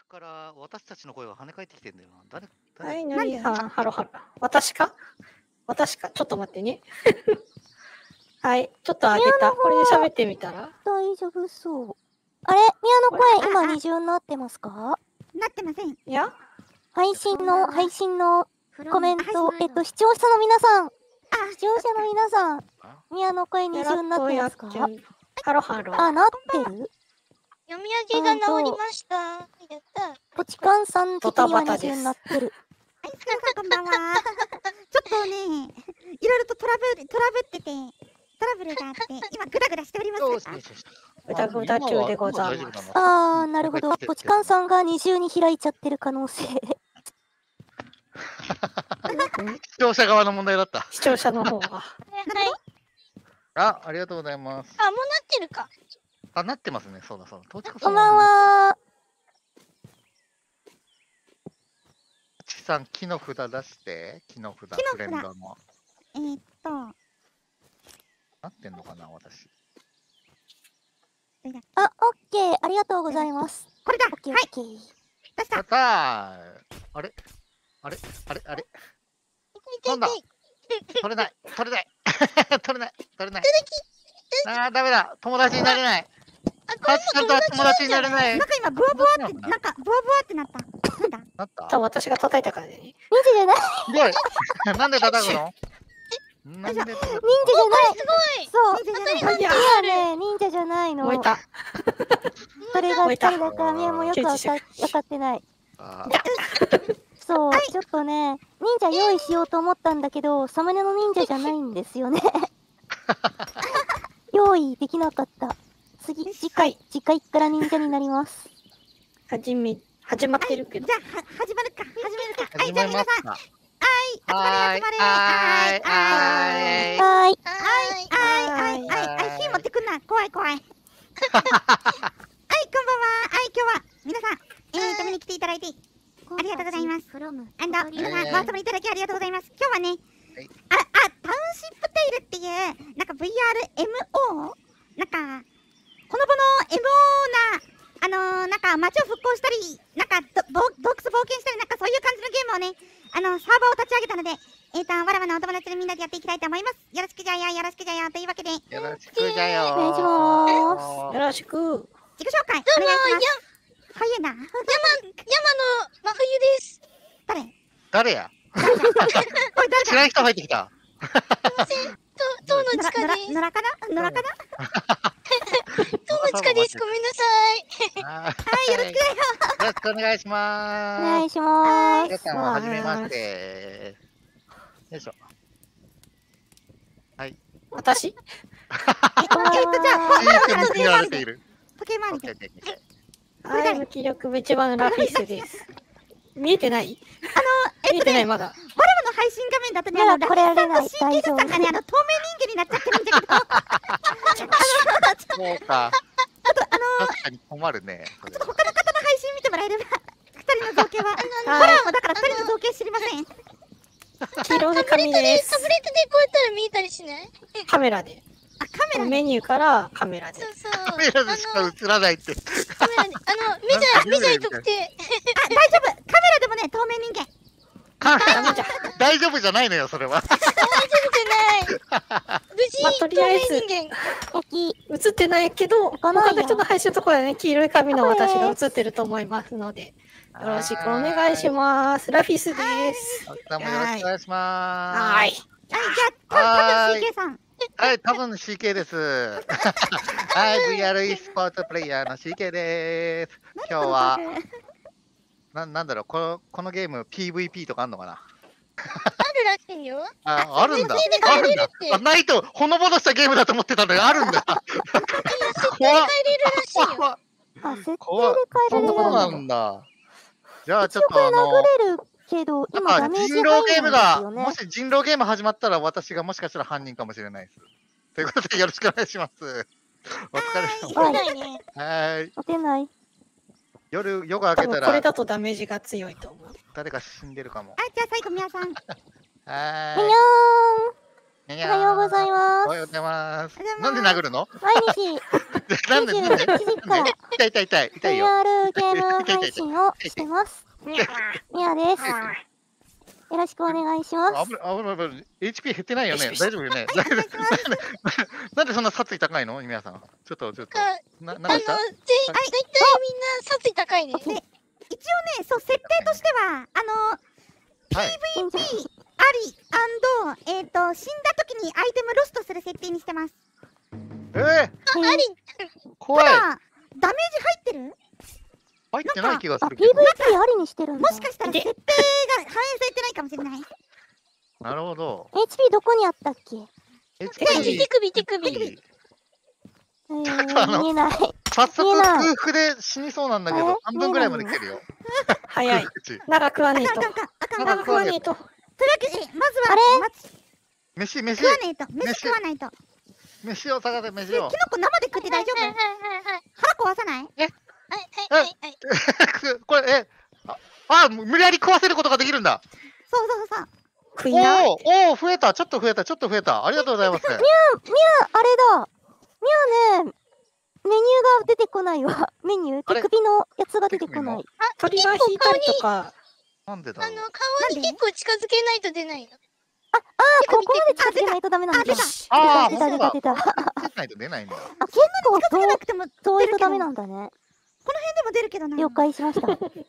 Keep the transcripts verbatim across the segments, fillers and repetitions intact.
から私たちの声が跳ね返ってきてんだよな。誰は誰い、のりさん、ハロハロ。私か私かちょっと待ってね。はい、ちょっと上げた。これで喋ってみたら大丈夫そう。あれ、宮の声、今二重になってますか？ なってません。 いや配信の、配信のコメンあト、 はいえっと、視聴者の皆さん、 あ、 視聴者の皆さん、宮の声二重になってますか？ ハロハロ。 あ、なってる？ 読み上げが治りました。やった。 ポチカンさん的には二重になってる。 はい、皆さんこんばんは。ちょっとね、いろいろとトラブル、トラブってて、トラブルがあって、今グダグダしておりますが。 ぐだぐだ中でございます。 あー、なるほど。ポチカンさんが二重に開いちゃってる可能性。 視聴者側の問題だった。 視聴者の方が。 はい。 あ、ありがとうございます。 あ、もうなってるか。 あ、なってますね。そうだそうだ。トチコこんばんは。 ちさん、木の札出して。木の札、 木の札フレンドの。 えーっと、 なってんのかな、私。 あ、オッケー。ありがとうございます。 これだ。 オッケー、オはいッ、ケー。 出した。 やったー。あれあれあれあれなんだ取れない取れない取れない取れないあーダメだ友達になれないハチさんとは友達になれないなんか今、ブワブワって、なんか、ブワブワってなった。なんだなった多分私が叩いたからね。 忍者じゃない。 すごいなんで叩くのなんで叩くの忍者じゃない。そう。 忍者じゃないいやね、忍者じゃないの。 燃えた。 それが燃えた誰だか宮もよくわか分かってない。 あそう、ちょっとね、忍者用意しようと思ったんだけど、サムネの忍者じゃないんですよね。用意できなかった。次、次回、次回から忍者になります。 はじめ、始まってるけどじ。ゃあ、は、始まるか。始めるか。はい、 始じゃあ皆さん。 めますかはい、集まれ、集まれ。 はーいはい、 ははーい。 はい。 はい、はい、はい、はい、火持ってくんな。怖い、怖い。はい、こんばんは。はい、今日は、皆さん、えーと、見に来ていただいて、ありがとうございます。アンド、皆さん、ご遊びいただきありがとうございます。今日はね、 はいあ、あ、タウンシップテイルっていう、なんか ブイアールエムオー? なんか、ほのぼの エムオー な、あのー、なんか街を復興したり、なんかど、ぼ洞窟冒険したり、なんかそういう感じのゲームをね、あの、サーバーを立ち上げたので、えーと、わらわのお友達でみんなでやっていきたいと思います。よろしくじゃよ、よろしくじゃよ、というわけで、自己よろしくじゃよお願いしまよろしく。 紹介、 どうも、 お願いしや、 ます。早いな。 山、山の真冬です。 誰誰やおい、誰だ知らん人入ってきたと、塔の地下です。 野良かな野良かな塔の地下です。ごめんなさい。 はいよろしくよろしくお願いしす。おます願いしま皆す。 さんはじめましてよいしょ私えっと、じゃあ、 いい点に言われている時計回りで。 はい、無気力部一番ラフィスです。見えてない見えてないまだ。 わらわの配信画面だとね、あの、 いやこれラフィさんのあれない神経質さんがね、あの、透明人間になっちゃってるんだけど、 そうかあと、あの、 確かに困るねそれちょっと他の方の配信見てもらえれば、二人の造形は。 はいわらわもだから二人の造形知りません。 黄色い紙ですタ。ブレットでこうやったら見えたりしない？ カメラで。 あ、カメラね。 メニューからカメラでそ。うそう。 カメラでしか映らないってカメラで、あの、見じゃ、見じゃい特定。 あ、大丈夫。カメラでもね、透明人間。 カメラダメじゃん。 大丈夫じゃないのよそれは大丈夫じゃない。無事、 まあとりあえず透明人間。 敵。 映ってないけど、 かないや他の人の配信のところでね、黄色い紙の私が映ってると思いますので、よろしくお願いします。ラフィスです。 奥さんもよろしくお願いしますはい。 はい、じゃあ、た多分 シーケー さん。 はい、多分 シーケー です。はい、ブイアール e スポーツプレイヤーの シーケー です。今日は、ななんだろうこの、このゲーム ピーブイピー とかあんのかなあるらしいよ。 あ、あるんだ。 設定であるんだ帰れるって。 あ、ないと、ほのぼのしたゲームだと思ってたのに、あるんだ。怖っ。 帰れるらしいよ。 怖っ。 あ、設定で怖っ。 変えられるそうなやつ。 んだ。じゃあ、ち一応ょっとあの、 殴れるけど、 なん今ダかメージ人狼ゲームが、 入るんですよねも。し人狼ゲーム始まったら、私がもしかしたら犯人かもしれないです。ということで、よろしくお願いします。お疲れ様。 はいないね。 はーい。 打てない。 夜、夜が多分これ明けたら、 だとダメージが強いと思う。 誰か死んでるかも。 はい、じゃあ最後、みやさん。 はみにゃーい。 おおはようございまおはようございますおはよう。ごなんざいますで殴るの？ す。毎日なんでなんで？ にじゅういちじから痛い痛い痛い痛いよ。 ブイアール ゲーム配信をしてます。みやです。よろしくお願いします。 危ない危ない危ない。エイチピー 減ってないよね。 よしよし大丈夫よね。大丈夫。なんでそんな殺意高いの皆さん。ちょっとちょっと。ななんあの、 かぜした？ 大体みんな殺意高いね。 一応ね、そう、設定としては、あの、 はい。 近所あり、えっと、死んだ時にアイテムロストする設定にしてます。 えー、 あ、あり。 怖い。 ただ、ダメージ入ってる？ 入ってない気がすあ、 るけど。 ピーブイピー ありにしてるんだ。 もしかしたら設定が反映されてないかもしれない。 なるほど。 エイチピー どこにあったっけ？ 手エイチピー首、手首。 えー、 ちょっとあの見えない。 早速見えない空腹で死にそうなんだけあれど、半分ぐらいまで来てるよ。 早い。 口長食わねえとあかんあ。かんあかんあかん。 長長食わねえと。 というわけで、まずは、 あれまず飯飯食わないと。飯食わないと。 飯を探せ飯で、 をキ。ノコ生で食って大丈はいはい夫？ はいはい。 腹壊さない？ はいはいはいはい。 これえああ無理やり食わせることができるんだ。 そうそうそう。 食いな。 おーおー増えたちょっと増えたちょっと増えたありがとうございます。 あ、あれだ。みやね、メニューが出てこないわ。メニュー、 あれ手首のやつが出てこない。 鳥が引いたりとか。 なんでだろうあの、顔に結構近づけないと出ないの。 あ、ここまで近づけないとダメなんだ。 あ出たあー出た出た出た出た。 出ないと出ないんだ。 あ、結構近づけなくても、 遠いとダメなんだね。 この辺でも出るけどな。 了解しました。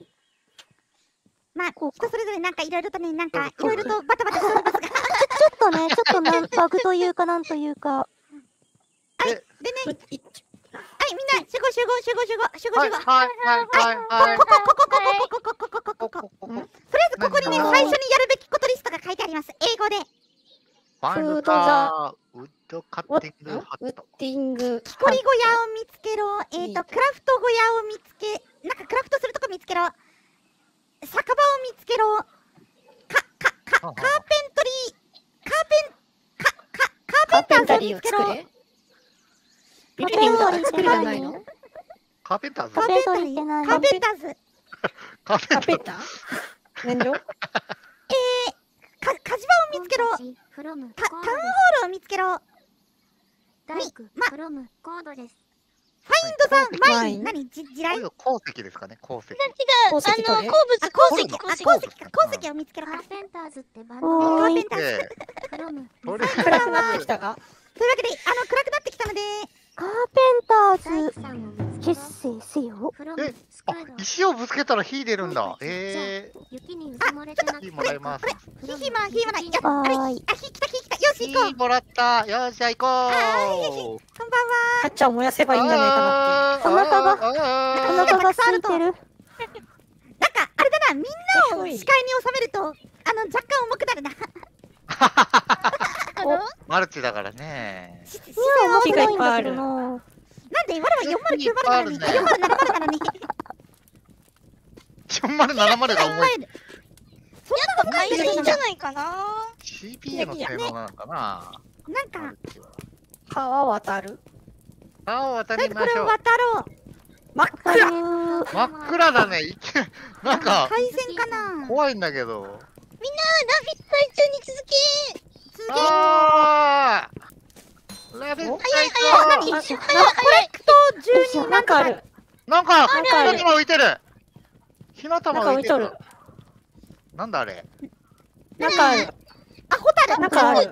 まあ、 こうか人それぞれなんかいろいろとね、なんかいそうろいろとバタバタしておりますが。 ちょっとね、ちょっとなんバグというかなんというか。 えでね、 ういはい、みんな、集合集合集合集合集合はい集合。 はいはいはいはい。 こここここここここここここここ。とりあえずここにね、 何最初にやるべきことリストが書いてあります。英語で。 ファインドフードザザウッドカウッッティングハウッット。 ティング。 木こり小屋を見つけろ。えっいいと、クラフト小屋を見つけ、なんかクラフトするとこ見つけろ。酒場を見つけろ。か、か、か、カーペントリー、カーペン、か、か、 カカーーペンタペンターズを見つけろ。 リーを作れ。ビルディングだ。作るじゃないの？ カーペンターズカーペンタリー、 カーペンタリーって何カーペンターズ。 カーペンターズカーペンター？燃料？ か、火事場を見つけろ。タ、タウンホールを見つけろ。 大まフロムコードです。 ファインドザマイン。 マ何じ、地雷こういう鉱石ですかね鉱石。 違う、あの、 鉱石取れ鉱物、鉱石、 あ、 鉱石。 鉱石か。鉱石を見つけろか。 カーペンターズってバンカードおーいペンターズ。 でフロムとりあえず暗くなってきたが。 というわけで、あの、暗くなってきたので、 カーペンターズさんを見つけ結成せよ。 えあ石をぶつけたら火出るんだ。え雪に埋もれてなー、火もらいます。 火、火もら、火もら、いや、あれ、あ、 はーい。 火来た、火来た。よし、行こう。 火もらった。よっしゃ行こう。 こんばんは。 はっちゃん燃やせばいいんじゃないかなって。 お腹ががお腹が空いてる。 なんか、あれだな、みんなを視界に収めると、あの、若干重くなるな。 あの、 マルチだからね。 し視線いや、面を火白いんだけがいっぱいあるどな。 なんで、我はよんまるきゅうまるなのに、 いっぱいあるねよんまるななまるなのに。 よんまるななまるが重い。 やっぱ回線じゃないかな。 シーピーユー の性能なのかな。 なんか、 マルチは川渡る。 川を渡とりあえずこれをりましょう。 渡ろう。 真っわかる暗。 ー。 真っ暗だね。いけなんか回線かな。 怖いんだけど。 みんな、ラビット隊長に続け。 すげえ。 あーラビット早い最早い。 高何早い早い。 とじゅうになんかある。 なんか、 なんかある火の玉浮いてる。火のなん玉浮いてるか浮いとる。。 なんだあれ。 なんかある。 あ、ホタル。 なんかある。 あ、お金も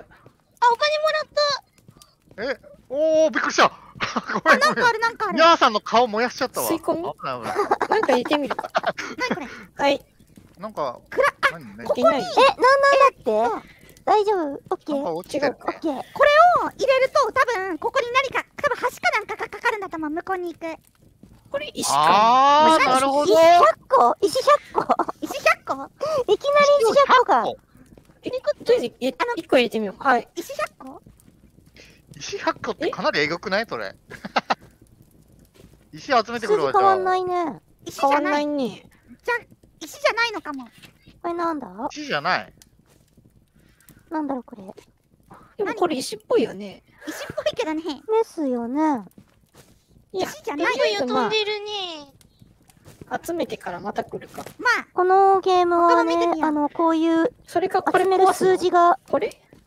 らっえ、おお、びっくりした。ごめんごめんなんかあ。る、なんかある。 ミャーさんの顔燃やしちゃったわ。 吸い込み危ない危ない。 なんか入れてみるか。 なにこれ。 はい。 なんか、 くら、あ、 何ね。 いない。 え、なんなんだって大丈夫オッケなんかーオ落ちてるね。 ッケー。 を入れると、多分、ここに何か、多分橋かなんかがかかるんだと思う。向こうに行く。 これ石か。 あー、なるほど。 石ひゃっこ石ひゃっこ石ひゃっこいきなり石ひゃっこが。 え、とりあえずいあの一個入れてみよう。はい。 石ひゃっこ石はっこってかなりえぐくないそれ。石集めてくるわ、 数字変わんじゃあ。 ないね。 石じゃな。 変わんないいね。 じゃ、石じゃないのかも。 これなんだ石じゃない。 なんだろうこれ。 でもこれ石っぽいよね。 石っぽいけどね。 ですよね。 いや、 石じゃないた。いよいよまあ飛んでるね。 集めてからまた来るか。 まあ、 このゲームはね他の見てみ、ようあの、こういうそれかこれ集める壊すの数字がこれ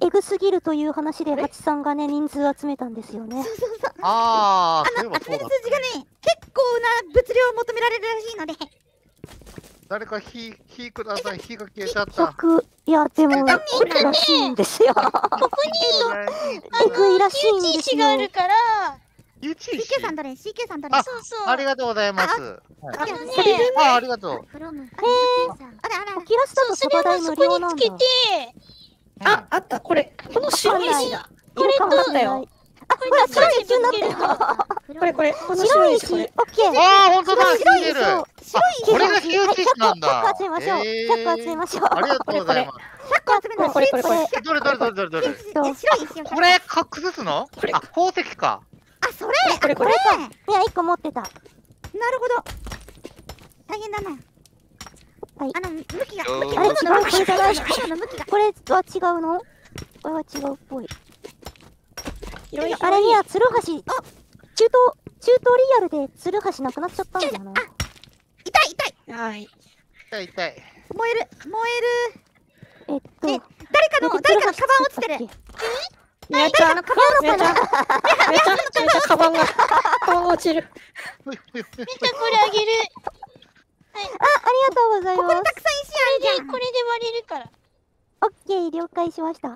エグすぎるという話で、ハチさんがね、人数集めたんですよね。 そうそうそう。 ああ、 あの、 そういえばそうだ集める数字がね、結構な物量を求められるらしいので。 誰か火、火ください。火が消えちゃった。 ひゃく、いや、でも、らしいんですよ。 ここに、 エグいらしいんですよ火打ち石があ。るから、 ゆちシーキュー さんどれ ?シーキュー さんどれあそうそう。 ありがとうございます。はいあ、 ねこれであ、ありがとう。 フロム。 へーあれあれあれ。 キラスだとそう、それサバ代無をそこ料なんだ。 につけて、 あ、あった、これ。この白い石だ。 これ色変わったよ。 あ、ほら、白い石になってる。 これこれ、この白い石、 白い石、これ。 オッケー。 ああ、ほんとだ、火白い出る。 石をあ、これが火打ち石なんだ。 ひゃく集めましょう。 えーひゃく集めましょう。 ありがとうございます。 ひゃっこ集めるの。 これこれこれこれどれどれどれどれどれ。 白い石をひゃっこ。 これ隠すのこれあ、宝石か。 あ、それこれこれ。 いや、一個持ってた。 なるほど。大変だな。 はいあの、向きが、 うん向きあれ違う、 が、 これじゃない。 炎の向きが。 これは違うのこれは違うっぽい。 色々 あれには、ツルハシ、あ、中東、チュートリアルでツルハシなくなっちゃったんだよな。 痛い痛い。 はい。 痛い痛い。 燃える、燃える。 えっと、 え誰かの、誰かのカバン落ちてる。 みやちゃん、みやちゃん、みやちゃん、みやちゃん、カバンが、カバンが落ちる。 ほいほいほいほいみんなこれあげる。 あ、ありがとうございここにます。 たくさん石あるじゃん。 これで割れるから。 オッケー、了解しました。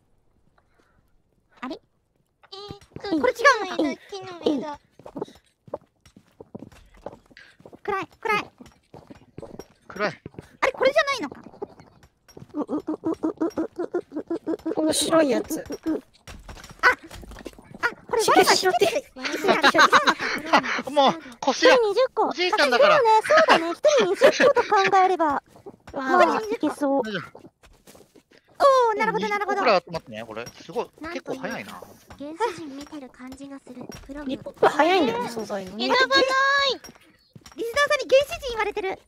えーと、 これ違うのか木の枝、木の枝。 暗い、暗い。 暗い。 あれ、これじゃないのか。 ううううううううこの白いやつ。 あ、これし誰か拾って。 石がある。違うのか。 もう、腰一や。 人にじゅっこ。 おじいちゃんだからそうね、そうだね。一人にじゅっこと考えれば、まわあ、いけそう。 おー、なるほど、なるほど。 ほら、集まってね、これ。すごい。結構早いな。 原始人見てる感じがする。プロリポップ早いんだよね、素材のね枝。がない。 リスナーさんに原始人言われてる。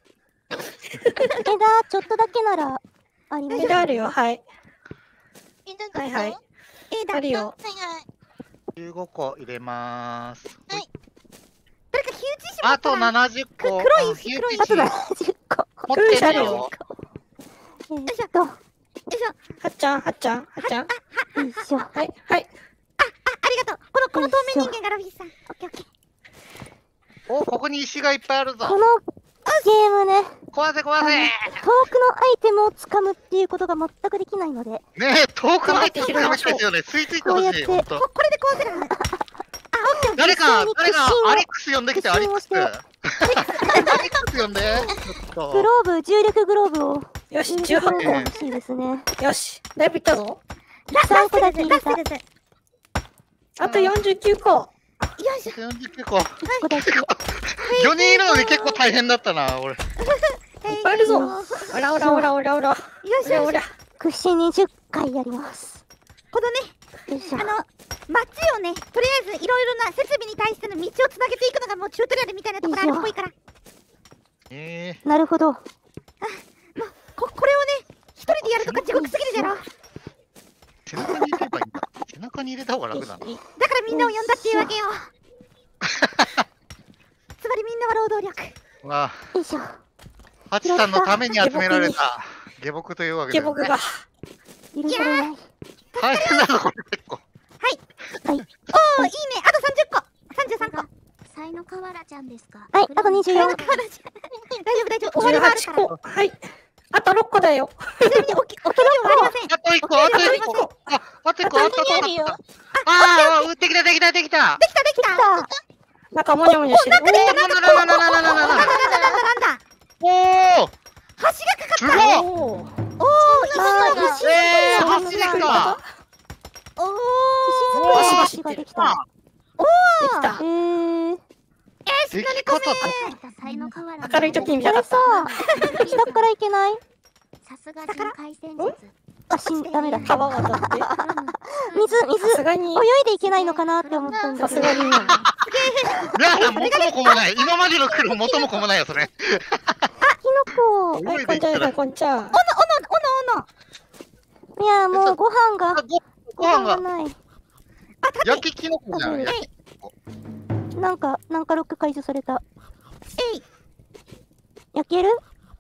枝、ちょっとだけなら、あります。 枝あるよ、はい。 枝がはいはい。 えー、だあるよ。 はいはい。 じゅうごこ入れまーす。 はい誰か火打ち石持あとったら。 ななじゅっこ。 く黒い石あ火打ち黒い石あとだ、じゅっこ。 持ってる黒い石あるよよ。 えーっと、よよいしょ。 はっちゃん、はっちゃん、はっちゃん。 いしょ。 はい、はい。 あ、ありがとう。この、この透明人間がラフィスさん。オッケーオッケー。 お、ここに石がいっぱいあるぞこ。のゲームね、 壊せ壊せ。 遠くのアイテムを掴むっていうことが全くできないので、 ねえ、遠くの人が見たいよね。吸い付いてほしい。 こうやってほんと。 ここれで壊せるはず。 誰か、誰か実際に屈伸を、 アリックス呼んできて、アリックス。 屈伸をアリックス呼んで。ちょっと。 グローブ、重力グローブをよし、 入じゅうはっれてほしいですね。 こ。よし、だいぶいったぞ。 さんこだけ入れた。 ラッセルズ。 あとよんじゅうきゅうこ。 よいしょ。 よんじゅうきゅうこ。 いっこだけ。 よにんいるのに結構大変だったな、俺。 いっぱいあるぞ。おらおらおらおらおら。 よいしょよいしょ。 おらおら。 屈伸にじゅっかいやります。 このね、 よいしょあ。の、街をね、とりあえずいろいろな設備に対しての道をつなげていくのがもうチュートリアルみたいなところあるっぽいから。 えなるほど。 こ、これをね、一人でやるとか地獄すぎるじゃろ。 ー、背中に入れればいいんだ。背中に入れた方が楽だな。 だからみんなを呼んだっていうわけよ。つまりみんなは労働力。 わあ、 よいしょ。 ハチさんのために集められた下僕というわけで、ね。 下僕が。 許されない。 大変だぞ、これ結構。 はい。 おー、いいね。あとさんじゅっこ。さんじゅうさんこ。 才の河原ちゃんですか。 はい、あとにじゅうよん。 大丈夫大丈夫。終わじゅうはりはあるから。 ちこ。はい。あとろっこだよ。 ちなみにおき、お給料はありません。 あといっこ、あといっこ。あ、あといっこ、あといっこ。 あるよ。 ああ、できた、できた、できた。 できたできた。なんださなんかもにゃもにゃしてる。 おー、なんだなんだなんだなんだなんだなんだ。 なんだなんだ。 おー、 橋がかかすごい。 おー。 おー、 あ、 石石えー、 が橋できた。 おー。 石造りの橋ができた。 できたえ。ー、 でき方だ。 才の河原明るい時に見たかっこれさた。、 下からいけないさすが人海戦術。 あ、しん、ダメだ。 川渡って。 水、 さ水、 すがに泳い。でいけないのかなって思ったんだけど。 さすがに。 いや、元も子もない。今までの苦労元も子もないよ、それ。 キノコ。 はい、こんちゃん、こんちゃん。 おのおのおのおの。 いや、もうご飯が、 ごごご飯が飯がない。 焼きキノコじゃん。 食べる焼きなんか、なんかロック解除された。 えい。 焼ける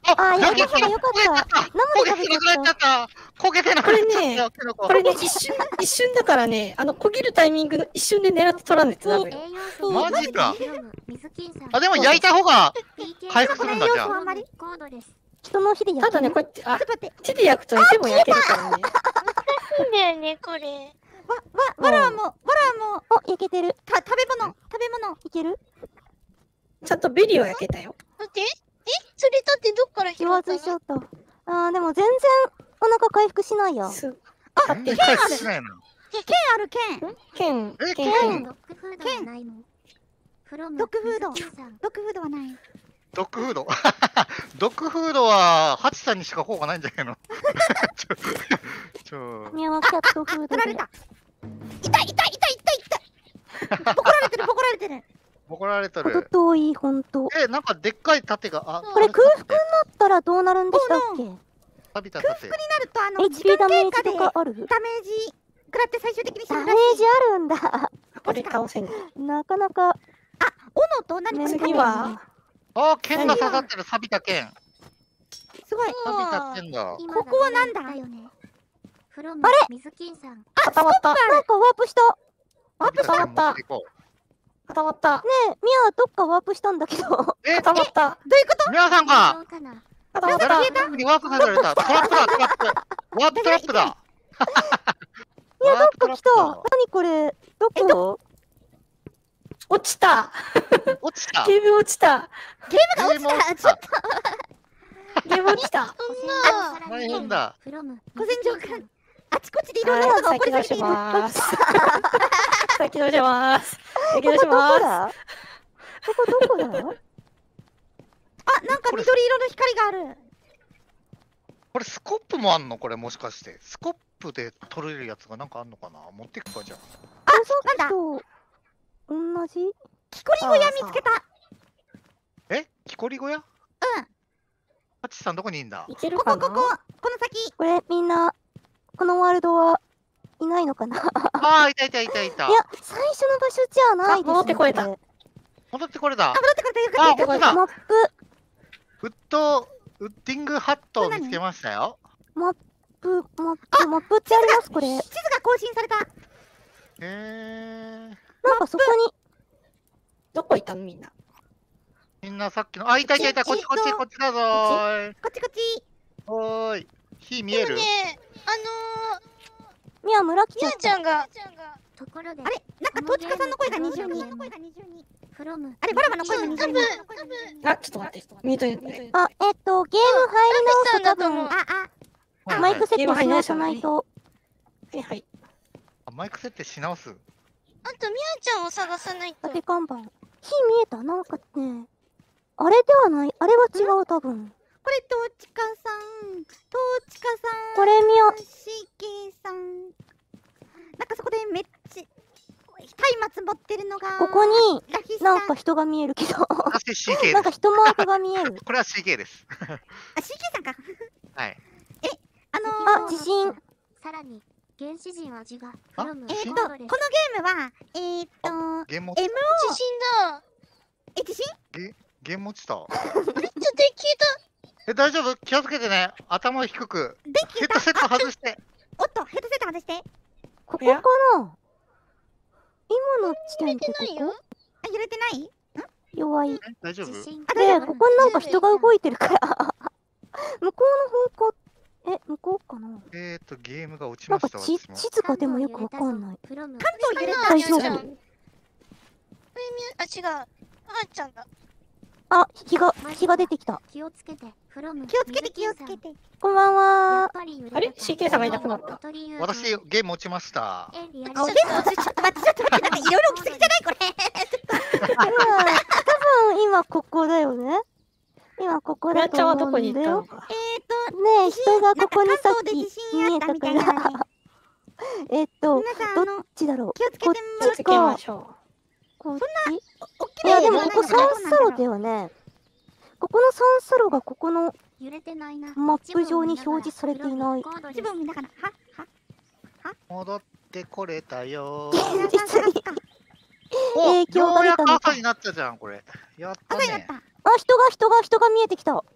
あー、よか焼きったよかった。生で食べち焦げてなくなっちゃゃった。 った。焦げてなくなっちゃったよ、キノコ。 これね、一瞬、一瞬だからね、あの、こぎるタイミングの一瞬で狙って取らないとダメよ。 栄養素マジかフロム水金さんあ、でも焼いた方がピーケー回復するんだ、じゃあ。 あんまりコードです。 人の火で焼ただね、 ける。 こうやって、あちょっ、と待って。 手で焼くとね、手も焼けるからね。 なんだよね、これ。 わ、わ、わらはもう、わらはもう、 お、焼けてる。 た、食べ物、食べ物。 いける？ ちゃんとベリーは焼けたよ。 待って。えそれだってどっから拾気まったのずいしちゃった。あー、でも全然お腹回復しないや。 す、 あ、全然回復しないな。 剣ある剣。 剣、 え剣、剣。 ドッグフードはないの。フロムドッグフード水金さんドッグフードはない。 ドッグフードドッグフードは、ハチさんにしか効果ないんじゃないのちょ、ちょ、 ミヤはキャットフードで。 取られた。痛い痛い痛い痛い痛い。ボコられてるボコられてる。 怒られてほどる。 遠い、ほんと。 え、なんかでっかい盾が、あ、 これ空腹になったらどうなるんでしたっけ？ 錆びた盾。 なるとあの時エイチピー間ダメージ経過でとかある？ ダメージ食らって最終的に死ダメぬらしい。 ージあるんだ。 これ倒せんの。 なかなか。 斧と何これ次は、 あ、剣が刺さってる、錆びた剣。 すごい。 錆びた剣だ。 今ここはなんだだよね。フロム水金さん固まった。 なんかワープした。ね錆びた剣持っていこ固まった。 え、ミヤどっかワープしたんだけど。 う。え、 固まった。 どういうこと？ 皆さんが、 どうかな。 固まっ誰た。 かにワープさせられた。トラップだ、トラップ。ワープトラップだ。 いや、どっワープトか来た。 ラップだ何これ？どこ？ 落ちた。 落ちた。 ゲーム落ちた。 ゲームが落ちた。 ゲーム落ちた。 そんな。 大変だ。 フロム古戦場からあちこちでいろんなはい、 ことが起こりすぎている。 先出します。先出します。先出しどこます。 だ？ここどこだ？ あ、なんか緑色の光がある。 これスコップもあんのこれもしかして。スコップで取れるやつがなんかあんのかな持ってくかじゃあ。 さなんだっきと同じ？ 木こり小屋見つけた。 え木こり小屋うん。 ハチさんどこにいんだいけるかな。 こここここの先。 これみんなこのワールドはいないのかな？いああ、いたいたいたいた。 や、最初の場所じゃないですね。 あ戻ってこれたこ戻ってこれだあ、。戻ってくれたよかあ、 ったよかっ本当だ。 マップ、 ウッド、ウッディングハットを見つけましたよ。 マップ、マップ、マップってありますこれ。 た。地図が更新された。 へえ。 なんかそこに、 どこいたのみんな。 みんなさっきの、あ、いたいたいた、こっちこっちこっちだぞーい。 こっちこっち。 おーい。火見えるでもね、あのミヤ村来ー、みちゃった。 やちゃんが、 ところであれなんかトーチカさんの声が二重に。 フロムあれバラバラの声が二重に。 あ、ちょっと待って。ミュートになって。 あ、えっと、ゲーム入り直すと多分、 あ、あ、 マイク設定し直さないと。 はいはい。 あマイク設定し直す。 あとみやちゃんを探さないと。 縦看板。火見えたなんかね、あれではない、あれは違う多分。 これトーチカさん。トーチカさん。 これミヤ、 シーケーさん。なんかそこでめっちゃ松明持ってるのが。 ここに、 ラヒさん。 なんか人が見えるけど、 私 シーケーなんかです。 人マークが見える。 これは シーケー です。 あ、シーケーさんか。 はい。 あのー、 あ、地震。 さらに原始人味があフロムえー、 地震と、このゲームは、えー、と、 ゲームエム地震だ。 え、地震ゲーム落ちた。 あれちょっと消ええ、大丈夫気をつけてね。頭を低く。 電気消えた。 ヘッドセット外して。 おっと、ヘッドセット外して。 ここかな今の地点ってた。ないよこ。 あ、揺れてないこ弱い。 え大丈夫地震で、ここになんか人が動いてるから。向こうの方向、え、向こうかなえーと、ゲームが落ちました、 なんかち私も。 地図がでもよくわかんない。 フロム関東揺れた。 大丈夫みやちゃんこれみや、あ、違う。あーちゃんだ。 あ、日が、日が出てきた。 気をつけてフロム気をつけて、気をつけて。 こんばんやっは。 ぱり揺れたあれ シーケー さんがいなくなった。 私、ゲーム落ちました。 えリアルあ、ゲームちょっと待って、ちょっと待って、なんかいろいろ起きすぎじゃないこれ。 今、多分今ここだよね。今ここみやだとちゃんはどこ思うんだよ。 に行ったのか。 えーと、 ねえ、人がここにさなんか関東でっき地震あった見えたかみたいなのら。えっと、 皆さん、 どっあの、 ちだろう。 気をつけてもこらっ気をつけましょこっち大きいや、でもなここサンスロだよね。ここのサンスロがここの揺れてないなマップ上に表示されていない。 一部を見ながら、は、は、 戻ってこれたよ皆さん探すか。 お影響が出たのかようやく朝になったじゃん、これ。やったね朝になっ。た。 あ、人が人が人が見えてきた。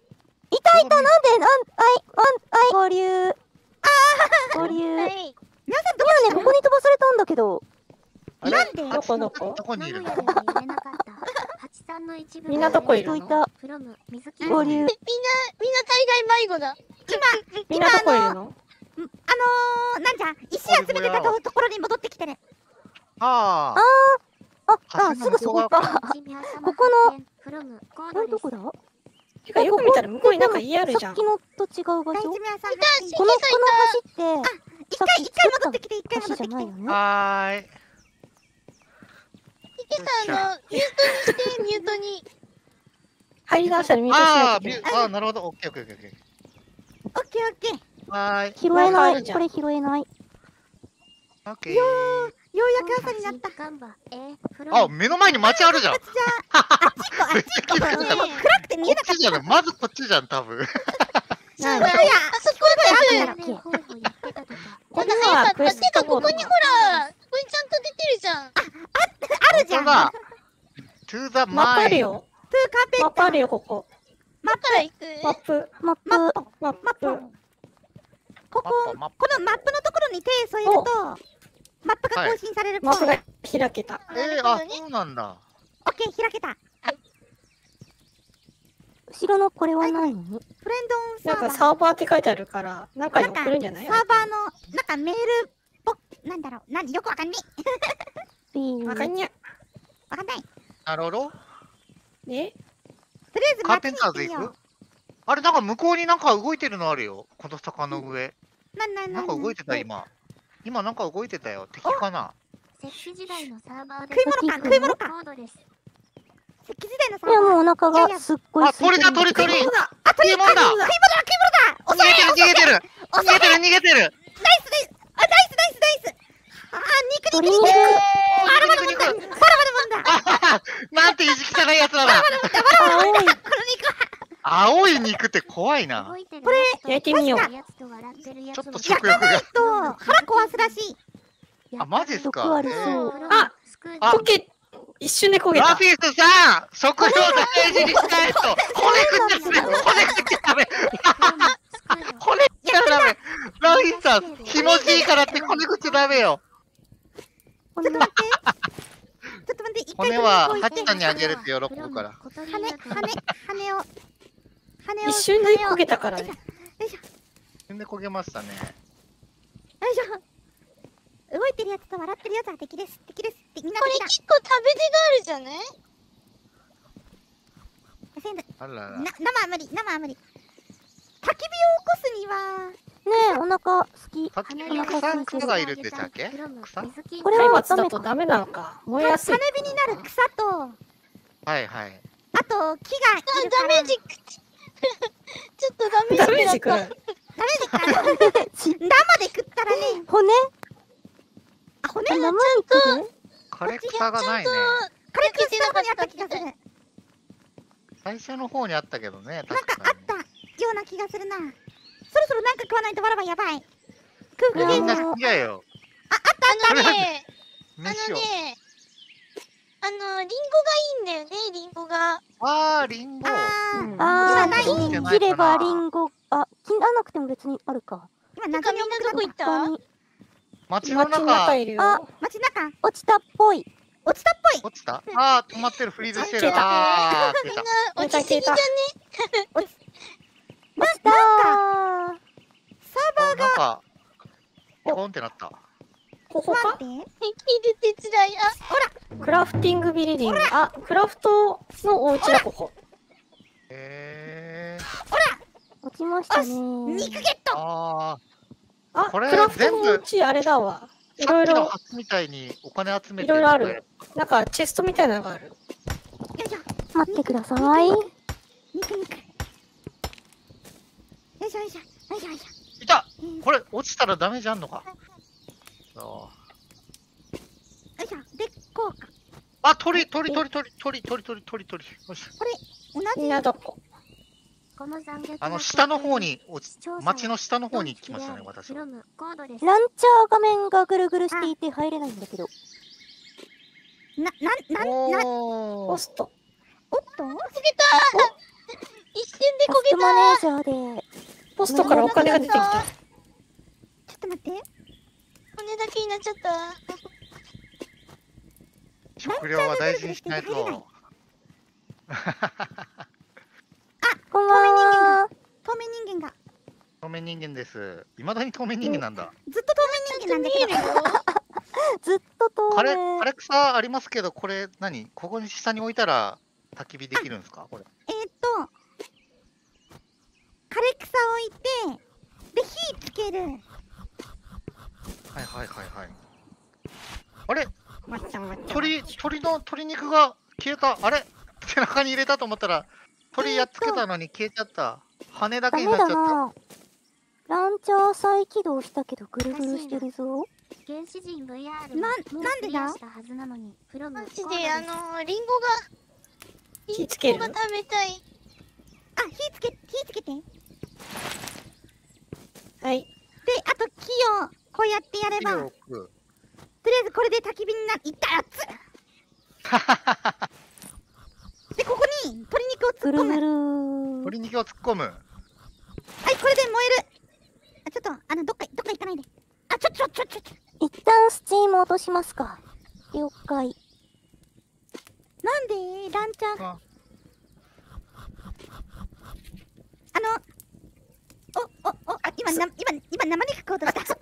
いたいた、なんで、なん、はい、はい、合流。合流。 はねい。 皆さんどこえねえ、ここに飛ばされたんだけど。 あれなんでどこどこどこにいるの？ 名古屋では言えなかったはちさんの一部みんなどこいるの人いた。 フロム水木合流。 みんな、みんな大概迷子だ。 みんなどこいるの？ あのー、なんじゃ、石集めてたとところに戻ってきてる。 ああ。 あ、あ、すぐそこか。ここの、 フロムコーこドですれどこだ？ てかよく見たら向こうになんか家あるじゃん。 さっきのと違う場所。 大こ地村さん、 いた、 発信シンキさんいの、この橋って、 一回、一回戻ってきて、一回戻橋ってきて。 じゃないよね。 はーい。 た。シンキさん、あの、ミュートにして、ミュートに。 入り直したらミュートしああ、 ないといけない。 ビュあーなるほど。オッケーオッケーオッケー。 オッケーオッケー。よはーい。 拾えない。 なんかあるじゃんこれ拾えない。 オッケー。 うやく朝になった。 ガンバ A フロムあ、目の前に街あるじゃん。 じゃあ、あっち行こう、あっち行こう。 めっちゃ綺麗だもう暗くて見えなかっこっちじゃない。まずこっちじゃん、多分。 なんだた。いや、 あそこだよ。 だっけほいほい言ってたとかこれなんか早かった。 はクエスてか、 トボードここにほら、ここにちゃんと出てるじゃん。 あるじゃん。トゥーだ。To the マップある mind。 よ。 カーペット。 マップあるよ、ここ。 だから行く。 マップ。 マップ。 マップ。 マップ。 マップ。ここ、こマップのマップのところに手添えると、マップが更新されるっぽい。 マップが開けた。 えー、あ、そうなんだ。 オッケー、開けた。 後ろのこれは何？ フレンドオンサーバー。 なんかサーバーって書いてあるから、中になんか送るんじゃない？ サーバーの、なんかメールっぽ、なんだろう、なんよくわかんねビーわかんにゃ。 え。わかんない。となるほど。 ねりあえず街カーペンに行ってみよターズ行くあれ、なんか向こうになんか動いてるのあるよ。この坂の上。 う。なんなんなんんなか動いてた、今。今なんか動いてたよ。敵かな。 石器時代のサーバーで食い物か、食い物か。 コードです石器時代のサーいや、もうバー。 お腹いやいやがすっごいあ、鳥だ、鳥、鳥。 そうだ。 あ、鳥、 食い物だ食い物だ、食い物だ。 逃げてる、逃げてる。逃げてる、逃げてる。 ナイスナイス。あ、ナイスナイスナイス。あ、肉肉肉。 鶏肉。 あらまだもんだ。バラバラもんだ。 あなんて意地汚いやつらだ。 青い。 この肉。 青い肉って怖いな動。いてるこれ焼いてみようやつと笑ってるやちょっとつの食欲が。 と、腹壊すらしい。 あ、マジっすか。 毒ありそうああ焦げ、一瞬で焦げたラフ。ィスさん、食料大事にしないと。骨食っちゃダメ。骨食っちゃダメ。骨食っちゃダメ。ラフィスさん、気持ちいいからって骨食っちゃダメよ。 こんなちょっと待って、一回骨は取りハチさんにあげるって喜ぶから。 羽、羽、羽を、羽を。 一瞬で焦げたからね。 よいしょ、よ全然焦げましたね。 いしょ。動いてるやつと笑ってるやつは敵です。敵です。みんなこれ敵だ。 結構食べ手があるじゃない？ 全部、 あらら。 な、生は無理、生は無理。焚き火を起こすには、 ねえ、お腹すき。 さっきの草草がいるって言ったっけ草これは松明だダメか。 とダメなのか。燃えやすい羽。火になる草と、 はいはい。 あと木がいるから。 ダメージ食っちちょっとダメダメーージ食らっジくらい。 ダメージか。生で食ったらね、 骨？ あ、骨生が肉で？ 枯れ草がないね。 これ草の方にあった気がする。なんか最初の方にあったけどね。 あ確かに。 ったような気がするな。そろそろなんか食わないとわらばやばい。空腹みんなゲーム。 好きだよ。 あのね、あの飯を。 ね、あの、リンゴがいいんだよね、リンゴが。 あー、リンゴ。 あうんー、 ああ、 今ない切切ればリンゴ。あ、切らなくても別にあるか。 今なんかみん謎に重くなっ。 などこ行ったた他に街の街の中中、 いるよ。 あ街中、 落ちたっぽい。 落ちたっぽい。 落ちたあー、止まってる、フリーズしてる。 ああー、出た。 落ちすぎじゃね？ 落ちたー。 サーバーなんか、ポコンってなった。 ここか待って。 生きる手伝い。あ、 クラフティングビルディング。あ、クラフトのお家だ、ここ。 へー。 落ちましたね。 肉ゲット。 ああ、 これクラフトのお家あれだわ。 ー、 いろいろ、 さっきのハスみたいにお金集めていろいろある。なんかチェストみたいなのがある。 よいしょ。 待ってください。 肉肉。よいしょよいしょ。よいしょよいしょ。 いたこれ、落ちたらダメージあんのかそよいしょ。で、こうか。 う。あ、鳥、鳥、鳥、鳥、鳥、鳥、鳥、鳥、鳥。よし。 同みんじ。 などこ？ この残虐あの、 な下の方に落ち視聴者、は町の下の方に来ましたね、私は。 フロムコードですランチャー画面がぐるぐるしていて入れないんだけど。 な、な、な、な、 おー。 ポスト。 おっとい一瞬でタ焦げスクマネージャーで、 ポストからお金が出てきた。 ちょっと待って。 骨だけになっちゃった。 食料は大事にしないと。 こんばんは。 透明人間が。 透明人間です。いまだに透明人間なんだ。 ずっと透明人間なんだけど。 ずっと透枯れ明枯。れ草ありますけど、これ何ここに下に置いたら焚き火できるんですかこれ。 えーっと、枯れ草置いて、で、火つける。 はいはいはいはい。あれまっちゃんまっちゃん。 鳥、鳥の鶏肉が消えた。あれ背中に入れたと思ったら、鳥やっつけたのに消えちゃった。羽だダメだけになっちゃった。 な。ランチャー再起動したけどぐるぐるしてるぞ。 原始人 ブイアールなもうなんでだクリアしたはずなのにフロムマジコードで、あですのー、リンゴが、リン火つけるゴが食べたい。 あ、火つけ、火つけて。で、 はい。 あと木をこうやってやれば、とり置くあえずこれで焚き火になる。いったやつ。で、ここに鶏肉を突っ込む。 ぐるぐる。 鶏肉を突っ込む。 はい、これで燃える。あ、ちょっと、あの、どっか、どっか行かないで。あ、ちょ、ちょ、ちょ、ちょ、ちょ。 一旦スチーム落としますか。了解。 なんでランチャー。 ああの、お、お、お、あ、今、な、今、今、生肉食おうとした。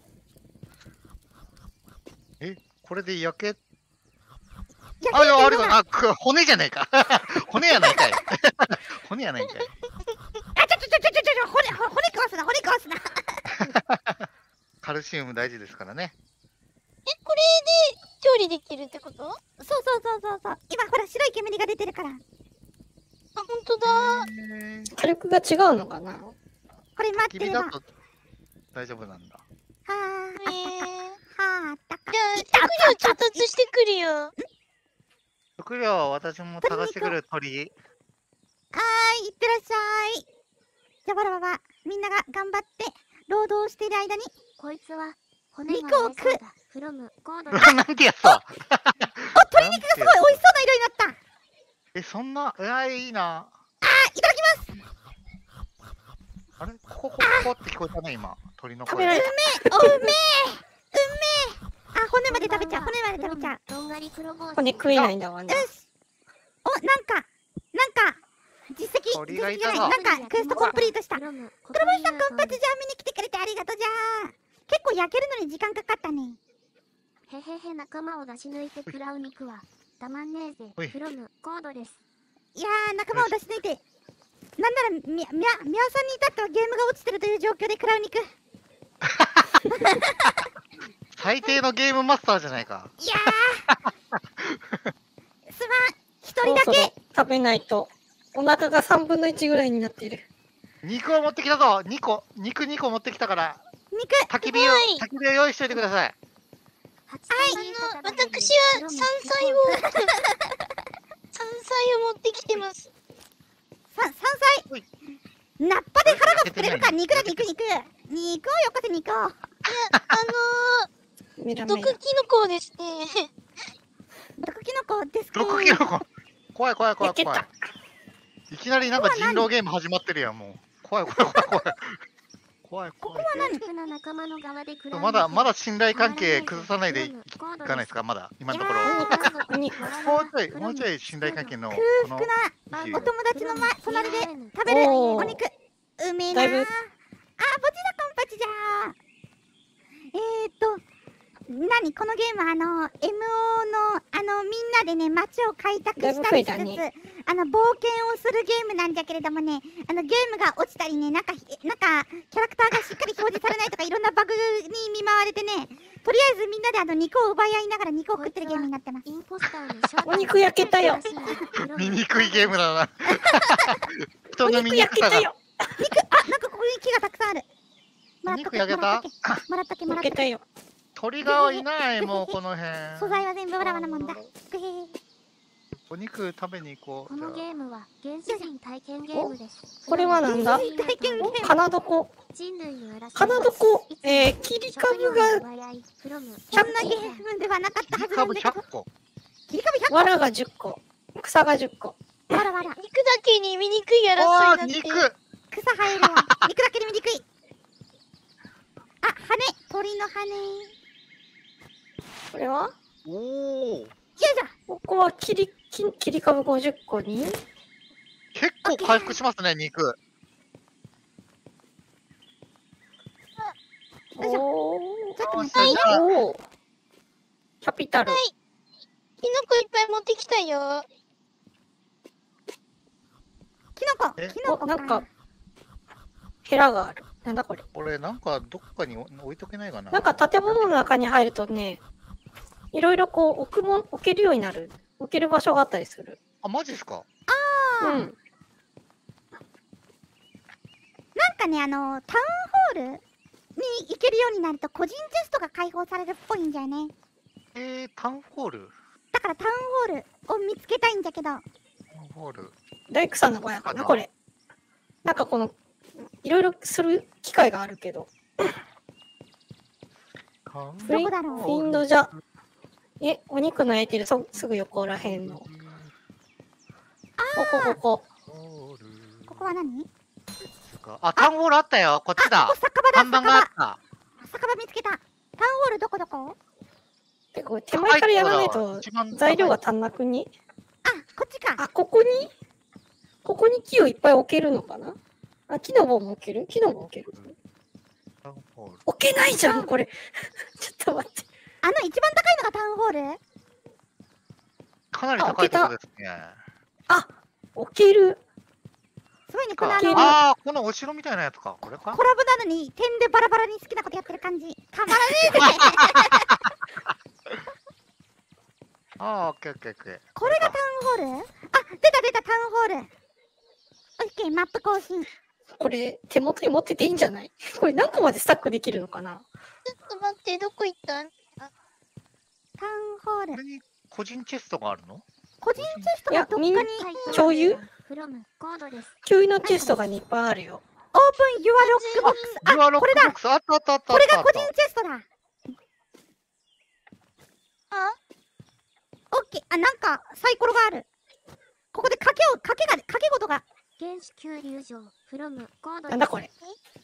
えこれで焼け、 焼けあ、いや、あるるだな。く骨じゃないか。骨やないかい。骨やないかい。 あ、ちょ、ちょ、ちょ、ちょ、ちょ、ちょ、骨、ほ骨壊すな、骨壊すな。 カルシウム大事ですからね。 え、これで調理できるってこと？あ、 そうそうそうそうそう。今、ほら、白い煙が出てるから。 本当だ。 へー火力が違うのかな。 これ待ってれば。は君だと大丈夫なんだ。 あ、あえったか。 ー、 はあ、あったか。 じゃあ、食料調達してくるよ。 食料、私も探してくる鳥。 はーい、いってらっしゃい。じゃあ、ばらばら、みんなが頑張って、労働している間に、 こいつは骨肉をが割れそう食うだフロムコードですなんてやつだ。 お、鶏肉がすごい美味しそうな色になった。 え、そんな、えー、いいな。 あ、いただきます。 あれここ、ここって聞こえたね、今。鳥の声。 食べられた。 お、うめえ。うめえ。あ、骨まで食べちゃう、骨まで食べちゃう。 とんがり黒帽子骨食えないんだわね。 よし。お、なんか、なんか、実績、実鳥がい績じゃない、 たぞなんか、クエストコンプリートした。 フロムコ黒星さん、 ココンパチじゃあ見に来てくれてありがとうじゃー。結構焼けるのに時間かかったね。 へへへ仲間を出し抜いて食らう肉はたまんねえぜほいフロムコードですいやー、仲間を出し抜いて、なんなら、み、みや、みやさんに至ってはゲームが落ちてるという状況で食らう肉。い最低のゲームマスターじゃないか。 やー。すまん、一人だそろそろけ。 食べないと。お腹が三分の一ぐらいになっている。 肉を持ってきたぞ。にこ。肉にこ持ってきたから。 肉。 焚き火を、 はい焚き火を用意しといてください。 はいあの、私は山菜を、山菜を持ってきてます。 さ、山ほい菜。ナッパで腹が膨れるか、 焼けてない肉だ、肉、肉。肉をよこせ、肉を。 あのー、 メラメラ毒。キノコですね。 毒キノコですか。 毒キノコ。怖い怖い怖い焼け怖いた。。 いきなりなんか人狼ゲーム始まってるやん、もう。怖い怖い怖い怖い。怖い怖い。 肉な仲間の側で食らうまだまだ信頼関係変崩さないでいフロムコードかないですか、まだ。今のとこいやろ。 お肉。 もうちょい、もうちょい信頼関係の。この空腹なお友達の前、隣で食べるおーお肉。うめえなー。 だいぶあー、ぼちだコンパチじゃー。えーっと、なにこのゲームあの エムオー のあのみんなでね街を開拓したりしつつ、 だいぶ増えたねあの冒険をするゲームなんじゃけれどもね、あのゲームが落ちたりね、なんかひなんかキャラクターがしっかり表示されないとかいろんなバグに見舞われてね、とりあえずみんなであの肉を奪い合いながら肉を食ってるゲームになってます。 インポスターの正体お肉焼けたよ。 醜いゲームだな。人おの肉焼醜さが。 けたよ。 肉、あ、なんかここに木がたくさんある。もらっとけ、 肉焼けたもらっとけ、もらっとけ。 焼けたよ。 鳥がいない、もうこの辺。 素材は全部わらわなもんだ。ぐへー。 お肉食べに行こう。 このゲームは原始人体験ゲームですこれはなんだ体験ゲームかなどこ。 人類の争いかなどこ。えー、切り株が、 そんなゲームではなかったは切り株ずなんだけど。 ひゃっこ。 切り株ひゃっこ。 藁がじゅっこ。草がじゅっこ。 わらわら。 肉だけに醜いお争いだって。 ー、肉。 草生えるわ。肉だけで醜い。あ、羽。鳥の羽。よこれはおお。 いしょ。 ここは切り、切切り株ごじゅっこに結構回復しますね、肉。 おー。 ちょっと待って。 はいおー。キャピタル。 キノコいっぱい持ってきたよ。 キノコ。 えキノコお、なんか、ヘラがある。なんだこれ。 これなんかどっかに置いとけないかな。 なんか建物の中に入るとね、いろいろこう置くもん、置けるようになる。置ける場所があったりする。 あ、マジっすか。 うん。 なんかね、あの、タウンホールに行けるようになると個人チェストが開放されるっぽいんだよね。 えー、タウンホール。 だからタウンホールを見つけたいんだけど。 タウンホール。 大工さんの小屋かな、これ。なんかこの、いろいろする機会があるけど。 タウンフリどこだろうフィンドじゃ。え、お肉の焼いてるそすぐ横らへんの。ここ、ここ。 ホール。 ここは何？ あ、タウンホールあったよ。こっちだここ。酒場だ、 看板があっ酒場。 た。 酒場見つけた。タウンホールどこどこ？ でこれ手前からやらないと一番高い材料が足んなくに。 あ、こっちか。 あ、ここにここに木をいっぱい置けるのかな。あ、木の棒も置ける木の棒置けるタウンホール。 置けないじゃん、これ。ちょっと待って。 あの一番高いのがタウンホール？ かなり高いところですね。 あ、置ける。 すごいね、このあけるの、 ああ、このお城みたいなやつか。これかコラボなのに点でバラバラに好きなことやってる感じ。たまらねえぜ。 ああ、オッケーオッケーオッケー。 これがタウンホール？あ、出た出たタウンホール。オッケー、マップ更新。 これ手元に持ってていいんじゃない？これ何個までスタックできるのかな。 ちょっと待って、どこ行ったん？ タウンホール。 これに個人チェストがあるの？ 個人チェストがどっかにいやオ共有フロムコードです。 給油のチェストがいっぱいあるよ。 ープンユアロックボックス。あ、 ユアロッこれだ。 クボックスあったあったあったあこれったあったが個人チェストだ。 あ、 オッケー。あ、なんかサイコロがある。ここで賭けを、賭けが、賭け事が。 原始急流場フロムコードです。 なんだこれ。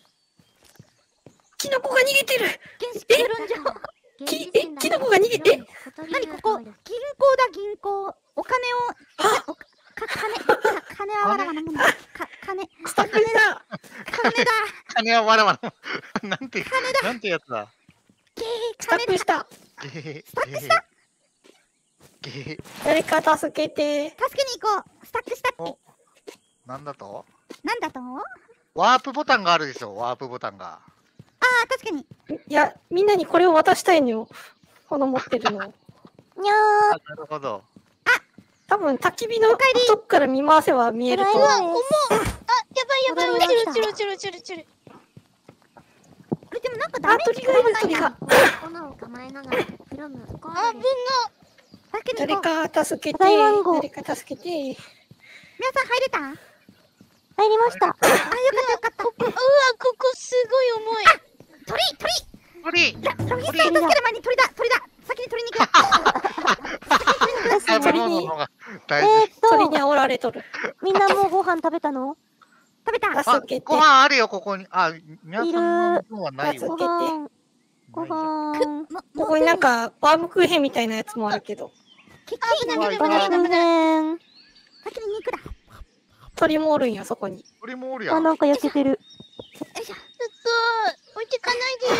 キノコが逃げてる。 原始空論上。 きえキノコが逃げて。 何ここ？銀行だ、銀行。お金を、おか金、か金はわらわなもの。か金、 スタックだ。 金だ。 金はわらわら。なんて、なんてやつだ。 ゲー、 スタッ金だ。 クした。 ゲー。 スタックしたゲー。 誰か助けて。 助けに行こう。スタックしたっけ？ おなんだとなんだと？あワープボタンがあるでしょ、ワープボタンが。 あ、確かに。 いや、みんなにこれを渡したいのよ。この持ってるのを。 にゃあ、なるほど。 多分焚き火のとこから見回せば見えると思う。 ー。 あ、やばいやばい、落ちる落ちる落ちる落ちる落ちる。 これでもなんかダあ、 メージ鳥がいる鳥が。 炎を構えながらフロムコあ、 ードです。 ぶんの。 助けに行こう。 誰か助けて。 大番号誰か助けて。 皆さん入れた？あ、よ入りました。 かったよかった。 うわ、ここすごい重い。 鳥、鳥。 鳥ラロギスさんを助ける前に鳥だ、鳥だ。先に鳥に行く。 です食べね。 物の方が大事。 えーっ鳥にと、 煽られとる。 みんなもうご飯食べたの？ 食べた。 あ助けて。 ご飯あるよ、ここに。あ、皆さんの分はないよ。 いるご飯、ごないじゃん飯。 もここになんかバームクーヘンみたいなやつもあるけど。 結あ、危ない危ない危バない危ない危ない。 ナナへん。 先に肉だ。 鳥もおるんよ、そこに。 鳥もおるやあ、 ん。 なんか焼けてる。 よいしょ。 ちょっと、置いてかないでよ。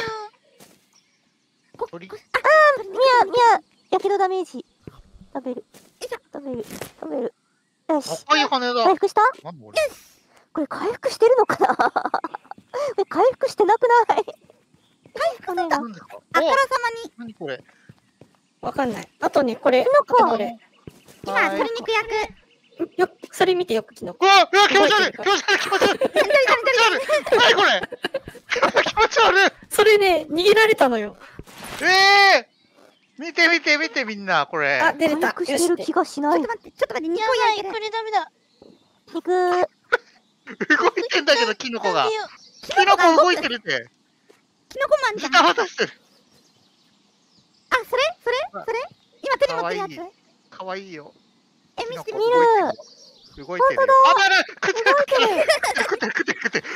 鳥。 みや、みや、やけどダメージ。食べる。食べる。食べる。よし。 赤い羽だ。 回復した？ なんだこれ。 これ回復してるのかな？これ回復してなくない？回復ねが。 なんですか。 あからさお、何これ。 わかんない。あとね、これ。 キノコこれ。 まに、今、鶏肉焼く。 よ、それ見てよくキノコ。 うわ、うわ、気持ち悪い。気持ち悪い。気持ち悪い。気持ち悪い。何これ。気持ち悪い。 それね、逃げられたのよ。 ええー、見て見て見てみんなこれ。 あ、出れた。 回復してる気がしないちょっと。待って、ちょっと待って、肉やばい、 を焼いてるこ。れダメだ。 肉。 動いてんだけどキノコがなんで。よ。 キノコ動いてるって。 キノコマンじゃん。 下渡してる。 あ、それそれそれ今手に持ってるやつかわいい可愛いよ。 え、見せてキ見るノコ動いてる動いてるよ。あ、だだ、食ってる食ってる食ってる食ってる食ってる。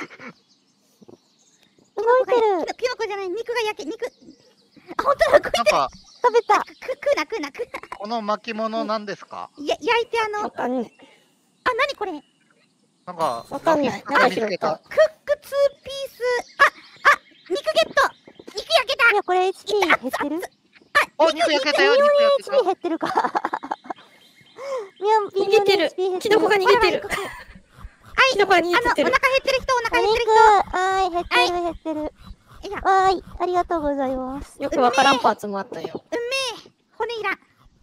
動いてる。 キノコじゃない、肉が焼け、肉。あ、ほんとだ、食いなんか、 食べた。 く、食うな、食うな、食うな。 この巻物なんですか？ や、焼いてあの、あ、 わかんない。 なにこれ。 なんか、 わかんないラフィスなんか見つけた。 クックツーピース。あ、あ、肉ゲット。肉焼けた。 いや、これ エイチピー 減ってる？ お、肉焼けたよ、肉焼けエイチピーた。 減ってるか。みや、 逃げてる。キノコが逃げてる。キノコが逃あの、お腹減げてる。 ってる人、お腹お肉、 減ってる人。 はーい、減ってる、減ってる。 いや、 わーい、ありがとうございます。 よくわからんパーツもあったよ。 うめえ。骨いらん。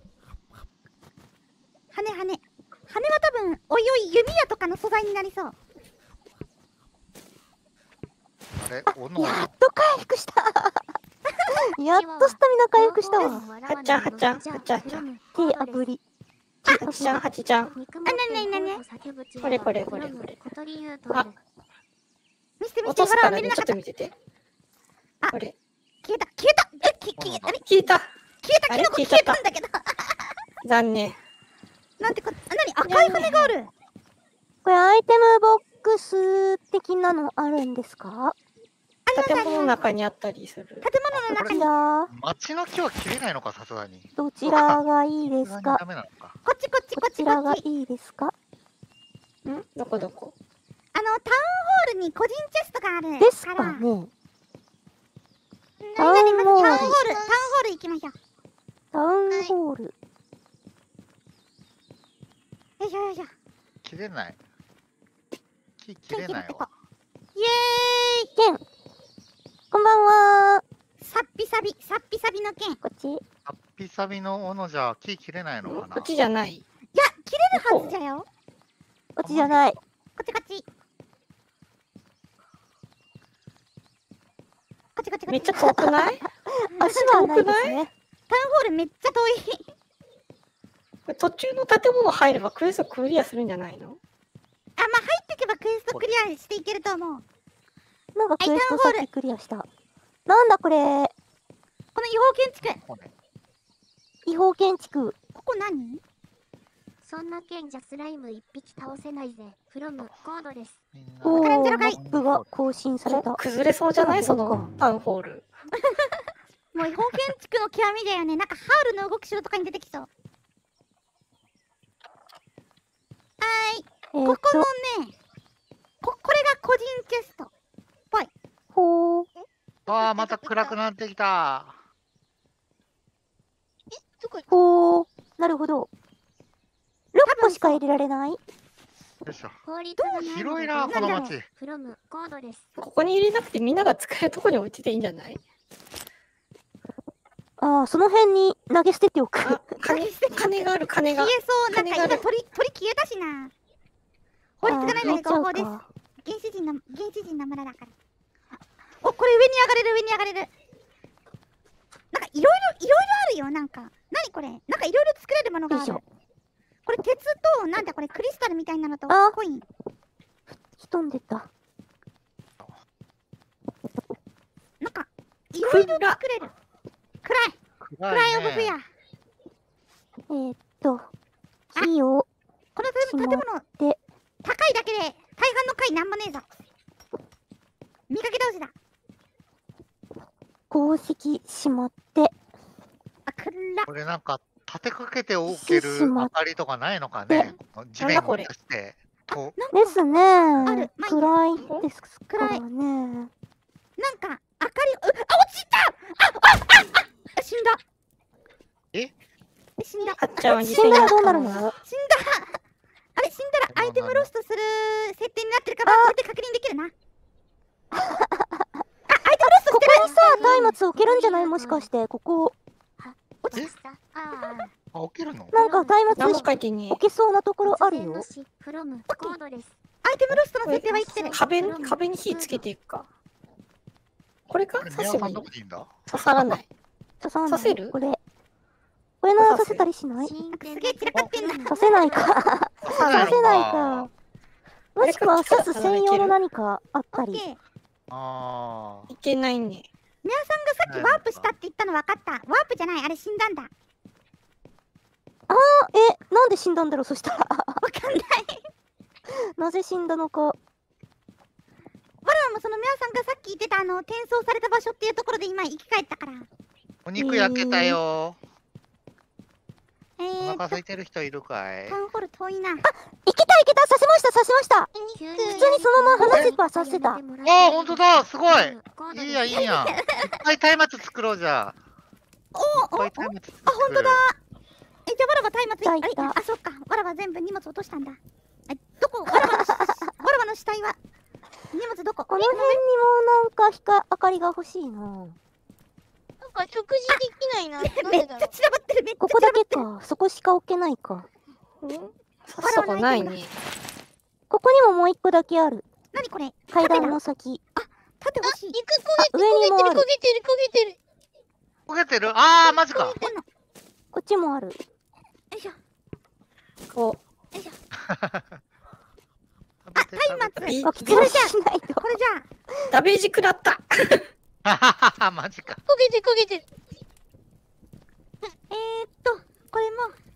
羽、羽。羽は多分、おいおい、弓矢とかの素材になりそう。 あれ、おの。 やっと回復した。やっとスタミナ回復したわ。 はっちゃん、はっちゃん、はっちゃん、はっちゃん。 手炙り。 はっちゃん、はちちゃん。 あ、なになになにこれこれこれこれ。あ、 見せて見せて、 落とすほ、 かららね、ちょっ見れなかった。 と見てて。 あこれ。 消えた、消えた。え、き、消え、あれ消えた。 消えた、 あれキノコ消え消えちゃったたんだけど。 残念。 なんてこ、あ、なに赤い羽がある。 これアイテムボックス的なのあるんですか？ 建物の中にあったりする。 建物の中に。 こちら、 町の木は切れないのか、さすがに。 どちらがいいですかダ？メなのか。 こっちこっちここっちこちらがっち。 いいですか？ んどこどこあの、タウンホールに個人チェストがある。 ですか。 からね。 なになに、まずタウンホール、タウンホタウンホールール行きましょう。 タウンホール。 よいしょよいしょ。 切れない。木切れないわ。 イエーイ。 剣。こんばんは。 さっぴさび、さっぴさびの剣。いこっち。 ハッピサビの斧じゃ木切れないのかな。 こっちじゃない。 や、切れるはずじゃよ。 こっちじゃない。 こっちこっち。こっちこっちこっち。 めっちゃ遠くない？ 足はないですね。 タウンホールめっちゃ遠い。 これ途中の建物入ればクエストクリアするんじゃないの？ あ、まあ入ってけばクエストクリアしていけると思う。 なんかクエストさっきクリアした。なんだこれ。 この違法建築。 これ違法建築。 ここ何？ そんな剣じゃスライム一匹倒せないぜ。フロムコードです。 みんなおー、マわからんゼロ回ップが更新された。 崩れそうじゃない？そのタウンホール。 もう違法建築の極みだよね。なんかハウルの動く城とかに出てきそう。はーい。 えー、 ここのと、 ね、こ、これが個人チェスト。 ほー。 ああ、また暗くなってきた。 どこほー。なるほど。ろっこしか入れられない？ よいしょ。 法律がないので広いな、この町。 フロムコードです。 ここに入れなくてみんなが使えるとこに置いてていいんじゃない？ ああ、その辺に投げ捨てておく。 あ、金、金がある、金が消。えそう。なんか今金がある鳥、鳥消えたしな。法律がないので合法です。 あ原始人の、原始人の村だから。お、これ上に上がれる、上に上がれる。なんかいろいろ、いろいろあるよ、なんか。なにこれ？なんかいろいろ作れるものがあるよいしょ。 これ鉄と、なんだこれ、クリスタルみたいなのとあコイン。 吹き飛んでた。 なんか、いろいろ暗っ作れる。暗い。 暗暗いオブフェア。 えー、っと、火を、 この建物、 で高いだけで、対岸の階なんもねえぞ。見かけ倒しだ。 鉱石しまって、 あ、暗っ。 これなんか立てかけておけるしまっ明かりとかないのかね。地面になんだこれ出して。こうでするね。 まあ暗いですからね。 なんか、明かり、うあ、落ちたあ、あ、あ、あ、死んだ。 え死んだ。 はっちゃんは犠死んだらどうなるの？ 死んだ。あれ、死んだらアイテムロストする設定になってるか、これで確認できるな。あ、アイテムロストこしてないこにさ、松明置けるんじゃない？もしかして、ここ。 落ちた。ああ。 あ、起きるのなんか松何も明書いてね置けそうなところあるよ。 フロムコードです。 アイテムロストのこれ設定は生きてる。 壁に、壁に火つけていくか。これかこれ刺せばいい宮尾さんどこにいいんだ刺さらない。 刺さない刺せるこれ。これなら刺せたりしない？ すすげえ散らかってんだ。 刺せないか。 刺刺せないか。もしくは刺す専用のな何かあったり。 オッケー。 あいけないね。 皆さんがさっきワープしたって言ったの分かった。ワープじゃない、あれ死んだんだ。 あー、え、なんで死んだんだろう、そしたら。 わかんない。 なぜ死んだのか。 わらもその皆さんがさっき言ってたあの転送された場所っていうところで今生き返ったから。 お肉焼けたよ。 えおーっと、 腹空いてる人いるかい？ タウンホール遠いな。 いけたいけた、刺しました刺しました。 普普通にそのまま鼻ジッパー刺してた。 あー、ほんとだ、すごい。いいや、いいや。いっぱい松明作ろうじゃあ。いっぱい松明作ってあ、ほんとだ。え、じゃあわらば松明、あれいたいたあ、そっか。わらば全部荷物落としたんだ。え、どこわらばのし、わらばの死体は荷物どこ？ この辺にもなんか光明かりが欲しいな。 なんか食事できないな。なんめっちゃでだろう。 散らばってる。めっちゃここだけか。そこしか置けないか。 刺すとこないね。 ここにももう一個だけある。 なにこれ？ 階段の先。 縦欲しい。 肉焦あ、 げ上にもある。 てる焦げてる焦げてる。 焦げてる？あー、マジか。 こっちもある。 よいしょ。 こよいしょ。 あ、 松明。 いあ、きついしないと。 これじゃあ。 う、ダメージ食らった。 ははは、マジか。 焦げてる焦げてる。 えーっと、これも。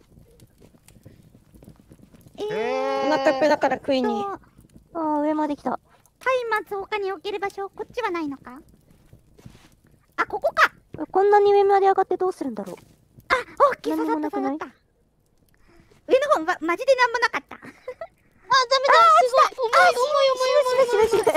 えーえお腹いっぱいだから食いに。 と、 あー、上まで来た。 松明他に置ける場所、こっちはないのか？あ、ここか。 こんなに上まで上がってどうするんだろう。 あ、オッケー、刺さった刺さった。上の方はマジでなんもなかった。 あ、ダメだ。すごい。重い重い重い重い重い重い。 死ぬ死ぬ死ぬ。 重い重い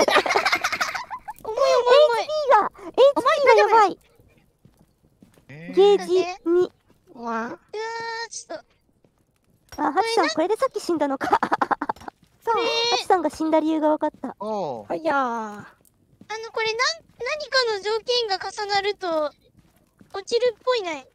重い。 エイチピー が、エイチピー がやばい。 ーゲージに。 わうわー、ちょっと。 あ、ハチさん、これでさっき死んだのか。 そう。 ハチさんが死んだ理由が分かった。 おう。 あいやー。 あの、これ、なん、何かの条件が重なると、落ちるっぽいね。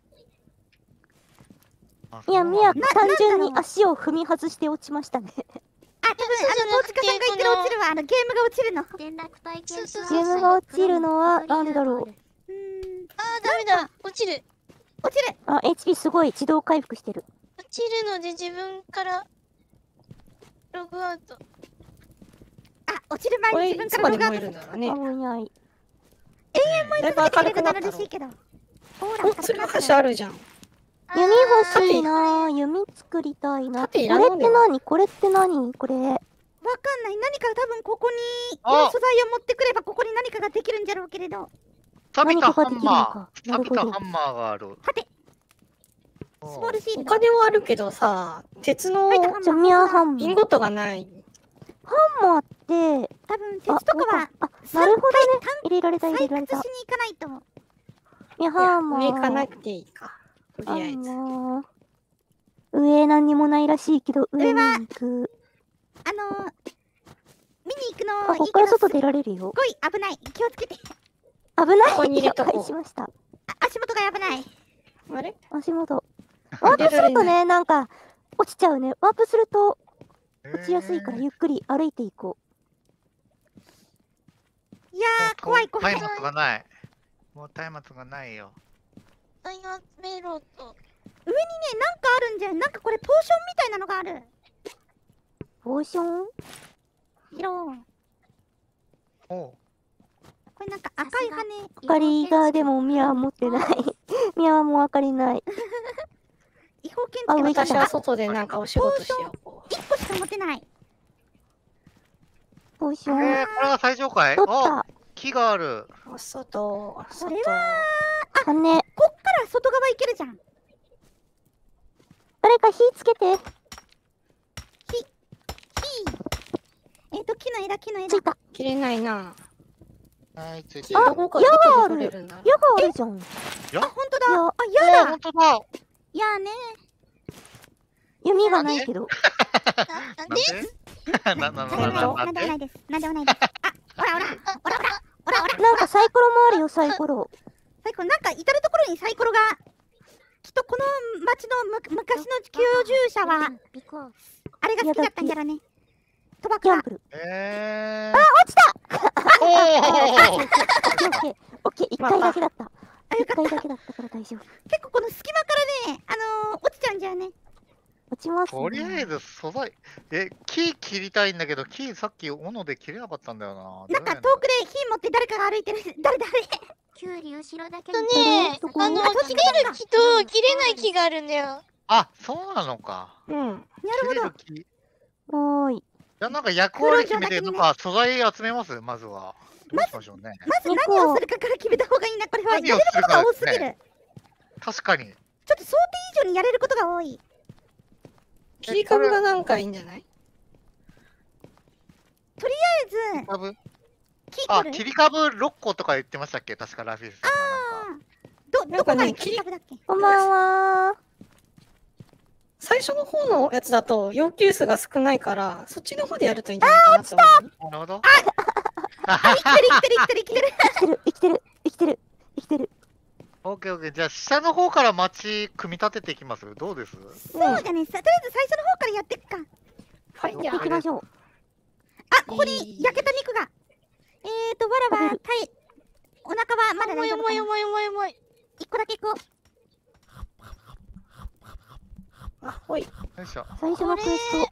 いや、ミヤ、 な単純になんだろう足を踏み外して落ちましたね。 あ、多分あの、トーチカさんが言ってる落ちるわ。あの、ゲームが落ちるの。 連絡体験そうそうゲームが落ちるのはなんでだろう。 うーん。 あー、ダメだ。落ちる。 落ちる。 あ、エイチピー すごい自動回復してる。 落ちるので自分から、ログアウト。 あ、落ちる前これに自分いつまでからログアウト燃えるんだろうね。 危ない。 だいぶ明るくなったろ嬉しいけど。ほら、 お、つるはしあるじゃん。 弓欲しいなぁ。弓作りたいな。これ縦いらないって何これって何これ。 わかんない。何か多分ここに、 あこの素材を持ってくればここに何かができるんじゃろうけれど。 何錆びたハかができるのンマか。 ー。 なるほど錆びたハ。ンマーがある。 はて、スおモールシーおルド。 金はあるけどさ、鉄のはいハンマーじゃあ、ミヤハンマー。 インゴットがない。 ハンマーって、 多分あ、 鉄とかは、 あ、なるほどね。入れられた、入れ採られた。 掘しに行かないと。 ミヤいやハンマー。 上行かなくていいか。とハりあえず。 ンマー。上何にもないらしいけど、上に行く。 あのー、見に行くあ、 のいいけど、 こっから外す出られるよ。 ごい危ない。気をつけて。 危ない。 ここに入れとこう了解しました。 あ足元が危ない。 あれ足元。ワープするとね、なんか、落ちちゃうね。ワープすると落ちやすいから、ゆっくり歩いていこいやー、怖い怖い。 松明がない。もう松明がないよ。 ダイヤメロと。 上にね、なんかあるんじゃん。なんかこれポーションみたいなのがある。 う。ポーションヒロー。 おう。 これなんか赤い羽。 明かりが、でも、ミヤは持ってない。ミヤはもう明かりない。 違法建あ上来た築私は私は外でなんかお仕事しよう。 いっこしか持ってない。 ポーション。 えー、これが最上階？ 取っあ、 た。 木がある。 お外、 それ外。 羽。 こっから外側行けるじゃん。 誰か火つけて。 木。えっと、木の枝、木の枝。 ついた。 切れないな。 はい、ついてある。 どこかどこで取れるんだろう。 矢があるじゃん。 あ、ほんとだ。 いやあ、 あやだ。 本当だ。 いやね。 弓がないけど。 な、なんなんでで？な、な、な、な、 なんでもな、 ないなんで？ なんでもないです。なんでもないです。あ、ほらほら、ほらほら、ほらほら。 なんかサイコロもあるよ、サイコロ。 サイコロ、なんか至るところにサイコロが。きっとこの町のむ昔の居住者は、 ビコーあれが好きだったんじゃろね。賭博が。 ギャンブル。 えー。あ、落ちた。おお。 オッケーオッケー。オッケー、一回だけだった。 あ、よ一かった。 回だけだったから大丈夫。 結構この隙間からね、あのー、落ちちゃうんじゃよね。 落ちますね。 とりあえず素材、え、木切りたいんだけど、木さっき斧で切れなかったんだよな。 なんか遠くで火持って誰かが歩いてる。誰誰キュウリ後ろだけとにね、 どこあの、 あ切れる木と切れない木があるんだよ。 あ、そうなのか。 うん。 なるほど。 切れる木。 おーい。 じゃあなんか役割決めて、なんか素材集めますまずは。どうしましょうね。 まず何をするかから決めた方がいいな。これはやれ何をることするかが多すぎる。 ですね。確かに。 ちょっと想定以上にやれることが多い。 切り株がなんかいいんじゃない？ とりあえず、 株木あ、 取る。 切り株ろっことか言ってましたっけ確かラフィスさんがなんか。 ど、 なんかねどこが切り株だっけ？ こんばんは。 最初の方のやつだと要求数が少ないから、そっちの方でやるといいんじゃないかなと思う。 なるほど。 生きてる生きてる生きてる生きてる。 生きてる、生きてる、生きてる、生きてる。 オッケーオッケー。じゃあ下の方から町組み立てていきますどうですそうだね。さとりあえず最初の方からやっていくか。 ファイヤー。 行きましょう。 あ、ここに焼けた肉が。えーと、わらは、たい、お腹はまだも大丈夫かな。 よもよもよもよもよ。 一個だけ行こう。 あ、ほい。 よいしょ。 最初のクエスうわ、危ない危ない。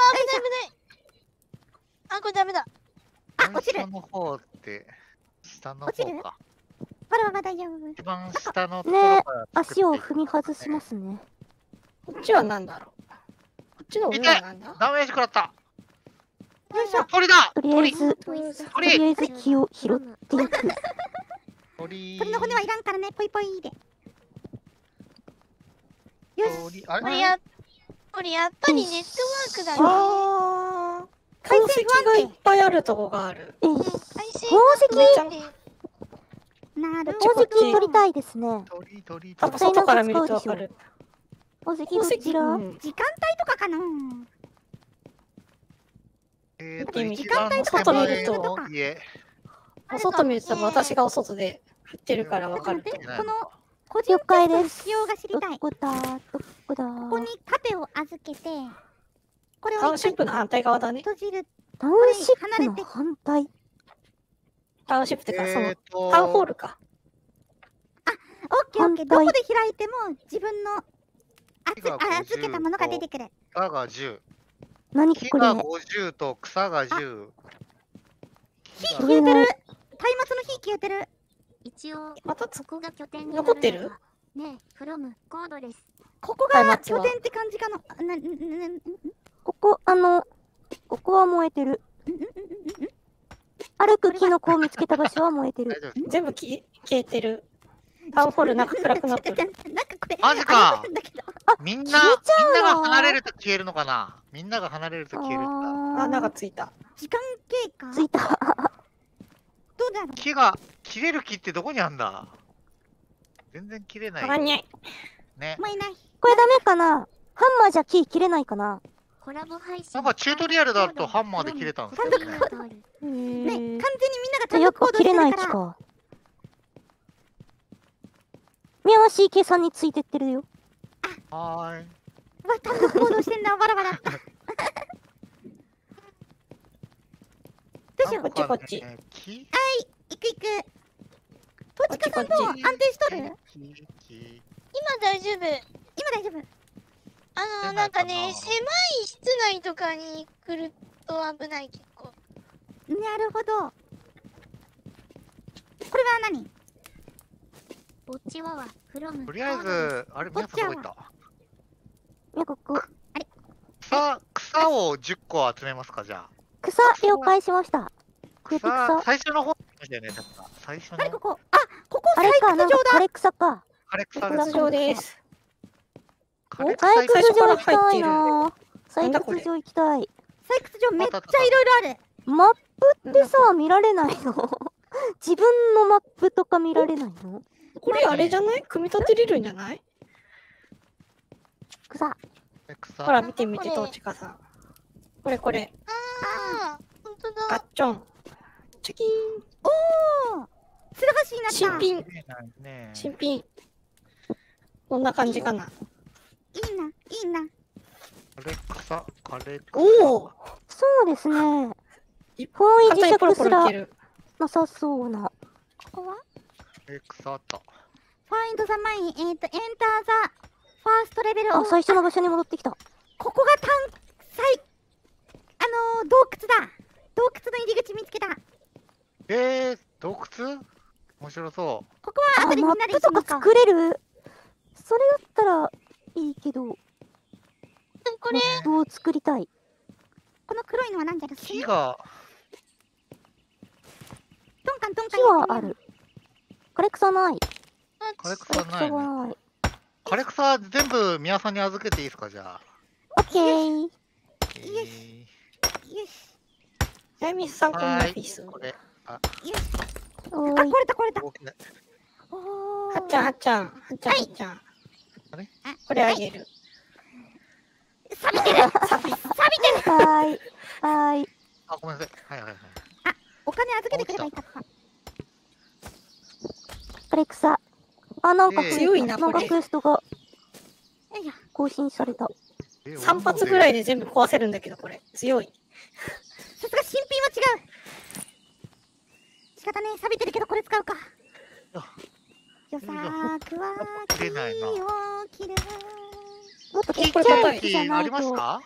あ、これダメだ。 あ、落ちる下。の方って、下の落ちる方か。 わらはまだ大丈夫。 一番下のとこねろからト。足を作っていく踏み外しますね。 こっちは何だろう。こっちの上は何だ？ ダメージ食らった。 よいしょ。 鳥だとりあえず、と鳥りあえず木を拾っていく。 鳥鳥の骨はいらんからね、ポイポイで。よし。 鳥あれこれや、これやっぱりネットワークだね。 あー。 回鉱石が線不安定いっぱいあるとこがある。 えい、 配信宝石がねなる宝ほど。 石取りたいですね。 鳥鳥あ、 鳥外から見るとわかる。 宝石鉱石、 どちら、 うん。 時間帯とかかな。 えーと、 時間帯一番外見る手前との家。 お外見ると私がお外で振ってるからわかると思う。 ちょっと待って、この個人了解テストのです。 仕様が知りどたい。 こだどこだここにカテを預けて、これを一回タウンシップの反対側だね。 閉じる。 タウンシップの反対。 タウンシップってか、そのえー、と、 タウンホールか。 オッケーオッケー。 反対どこで開いても自分のあつ木がごじゅうあ預けたものが出てくる。 草がじゅう。 何これ木がごじゅうと草がじゅう。 火木が消えてる。松明の火消えてる。 一応、 またつそこが拠点に残ってる？ ねえ、フロム、コードです。 ここが松明は拠点って感じかな。な、な、な、な、 ここ、あの、ここは燃えてる。歩くキノコを見つけた場所は燃えてる。 大丈夫です全部き消えてる。タウンホールなんか暗くなってる。 なんかこれ、 マジかあれなんだけどみんな、 消えちゃうのみんなが離れると消えるのかなみんなが離れると消えるんだ。 あ、なんかあついた。 時間経過ー、ついた。 どうだろう。 木が、切れる木ってどこにあんだ全然切れない。 あらにゃい。 ね。 もういない。 これダメかなハンマーじゃ木切れないかなコラボ配信。 なんかチュートリアルだとハンマーで切れたんですけどね。 ね、完全にみんながじゃあ単やっ独行動してぱ切れないるから。 木か。宮橋池さんについてってるよ。 はーい。 うわ、単独行動してんだ。バラバラ。どうしよう。 こっちこっちなんかね木行く行く。トチカさんどうこっ安定しとる木木今大丈夫。 今大丈夫。 あの、なんかね、狭い室内とかに来ると危ない、結構。 なるほど。これは何ぼっちわは、フロム、 とりあえず、あれ、皆さんどこ行ったいや、ここ。 草、草をじゅっこ集めますか、じゃあ。 草、了解しました。これで草、 草。 最初の方に来ましたよね、確か。最初の何ここあ、ここ採あれか、なんか掘場だ。 枯れ草か。 枯れ草こです。 れ上です。 枯れ草採行く掘場行きたい最初ななん採だこれ掘場行きたい。 採掘場めっちゃいろいろある。 マップってさ、見られないの自分のマップとか見られないのこれあれじゃない？組み立てれるんじゃない？ 草。 草ほら見てみて、 これトーチカさん。これこれ。 ああ、ほんとだ。 ガッチョン。チキン。 おーツルハシになった。 新品。 綺麗なね新品。こんな感じかな。 いいな、いいな。 枯れ草、枯れ草。 おお。 そうですねい。 方位磁簡単にポロ石すらポロいける。 なさそうな。 ここは枯れ草あった。 ファインドザマイン、えっ、ー、と、エンターザファーストレベルあ、 を最初の場所に戻ってきた。 ここが単、最、あのー、洞窟だ。洞窟の入り口見つけた。 えー、洞窟面白そここはあ、 後でみんなでマップと行きますか。 か作れるそれだったらいいけど、 これ、 どう作りたい？ この黒いのはなんじゃろ。 木が、 トンカントンカン。 木はある。枯れ草ない。 枯れ草枯れ草ないね。 はない。 枯れ草全部宮さんに預けていいですか、じゃあ。 オッケー。 えよしーよし。 あやみさんこのはーいオフィス。 これ、あ、 よし。あ、 おーい。 これたこれた。 大きなおはっちゃんはっちゃんはっちゃんはっちゃん。 あれこれあげる。 錆びてる錆び錆びてる。 はーい。はーい。 あ、ごめんなさい。はいはいはい。 お金預けてくればいいかった。 枯れ草。あ、なんかええ強いななんかこれクエストがよいしょ。 更新された。 えさん発ぐらいで。 で全部壊せるんだけど、これ。強い。 さすが新品は違う。仕方ねえ、錆びてるけどこれ使うか。 あよさーくは切れないな木を切る。 もっとちっちっちゃいちゃい木じゃ木ありないと。 ますか？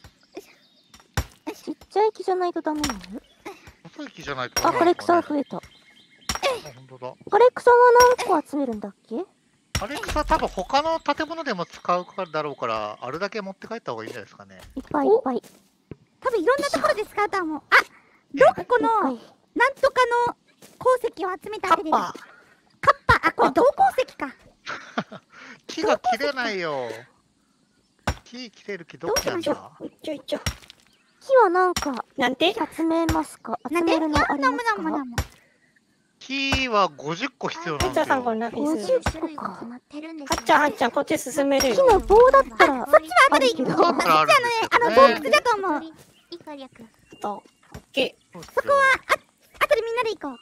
ちっちゃい木じゃないとダメなの？ 細い木じゃないとあ、枯れダメなんですかね。 草増えた。 あ、本当だ。 枯れ草は何個集めるんだっけ？ 枯れ草多分他の建物でも使うからだろうから、あるだけ持って帰った方がいいんじゃないですかね。 いっぱいいっぱい。いっ多分いろんなところで使うと思う。あ、ろっこのぱい。 なんとかの鉱石を集めた手で。 カッパカッパ。あ、これ銅鉱石か。 木が切れないよ。木切れる木どこなんちょだ？、 いっちょいっちょ。 木はなんかなんて集めますか？集なんで？ めるのありなますか？ むなむなむ。 木はごじゅっこ必要なんですはっちゃんさんこよ。 のオフィ 50 ス。 種類が決まってるんですはっちゃんはっちゃんこっち進める木よ。 の棒だったらそっちは後で行く。 あるけど。 だったらあるんですあのよね。 洞窟だと思う。 以下略。 あと、オッケそうですよそこはあ後でみんなで行こ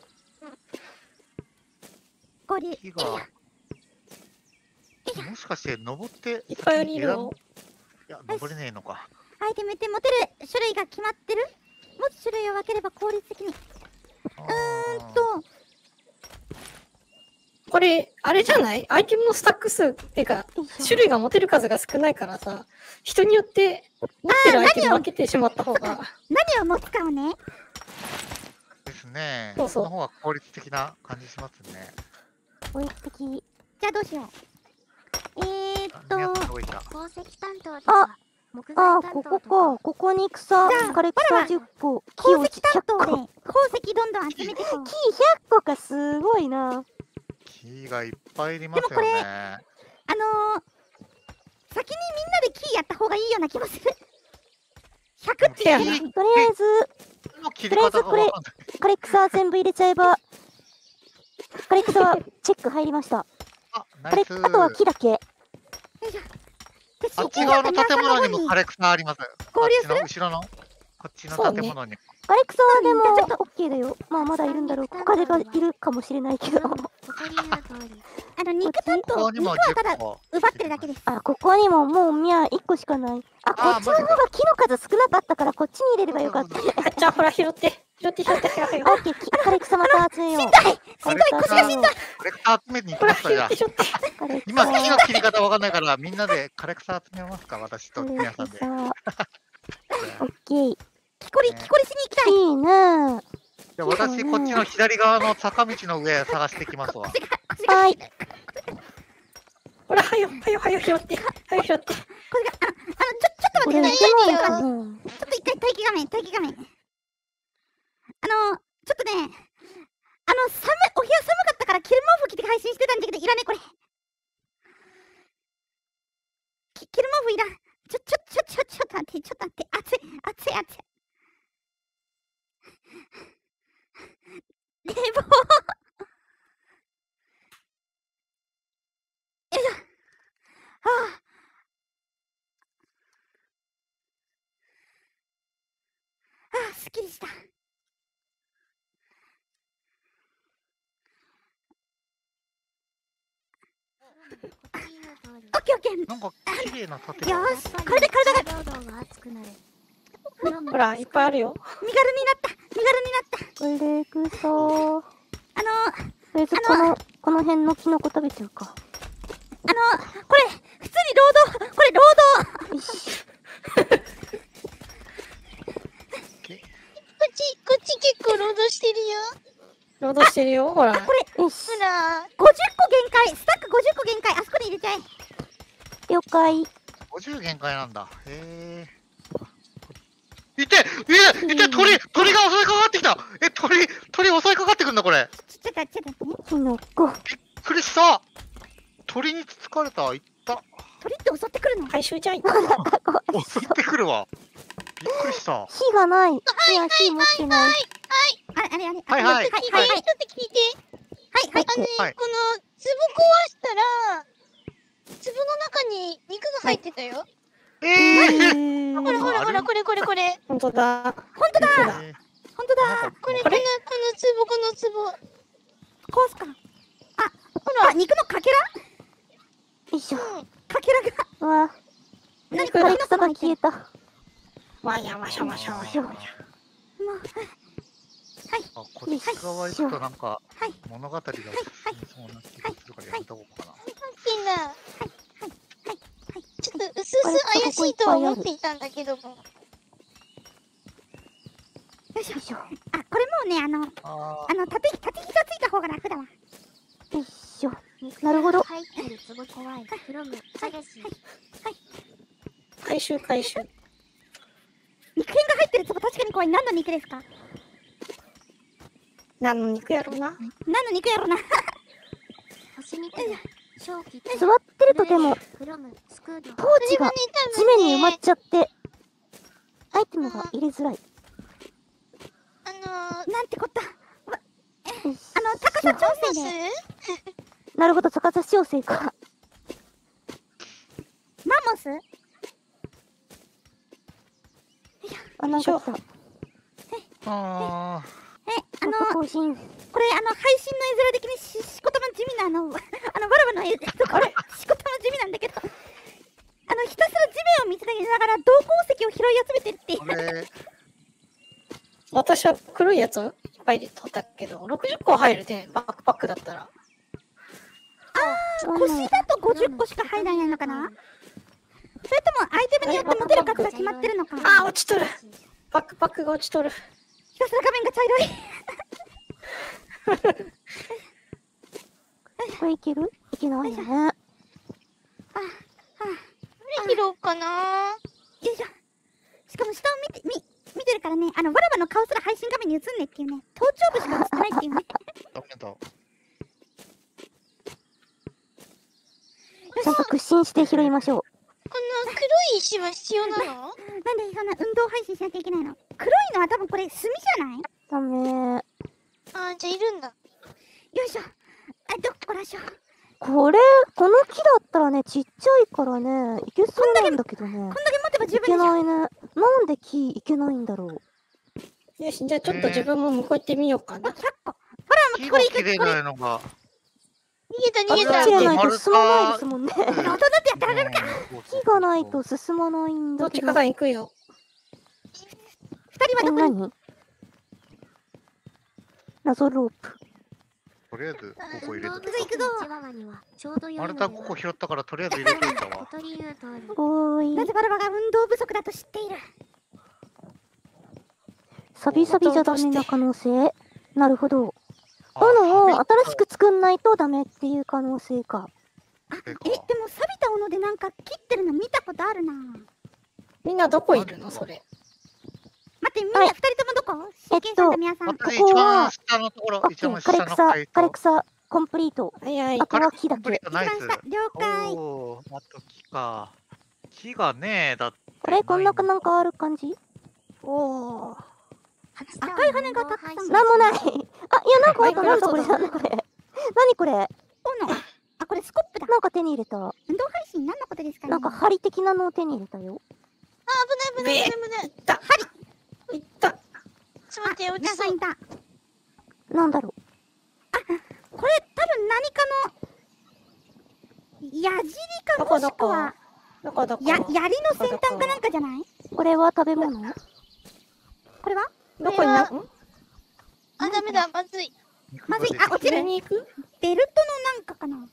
う。合流。 木が。もしかして登ってー。いっぱいいるよ。 いや、登れねえのか。 アイテムって持てる種類が決まってる？持つ種類を分ければ効率的に。うあーんと、 これ、あれじゃない？アイテムのスタック数ってか、種類が持てる数が少ないからさ、人によって持ってるアイテム分けてしまった方が。 何を持つかをね。 ーですね。 そうそうその方が効率的な感じしますね。 効率的。 じゃあどうしよう。えーっと、 宮さんどこ行った？ 鉱石担当とか、木材あ、 担ここ当とか。 か。ここに草、 じゃあ枯れ草じゅっこ、木を鉱石担当でひゃっこ。 鉱石どんどん集めていこう。 木ひゃっこか、すごいな。 木がいっぱいいりますよでもこれね。 あのー、先にみんなでキーやった方がいいような気もする。ひゃくってやな。 やなとりあえず、 木の切り方がわかんない。 枯れ草全部入れちゃえば、枯れ草はチェック入りました。 あ、ナ枯れイス。 あとは木だけ。 であっち側の建物にも枯れれ草あります。 合流するあっちの後ろの、こっちの建物にも。 枯れ草はでもじゃあちょっとオッケーだよ。まあまだいるんだろう。他でがいるかもしれないけど。 ここに言う通り。 あの、肉担当、 ここにも肉はただじゅっこ。 奪ってるだけです。 あ、ここにももうミャいっこしかない。あ、こっちの方が木の数少なかったからこっちに入れればよかった。オッはっちゃんほら拾って。拾って拾って、はよはよ。 ケー、木枯れ草また集めよう。 枯れ草、枯れ草集めに行きほらますか、じゃあ拾って。拾って。 枯れ草。 今、木の切り方わかんないから、みんなで枯れ草集めますか、私と枯れ皆さんで。 草。オッケー。 木こり、木こりしに行きたい。 いいなぁ。 じゃあ私、こっちの左側の坂道の上探してきますわ。 はい。 ほら、はよはよはよ拾って。はよ拾って。 これが、あ、あの、ちょ、ちょっと待って、 これいね、 けないかな。 ちょっと一回待機画面、待機画面。あの、ちょっとね、あの、寒い、お部屋寒かったから、着る毛布着て配信してたんだけど、いらね、これ。き着る毛布いらん。ちょ、ちょ、ちょ、ちょ、ちょっと待って、ちょっと待って、暑い、暑い、暑い。冷房。よいしょ。はあ。ああ、すっきりした。 ここに言う通り。 オッケーオッケー。 なんか、綺麗な建物。 よーし、これで体が労働が熱くなる。 ほら、いっぱいあるよ。 身軽になった。身軽になった。 枯れ草。 あのー、 とりあえずこの、この辺のキノコ食べちゃうか。 あのー、これ、普通に労働、これ労働。 よし。 こっち、こっち結構労働してるよ。 労働してるよ。ほら。 これ、 よし。 ほら、 ごじゅっこ限界。スタックごじゅっこ限界。あそこに入れちゃえ。 了解。 ごじゅう限界なんだ。へえ。いて、いて、いて、鳥、鳥が襲いかかってきた。え、鳥、鳥襲いかかってくんだこれ。 ちょっと、ちょっと待ってね。 キノコ。 びっくりした。鳥につつかれた。いった。 鳥って襲ってくるの？ 回収じゃん。 襲ってくるわ。びっくりした。 火がない。いや、火持ってない。 あれ、あれ、あれ。 はいはいはい、 聞いて、 はい、 ちょっと聞いて。 はい、はい。 あのね、 はいこの壺壊したら、壺の中に肉が入ってたよ。 ええ。 ほらほらほら、これこれこれ。 本当だ。 本当だ。 えー本当だ。 これ、 これこの、この壺、この壺。 壊すか。あ、ほら、肉のかけらよいしょ。 かけらが。 うわ、 何枯れ草が消えた。 わやわしゃわしゃわしゃわしゃ。 もう、 あ、こっち側行くとなんかはい物語が進みそうな気がするからやめとこうかな。 いいな。ちょっと、うすうす怪しいとは思っていたんだけども。 よいしょ。あ、これもうね、あの、 ああの、縦、縦膝ついた方が楽だわ。 よいしょ。なるほど。 入ってる壺怖い。フロム、サゲシ。 回収回収。 肉片が入ってる壺確かに怖い。何の肉ですか？ 何の肉やろうな。 何の肉やろな。 星肉。正気。 座ってるとでも、 フロム、スクード。 ポーチが地面に埋まっちゃって、アイテムが入れづらい。 あのー、 なんてこった。 よいしあの、高さ調整で。 ょなるほど、逆さ調整か。 マンモス？ あ、なんか来た。 あえ、あの、 更新。 これ、あの、配信の絵面的にし、しこたま地味な、あの、あの、わらわの絵、あれしこたま地味なんだけど、あの、ひたすら地面を見つめながら、銅鉱石を拾い集めてるっていう。 あ、これ、 私は黒いやつをいっぱいで取ったけど、ろくじゅっこ入るね、バックパックだったら。 腰だとごじゅっこしか入らないのかな？それとも、アイテムによって持てる数が決まってるのか？ あー、落ちとる。バックパックが落ちとる。 ひたすら画面が茶色い。 これいける？いけないよね。 どれ拾おうかな。 よいしょ。しかも下を見て、み、見てるからね、あの、わらわの顔すら配信画面に映んねえっていうね、頭頂部しか映ってないっていうね。 ダメだ。 ちゃんと屈伸して拾いましょう。 この黒い石は必要なの？ なんでそんな運動配信しなきゃいけないの？黒いのは多分これ炭じゃない？よダメ。 あー、じゃあいるんだ。 いしょ。あ、どこらしょ。 これ、この木だったらね、ちっちゃいからね、いけそうなんだけどね。 こんだけ持てば十いけ分でしょ。 ないね。なんで木いけないんだろう。 よし、じゃあちょっと自分も向こう行ってみようかな。 ひゃっこ。ほら、 木これいく、 が綺麗これ。 なのが。 逃げた逃げた。 あ木がないと進まないですもんね。 大人ってやってられるか。 木がないと進まないんだけど。 どっちかが行くよ。 え、 二人はどこに？ 何？謎ロープ。 とりあえず、ここ入れとく。 行くぞチワワにはちょうどよいマルタここ拾ったからとりあえず入れといたわ。 小鳥言う通り。 おーい。 なぜバラバが運動不足だと知っている。 サビサビじゃダメな可能性。なるほど。 あ斧を新しく作んないとダメっていう可能性か。 え、 えかでも錆びた斧でなんか切ってるの見たことあるな。 みんなどこいるのそれ。 待って、みんなはい二人ともどこ？真剣さんと宮さん。 私ここは一番下のところオ、ッケー。 一番下の枯れ草、 階枯れ草、コンプリート。 はいはいあ。とは木だけ。 コンプリートナイス。 一番下、了解。 おー、あと木か。木がねえ、だって。 あれこん中なんかある感じ？ おー。 赤い羽がたくさん。 なんもない。あ、いや、なんかあった。なんだこれ、なんだこれ。何これ。 斧。あ、これスコップだ。 なんか手に入れた。 運動配信何のことですかね？ なんか針的なのを手に入れたよ。 あ、危ない危ない危ない危ない。 いった。いった。 ちょっと待って、落ちそう。 皆さんいた。 なんだろう。 これ多分何かの矢尻かもしくはどこどこ。 や槍の先端かなんかじゃない？ これは食べ物？ これは？ どこにな、んあ、ダメだ、まずい。 まずい。あ、落ち上る。 に行くベルトのなんかかな。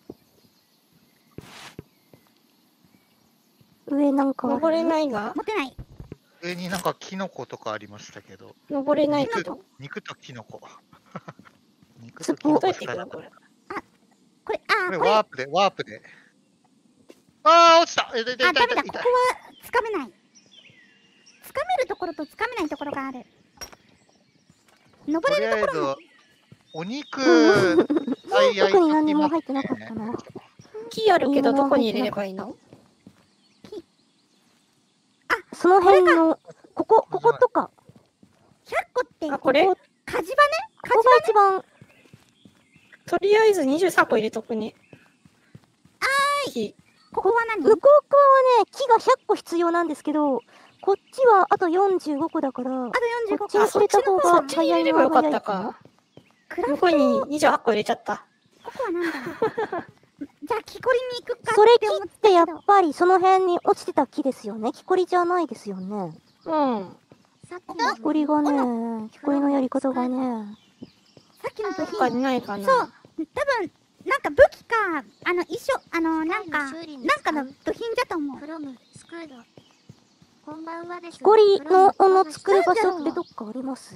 上なんかある。 登れないが持てない。 上になんかキノコとかありましたけど。 登れないけど。 肉とキノコ。肉つっぽとキノコどうやってしかない。 行くのこれ。 これ、あー、 これこれ、 ワープで、ワープで。 あー、落ちた。え、痛い痛いあ、ダメだ、 痛い痛いここはつかめない。つかめるところとつかめないところがある。登とりあえずれるところも。、 お肉、はい特に何も入ってなかったな。 木あるけどどこに入れればいいの？ その辺の、ここ、こことか、 ひゃっこって、 あ、これこ火事場ねここが一番、 とりあえずにじゅうさんこ入れとくね。木。 ここは何向こう側はね、木がひゃっこ必要なんですけど、こっちはあとよんじゅうごこだから、 あとよんじゅうごこ。 こっちに捨てた方がそっちに入早いれればよかっのは早いかたかな。。 向こうににじゅうはっこ入れちゃった。 ここはなんだろう。じゃあ、木こりに行くかそれって思っ木ってやったけど。 ぱりその辺に落ちてた木ですよね。木こりじゃないですよね。 うん。 さっき木こりがね、木こりのやり方がね。 さっきの部他に品。 ないかな。 そう、多分、なんか武器か、あの、一緒、あの、なんか、 修理になんかの部品だと思う。 フロムスクール。こんばんはです。 木こりの斧作る場所ってどっかあります？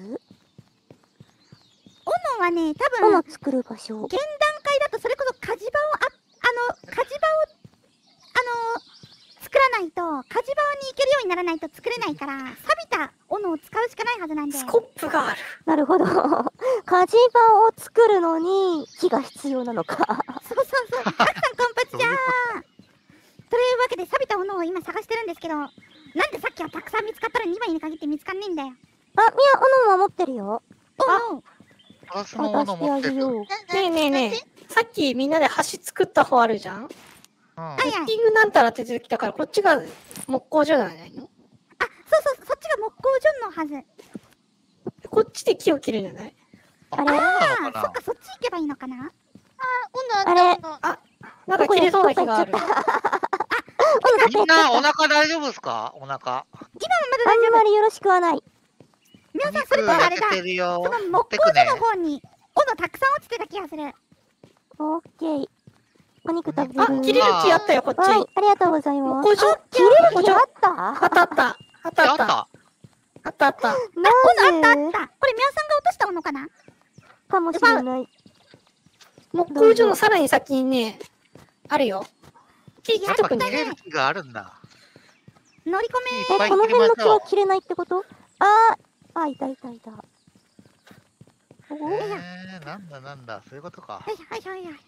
斧はね、多分、 斧作る場所。 現段階だとそれこそ火事場をああの火事場をあの作らないと火事場に行けるようにならないと作れないから、錆びた斧を使うしかないはずなんで。 スコップがある。 なるほど。火事場を作るのに木が必要なのか。 そうそうそう。たくさんコンパチじゃー。というわけで錆びた斧を今探してるんですけど、なんでさっきはたくさん見つかったらにまいに限って見つかんねえんだよ。 あ、みや、斧は持ってるよ。 おお。 私も渡して物持ってる。 あげよう。 なねえねえねえ。さっきみんなで橋作った方あるじゃん。 うんはいはいセッティングなんたらって出てきたから、こっちが木工所じゃないの？ あ、そうそう、そっちが木工所のはず。 こっちで木を切るんじゃない？ あれそうなのああ、そかなっか、そっち行けばいいのかな。 斧あったあれ斧。 なんか切れそうな木がある。 みんなお腹大丈夫ですか？お腹。 今はまだあ大丈夫。 んまりよろしくはない。 皆さん、それ肉こそあれだ。 焼けてるよ。 その持っ木工所てくね。 の方に斧たくさん落ちてた気がする。 オッケー。お肉食べる。 あ、切れる木あったよ、こっち。 はい、ありがとうございます。 木工所。 切れる木工所。 木あっあったあった。あったあった。 あった。 あったあった。 た斧あったあなぜった。これ、みやさんが落とした斧かな。 かもしれない。 木工所のさらに先にね、あるよ。木切やっぱっとくね。 切れる木があるんだ。 乗り込め。 いっぱえ、このい切りましょう。 辺の木は切れないってこと？あー、あ、いたいたいた。おお、 えー、なんだなんだ、そういうことか。 はいはいはいはい。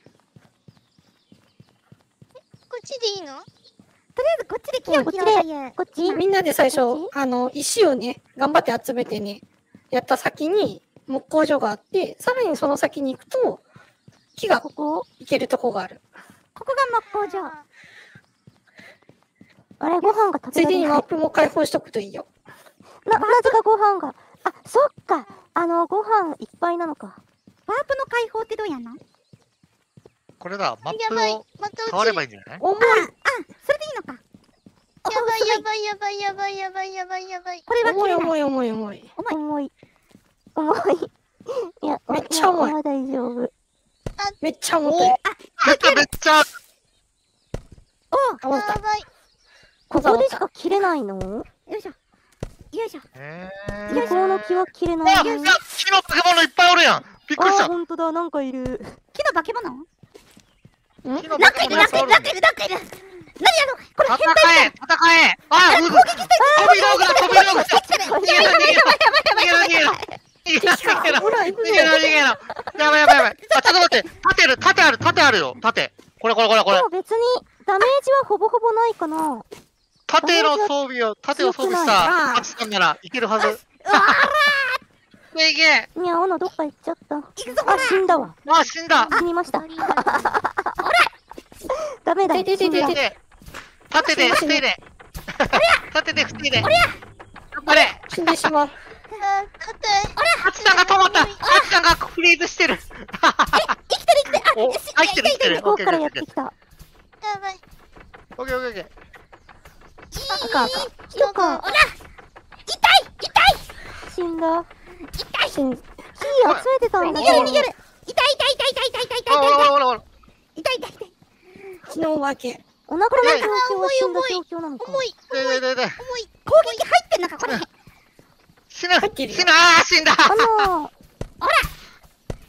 こっちでいいの？ とりあえずこっちで木を切ろうという。 こっち？ みんなで最初こっ、 あの、石をね、頑張って集めてね、やった先に木工所があって、さらにその先に行くと、木がここ？ 行けるとこがある。 ここが木工所。 あれ、ご飯が食ついでにべられない。 マップも開放しとくといいよ。 な、なぜかご飯が。あ、そっか。あの、ご飯いっぱいなのか。 ワープの解放ってどうやんの？ これだ、マップやばいを。 また変われ落ちる。 ばいいんじゃない？ 重い。 それでいいのか。おやばいすごやばいやばいやばいやばいやばいやばい。 これは切れない。 重い重い重い重い。 重い。重い。いや、 めっちゃ重いやまあ大丈夫。 めっちゃ重たい。 めっちゃ。 お重たい。 やばい。 ここでしか切れないの？ よいしょ。よいしょ。 え向こうの木は切れー。あ、 ないの。 いや、木の化け物いっぱいおるやん。びっくりしあー、 た。 ほんとだ、なんかいる。 木の化け物？ 木のなんかいる化け物なんかいるなんかいるなんかいる。何やろこれ戦変態え戦えあー、うず飛び道具だ飛び道具だ逃げろ逃げろ逃げろ逃げろ逃げろ逃げろほら、行く逃げろ逃げろやばいやばいやばいあ、ちょっと待って盾ある盾ある盾あるよ盾これこれこれこれでも別にダメージはほぼほぼないかな。 盾の装備を盾を装備したハチさんならいけるはずうわねいけいや、斧どっか行っちゃった。 ー行くぞこあ、 ら死んだわ。 あ、死んだ死にました。 一人がダメだ。 でででで死んだで盾で防いで盾で防いで頑張れ死んでしまう。 あー、硬い。 ハチさんが止まったハチさんがフリーズしてる生きてる生きてる。あ、 およし生きてる生きてる向こうからやってきた。 やばい。 オッケーオッケーオッケー赤赤。 人か。 ほら痛い痛い死んだ。 痛い死ん火集めてたんだ逃げる逃げる痛い痛い痛い痛い痛い痛い痛いほらほらほらほら痛い痛い痛い血のお化け。 お腹の状況は死んだ状況なのか。 重い。 でででで重い。 攻撃入ってんのかこれ。 死ぬ入ってるよ死ぬあー死んだあのー、 ほら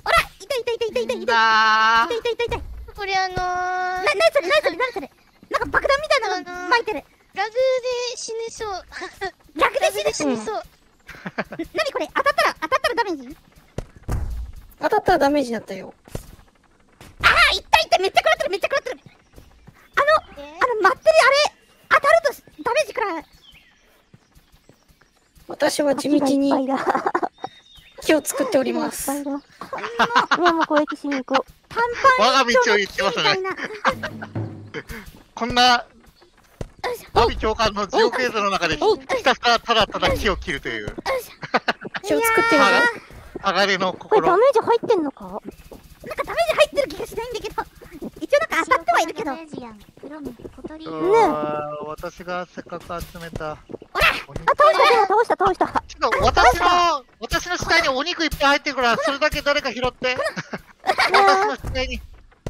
痛い痛い痛い痛い痛い痛い痛いだー痛い痛い痛い痛い。 これあのーな、なにそれなにそれなにそれなんか爆弾みたいなの巻いてる。 ラグで死ぬそう。 ラグで死ぬラグで死ぬそう。 なにこれ、当たったら当たったらダメージ？ 当たったらダメージだったよ。 ああ、いったいった、めっちゃ食らってる、めっちゃ食らってる。あの、 えあの、待ってる、あれ、当たるとダメージ食らう。 私は地道にいっぱいだ。 木を作っております。 いっぱいだ。上も攻撃しに行こう。 短我が道を言ってますね。 パンみたいな。 こんな、阿ビ教官の地獄絵図の中で、ひたすらただただ木を切るという、 木を作ってるぞ。 剥がれのこれダ心。 メージ入ってんのか？ なんかダメージ入ってる気がしないんだけど。一応なんか当たってはいるけど。 ダメージやん。クロム、小鳥。 うわー私がせっかく集めた。お肉あ、倒した倒した倒した。 ちょっと私の、私の死体にお肉いっぱい入ってるから、それだけ誰か拾って。私の死体に。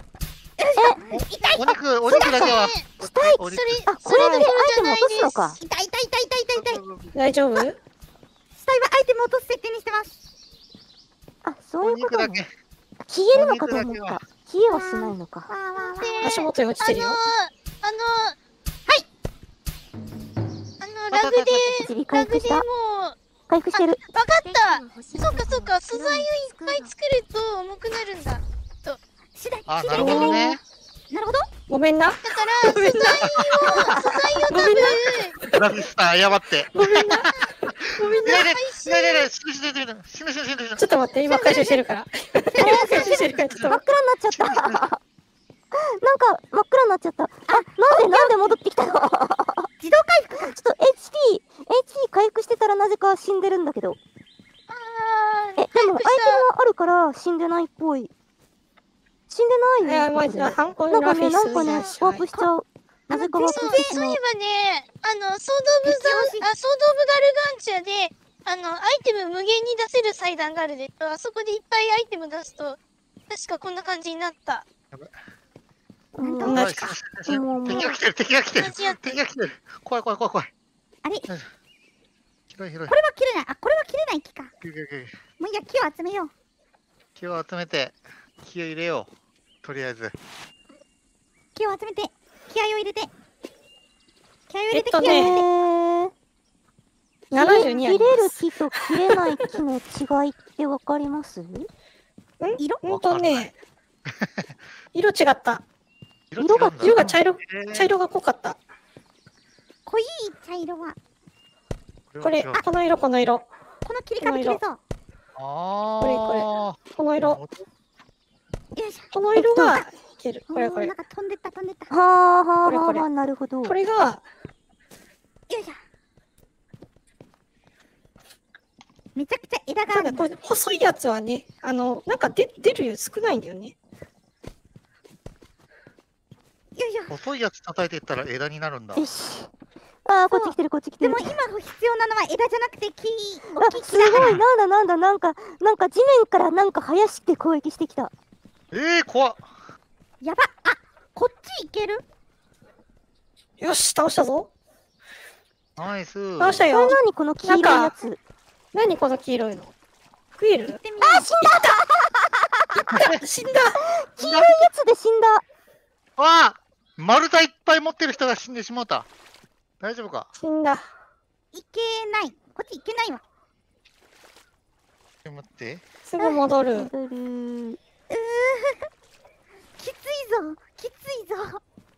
お肉、お肉だけは。 死体お肉それ、 あ、これでアイテム落とすのか。 痛い痛い痛い痛い痛い痛い。 大丈夫？ 死体はアイテム落とす設定にしてます。 あ、そおういうことね。 肉だけ。 消えるのかと思っお肉だけはた。消えはしないのか。 わーわーわー。 足元に落ちてるよ。 あのー、あのー、あの、ラグで、 一尾回ラグでも復した。 う、 回復してる。 わかったそうかそうか、素材をいっぱい作ると重くなるんだ。 死体、 あ、 死体なるほどね。 なるほど。 ごめんな。 だから、素材を、素材をごめんな。 グラフィスター謝って。 ごめんな。ごめんな。 いやいやいやいやいや、死ぬ死ぬ死ぬ死ぬ死ぬ死ぬ死ぬちょっと待って、今回収してるから。今回収してるから、ちょっと待真っ暗になっちゃった。なんか真っ暗になっちゃった。あ、なんでなんで戻ってきたの？ちょっ自動回復か。 と エイチピー、エイチピー 回復してたらなぜか死んでるんだけど。 あえ、でもアイテムはあるから死んでないっぽい。死んでって。いや、 ないよ。 まじ、犯行なんかね、 のラフィスなんかね、ワープしちゃう。なぜかワープそうしてしまうそういえ。ばね、あの、ソード・オブ・ザ、あ、ソード・オブ・ガルガンチャで、あの、アイテム無限に出せる祭壇があるでしょ。あそこでいっぱいアイテム出すと、確かこんな感じになった。 うん同じか。 もうもう敵が来てる、敵が来てる同じやつ。 敵が来てる。怖い怖い怖い怖い。 あれ、 広い広いこ。れは切れない。あ、これは切れない木か。 木をもういいや、木を集めよう。 木を集めて、木を入れよう。とりあえず。 木を集めて、気合を入れて。気合を入れて、 えっと気合を入れて。 えー、 ななじゅうにあり切れるます。 木と切れない木の違いってわかります？ 色ほんとね、色違った。 色が色が茶色、 えー茶色が濃かった。 濃い茶色は、 これ、 は違うこの色、この色。 この切り株切れそう。 あこれこーこの色。 よいしょ。 この色がいける。これこれおーなん。か飛んでった飛んでった。よはあはあこれこれはあはあ、なるほど。 これが、 いしょ。めちゃくちゃ枝があただる。 これ細いやつはね、あの、なんか出出るよ少ないんだよね。 よいしょ。 細いやつ叩いていったら枝になるんだ。 よし。あー、こっち来てる、こっち来てる。 でも今必要なのは枝じゃなくて木、 あ大きい木すごい、なんだなんだ、なんか、なんか地面からなんか生やして攻撃してきた。 えー、怖っ。 やば。あ、こっち行ける？ よし、倒したぞ。 ナイス。 これ倒したよ。 何この黄色いやつ。 何この黄色いのクイル行ってみよう。 あ、死んだ死んだ黄色いやつで死んだ。 あ丸太いっぱい持ってる人が死んでしまった。大丈夫か？ 死んだ。 行けない。こっち行けないわ。 ちょっと待って。 すぐ戻る。 戻る。 きついぞ。きついぞ。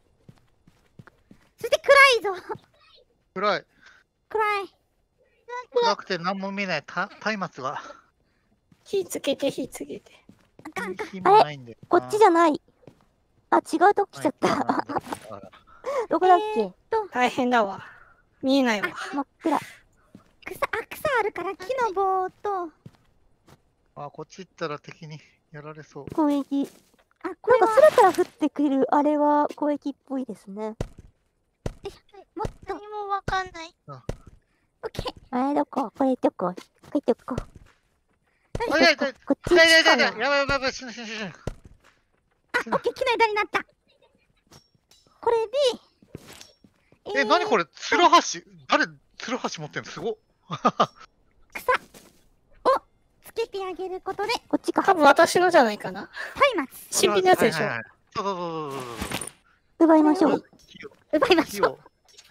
そして暗いぞ。 暗い。 暗い。 暗くて何も見えない。た松明が。 火つけて、火つけて。 あかんかん。 火もないんだよな。 こっちじゃない。あ、違うとこ来ちゃった。どこだっけ、 えーっと、 大変だわ。見えないわ。 真っ暗。 草、あ、草あるから木の棒と、 あ、こっち行ったら敵にやられそう。 攻撃。 あ、これはなんか空から降ってくるあれは攻撃っぽいですね。 もっと、 何もわかんない。 オッケー。 あれどここれどここれどこあ、いやいやいやこっちいやいやいかなやいややばいやばいやばい死ぬ死ぬ死ぬ死ぬ。 あ、オッケー、木の枝になった。これで、 え、なにこれツルハシ誰ツルハシ持ってんのすごっ。 草をつけてあげることで、 こっちか。 多分私のじゃないかな。 松明。 新品のやつでしょはい。はいはいそうそうそうそうそう。 奪いましょう。 奪いましょう。 火を。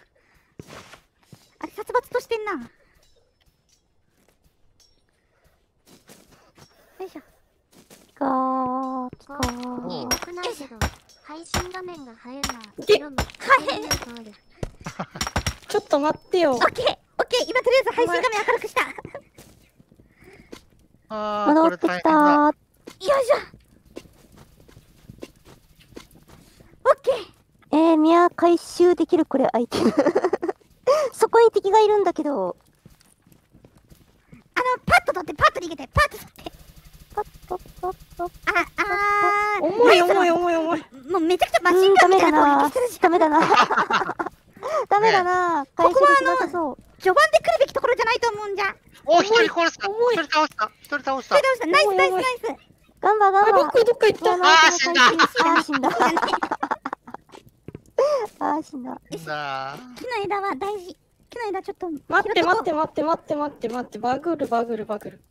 あれ、殺伐としてんな。よいしょ。 ピカー、ピカいいー。 くないけど、配信画面が映えな。 で読む。 はい映え通る。 ちょっと待ってよオ。ッケーオッケー今とりあえず配信画面明るくした。よあー、これ戻ってきた大変だ。 ー。 いしょ。オッケーえー、ミア回収できるこれアイテム。そこに敵がいるんだけど。 あの、パッと取って、パッと逃げて、パッと取って。 パッパッパッパッあ、あー。 重い重い重い重い。 もうめちゃくちゃマシンうん、ダメだガンみたいな攻な撃してるじゃん。 ダメだなダメだな回収できなさそう。 序盤で来るべきところじゃないと思うんじゃ。 お、一人殺した。 重い一人倒した。一人倒したそれ。倒した。ナイスナイスナイス。 ガンバガあ、 ンバ僕どっか行った。 あー死んだあー死んだ。あー死んだ。 なんだ。 木の枝は大事。木の枝ちょっと。 待って待って拾待って待って待って待って。バグるバグるバグる。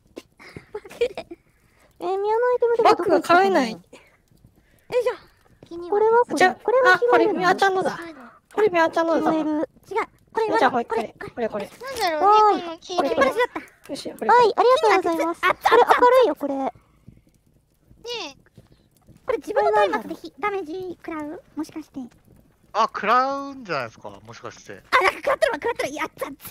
えー、ミアのアイテムでバッグが買えない。 よいしょ。 木にこれはこじゃれ。これはあ、これ拾えるのミアちゃんのだ。これミアちゃんのだ。 拾える。 違う。これはじゃあ、もう一これ回。これこれ。 なんだろうわーいね、この黄これ色いの。 これだった。ねよし、これ。 はい、ありがとうございます。これ明るいよ、これ。 ねこれ自分のタイマーでひダメージ食らうもしかして。 あ、食らうんじゃないですか。もしかして。 あ、なんか食らってるわ、食らってる。やったっつ。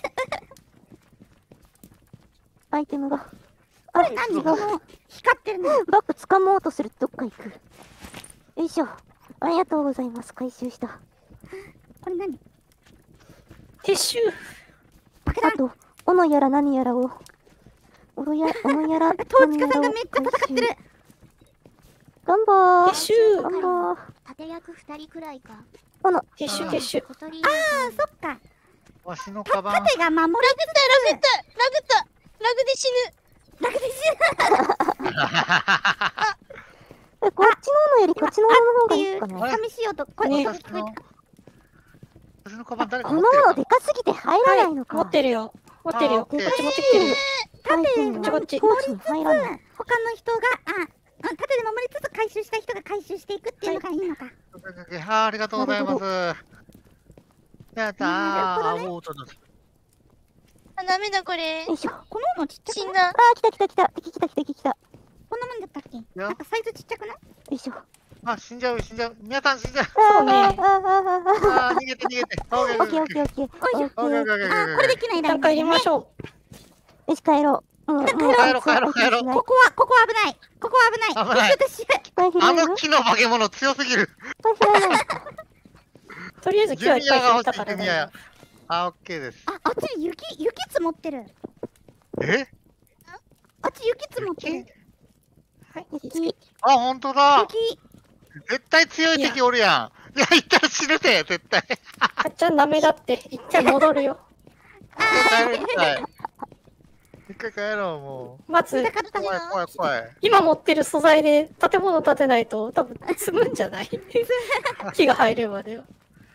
アイテムが。 こあ、 れ何違う。 この光ってるの。 バッグ掴もうとするとどっか行く。よいしょ。ありがとうございます。回収した。 これ何撤収。 爆弾あ。と、斧やら何やらを。斧や、斧やら。 トーチカさんがめっちゃ戦ってる。 ガンバ撤ー。 収。 ガンバー。 縦役二人くらいか。 斧。 撤収撤収。 小鳥ああ、そっか。 わしのカバン。 盾が守る。 ラグったラグったラグったラグで死ぬ。 楽で死ぬ。 え、こっちの斧よりこっちの斧の方っていうがいいかな。 寂しい音。これ、 ね私の。私のカバン誰かこの持ってるか斧でかすぎて入らないのか。 持ってるよ。持ってるよ。 あオッケーこっち持ってきてる。 アイテムがこっちポーチに入らない。 他の人が、あ、うん盾で守りつつ回収した人が回収していくっていうのがいいのか。 あー、ありがとうございます。やったー。 なるほどねあ、もうちょっと。 あ、ダメだこれよ。いしょ。 この斧ちっちゃくない死んだ。 あー、来た来た来た。敵来た来た敵来た。よこんなもんだったっけなんかサイズちっちゃくないいしょ。 あ、死んじゃう、死んじゃう。皆さん死んじゃう。 そうねあーあーあーあーあー、逃げて逃げて。オッケーオッケーオッケーオッケー。オッケオッケーオッケーオッケーオッケーあ、これできないだ一旦帰りましょう。 よし、帰ろう。もう、もう、 帰ろう帰ろう帰ろう帰ろうここは、ここは危ない。ここは危ない。 危ない撤収撤収。 あいっぱい拾えるの木の化け物強すぎる。 いっぱい拾えない。 とりあえず今日はいっぱい拾ったからジュニアが欲しいジュニアあ、オッケーです。 あ、あっち雪、雪積もってる。 えあっち雪積もってる。 はい。 雪。 あ、ほんとだ。 雪。 絶対強い敵おるやん。いや、一旦死ぬて、絶対。 あっちゃんダメだって。一回戻るよ。 帰ろう、一回。一回帰ろう、もまず、 う。怖い、怖い、怖い。 今持ってる素材で建物建てないと多分積むんじゃない木が入るまでは。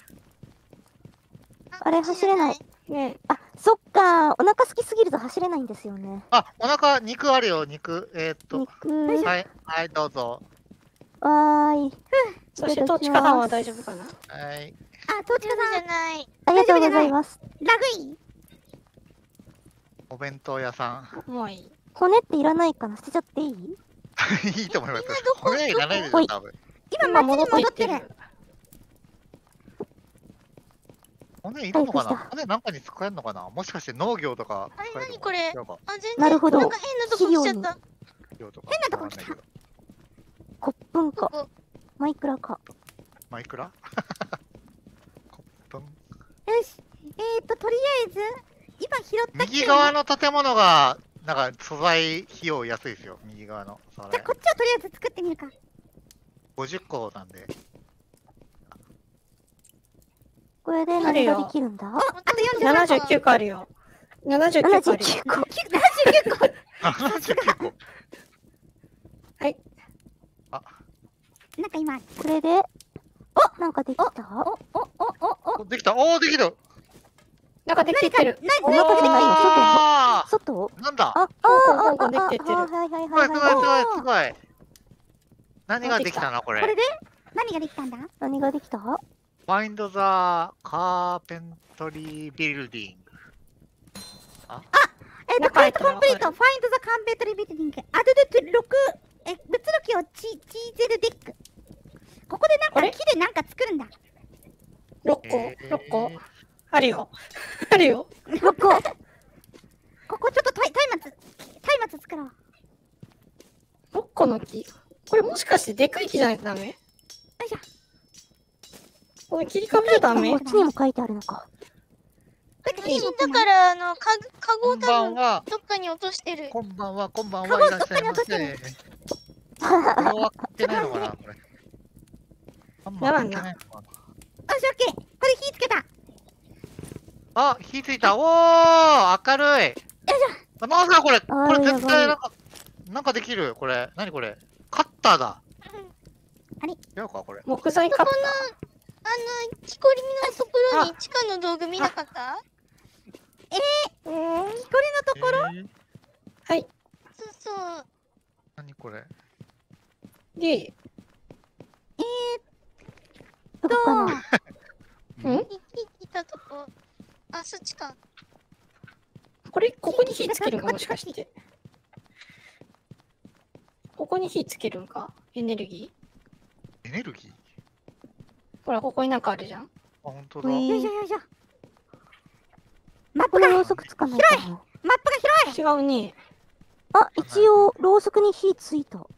あれ走れない。 ねあ、そっか。お腹空きすぎると走れないんですよね。 あ、お腹、肉あるよ、肉。えー、っと。 肉。 はい、はい、どうぞ。 わーい。 そして、トーチカさんは大丈夫かなはい。 あ、トーチカダメじさん、 ゃない。 ありがとうございます。 ラグいいお弁当屋さん。 もういい。 骨っていらないかな捨てちゃっていいいいと思いますみんなど。こ骨いらないでしょ、 どこ多分。 今街に戻いってる。 骨いるのかはいな骨なんかに使えるのかなもしかして農業とかあれ使えるの何これ違うかあ、全然。 なるほどなんか変なとこ来ちゃった。 農業とか変なとこ来たわかんないけどコップンか。 ここ。 マイクラか。 マイクラコップンよし。えーと、とりあえず、今拾った右側の建物が、なんか素材費用安いですよ。右側の。それじゃあこっちをとりあえず作ってみるか。 ごじゅっこなんで。 これで何ができるんだあとよんじゅうななじゅうきゅうこあるよ。ななじゅうきゅうこあるよ。 ?ななじゅうきゅうこ。 ななじゅうきゅうこ。 ななじゅうきゅうこ。 なんか今、 これで、おなんかできたお、お、お、お、お、 おできたおー、できたなんかできてってる。 な、 おな、 腹でかいよあ外ーなんだあ、あ、 ポンポンあ、 ポンポンであ、 きてってるあ、はいはいすごいすごいすごはい。 いすごい。何ができたのこれ。 これで何ができたんだ何ができたファインドザカーペントリービルディング。 えっと、クエイトコンプリート、ファインドザカンペントリービルディング。アドドゥろく、え、物理をチチーゼルデック。ここでなんあれか木でなんか作るんだ。 ろっこえーろっこあるよ。あるよ。 ろっこ。 ここちょっとたい松松明作ろう。 ろっこの木。これもしかしてでかい木じゃないとダメ？ よいしょ。 これ切り株じゃダメこっ？ちにも書いてあるのか。 私だからあのかカゴをこんば多分んは。 どっかに落としてる。 こんばんは。こんばんカは。いらっしゃいませ。これは買ってないのかなこれ。ハンマー買ってないのかな。 よし、オッケー。これ火つけた。 あ、火ついた。おー、明るい。あ、まさかこれ、これ絶対なんか、なんかできる。これ、何これ。カッターだ。 あれ違うか、これ。 木材カッタあの木こりのところに地下の道具見なかった？ ー。うん。 木こりのところ、 えーはい。 そうそう。 何これ。 で、 どこかな。 うん木いたとこ。あ、そっちか。 これ、ここに火つけるんかもしかして。ここに火つけるんかエネルギエネルギー？ ーほら、ここになんかあるじゃん。 あ、本当だ。 ういよいしょよいしょ。マッこれプが、マッろうそくつかないかな。 プが広い。 違うね。 あ、一応、ろうそくに火ついた。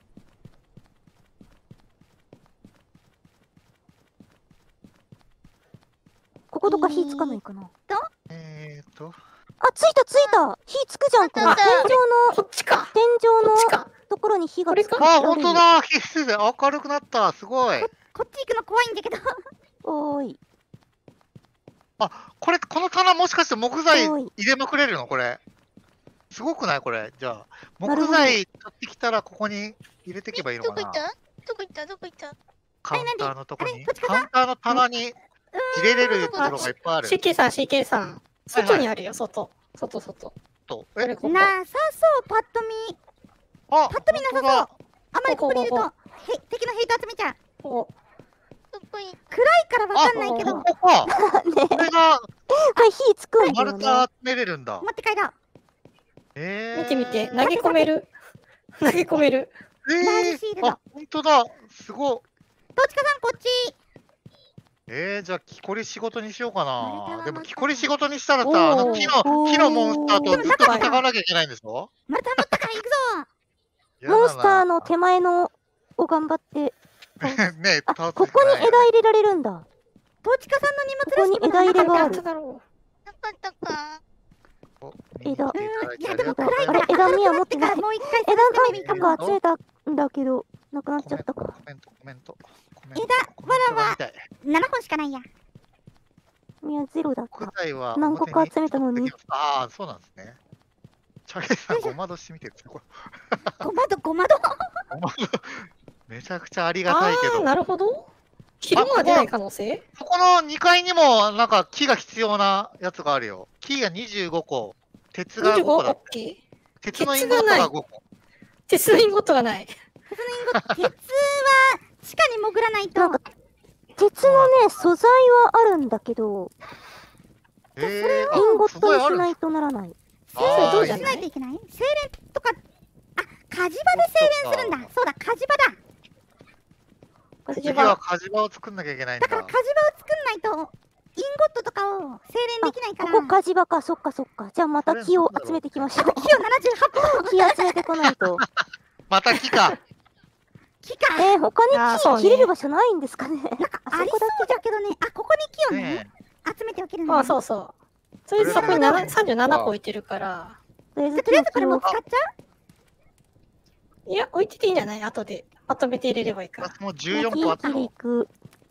こことか火つかないかな。 えーと。 あ、ついたついた火つくじゃん、これ。 あ天井の、 こっちか。 天井のこっちか。 ところに火がつく。 これかあ、本当だ。火ついて明るくなった。すごい。 こっち行くの怖いんだけど。 おーい。 これ、この棚もしかして木材おい入れまくれるのこれ。すごくないこれ。じゃあ、 なるほど木材取ってきたらここに入れていけばいいのどこかな行ったどこ行ったどこ行ったカウンターのとこに。 あれこっちかカウンターの棚に入れれるところがいっぱいある。 シーケー さん、シーケー さん。外にあるよ、外。外、外。 と。 こえれ、ここ。 なさそう、パッと見。 あ、 パッと見なさそう本当だ。 あまりここにいるとここへ敵のヘイト集めちゃう。 おどこに暗いからわかんないけど。 こ持こか。 ねこれがこれ火つくんだ丸よね。 太集めれるんだ。 って帰ろう。 えー、 見てみて、投げ込める。投げ込める。 えラージシールー、 ドあ、本当だ。すごい。 トチカさん、こっち。 えー、じゃあ、木こり仕事にしようかな。 丸太はまたでも、木こり仕事にしたらおーさ、あの木の、 おー木のモンスターとずっと戦わなきゃいけないんでしょまた持ったから行くぞ。 モンスターの手手前のを頑張って。 ねあ、 倒すここに枝入れられるんだ。 トチカさんの荷こ物こに枝入れがあやったる。 だろなかったか。 枝いやでも暗いあれ枝ミア持ってないもう一回枝探してみるか。 なんか集めたんだけど、なくなっちゃったか。 コメント、コメント、コメント。 枝わらわななほんしかないや。 いや、ゼロだった。 木材は何個か集めたのに表ああ、そうなんですね。チャゲさん、ごまどしてみてください。こごまどごまど。 れごまどめちゃくちゃありう。 がたいけどあー、、なるほど。昼間は出ない可能性そこのにかいにもなんか木が必要なやつがあるよ。木がにじゅうごこ、鉄が ?にじゅうご? ごこだオッ。ケー。 鉄のインゴットがごこ。 鉄のインゴットがない。 鉄は地下に潜らないと。 なんか鉄のね、素材はあるんだけど、 えー、 インゴットにあしないとならない。 それどうじゃしなないいといけない。精錬とか、あ、火事場で精錬するんだ。そうだ、火事場だ。 次は火事場を作んなきゃいけないんだ。 だから火事場を作んないと、インゴットとかを精錬できないから。 ここ火事場か、そっかそっか。じゃあまた木を集めてきましょう。 木をななじゅうはっぽん。 木集めてこないと。 また木か。 木か。 えー、他あーそうねに木切れる場所ないんですかね。 ありそうだけどね。あ、ここに木をねね、 集めておけるんだね。 あ、そうそう。とりあえずそこにななさんじゅうななこ置いてるから。 とりあえずとりあえずこれも木を使っちゃう。 いや、置いてていいんじゃない後で。まとめて入れればいいから。 もうじゅうよん木こあった切り行く。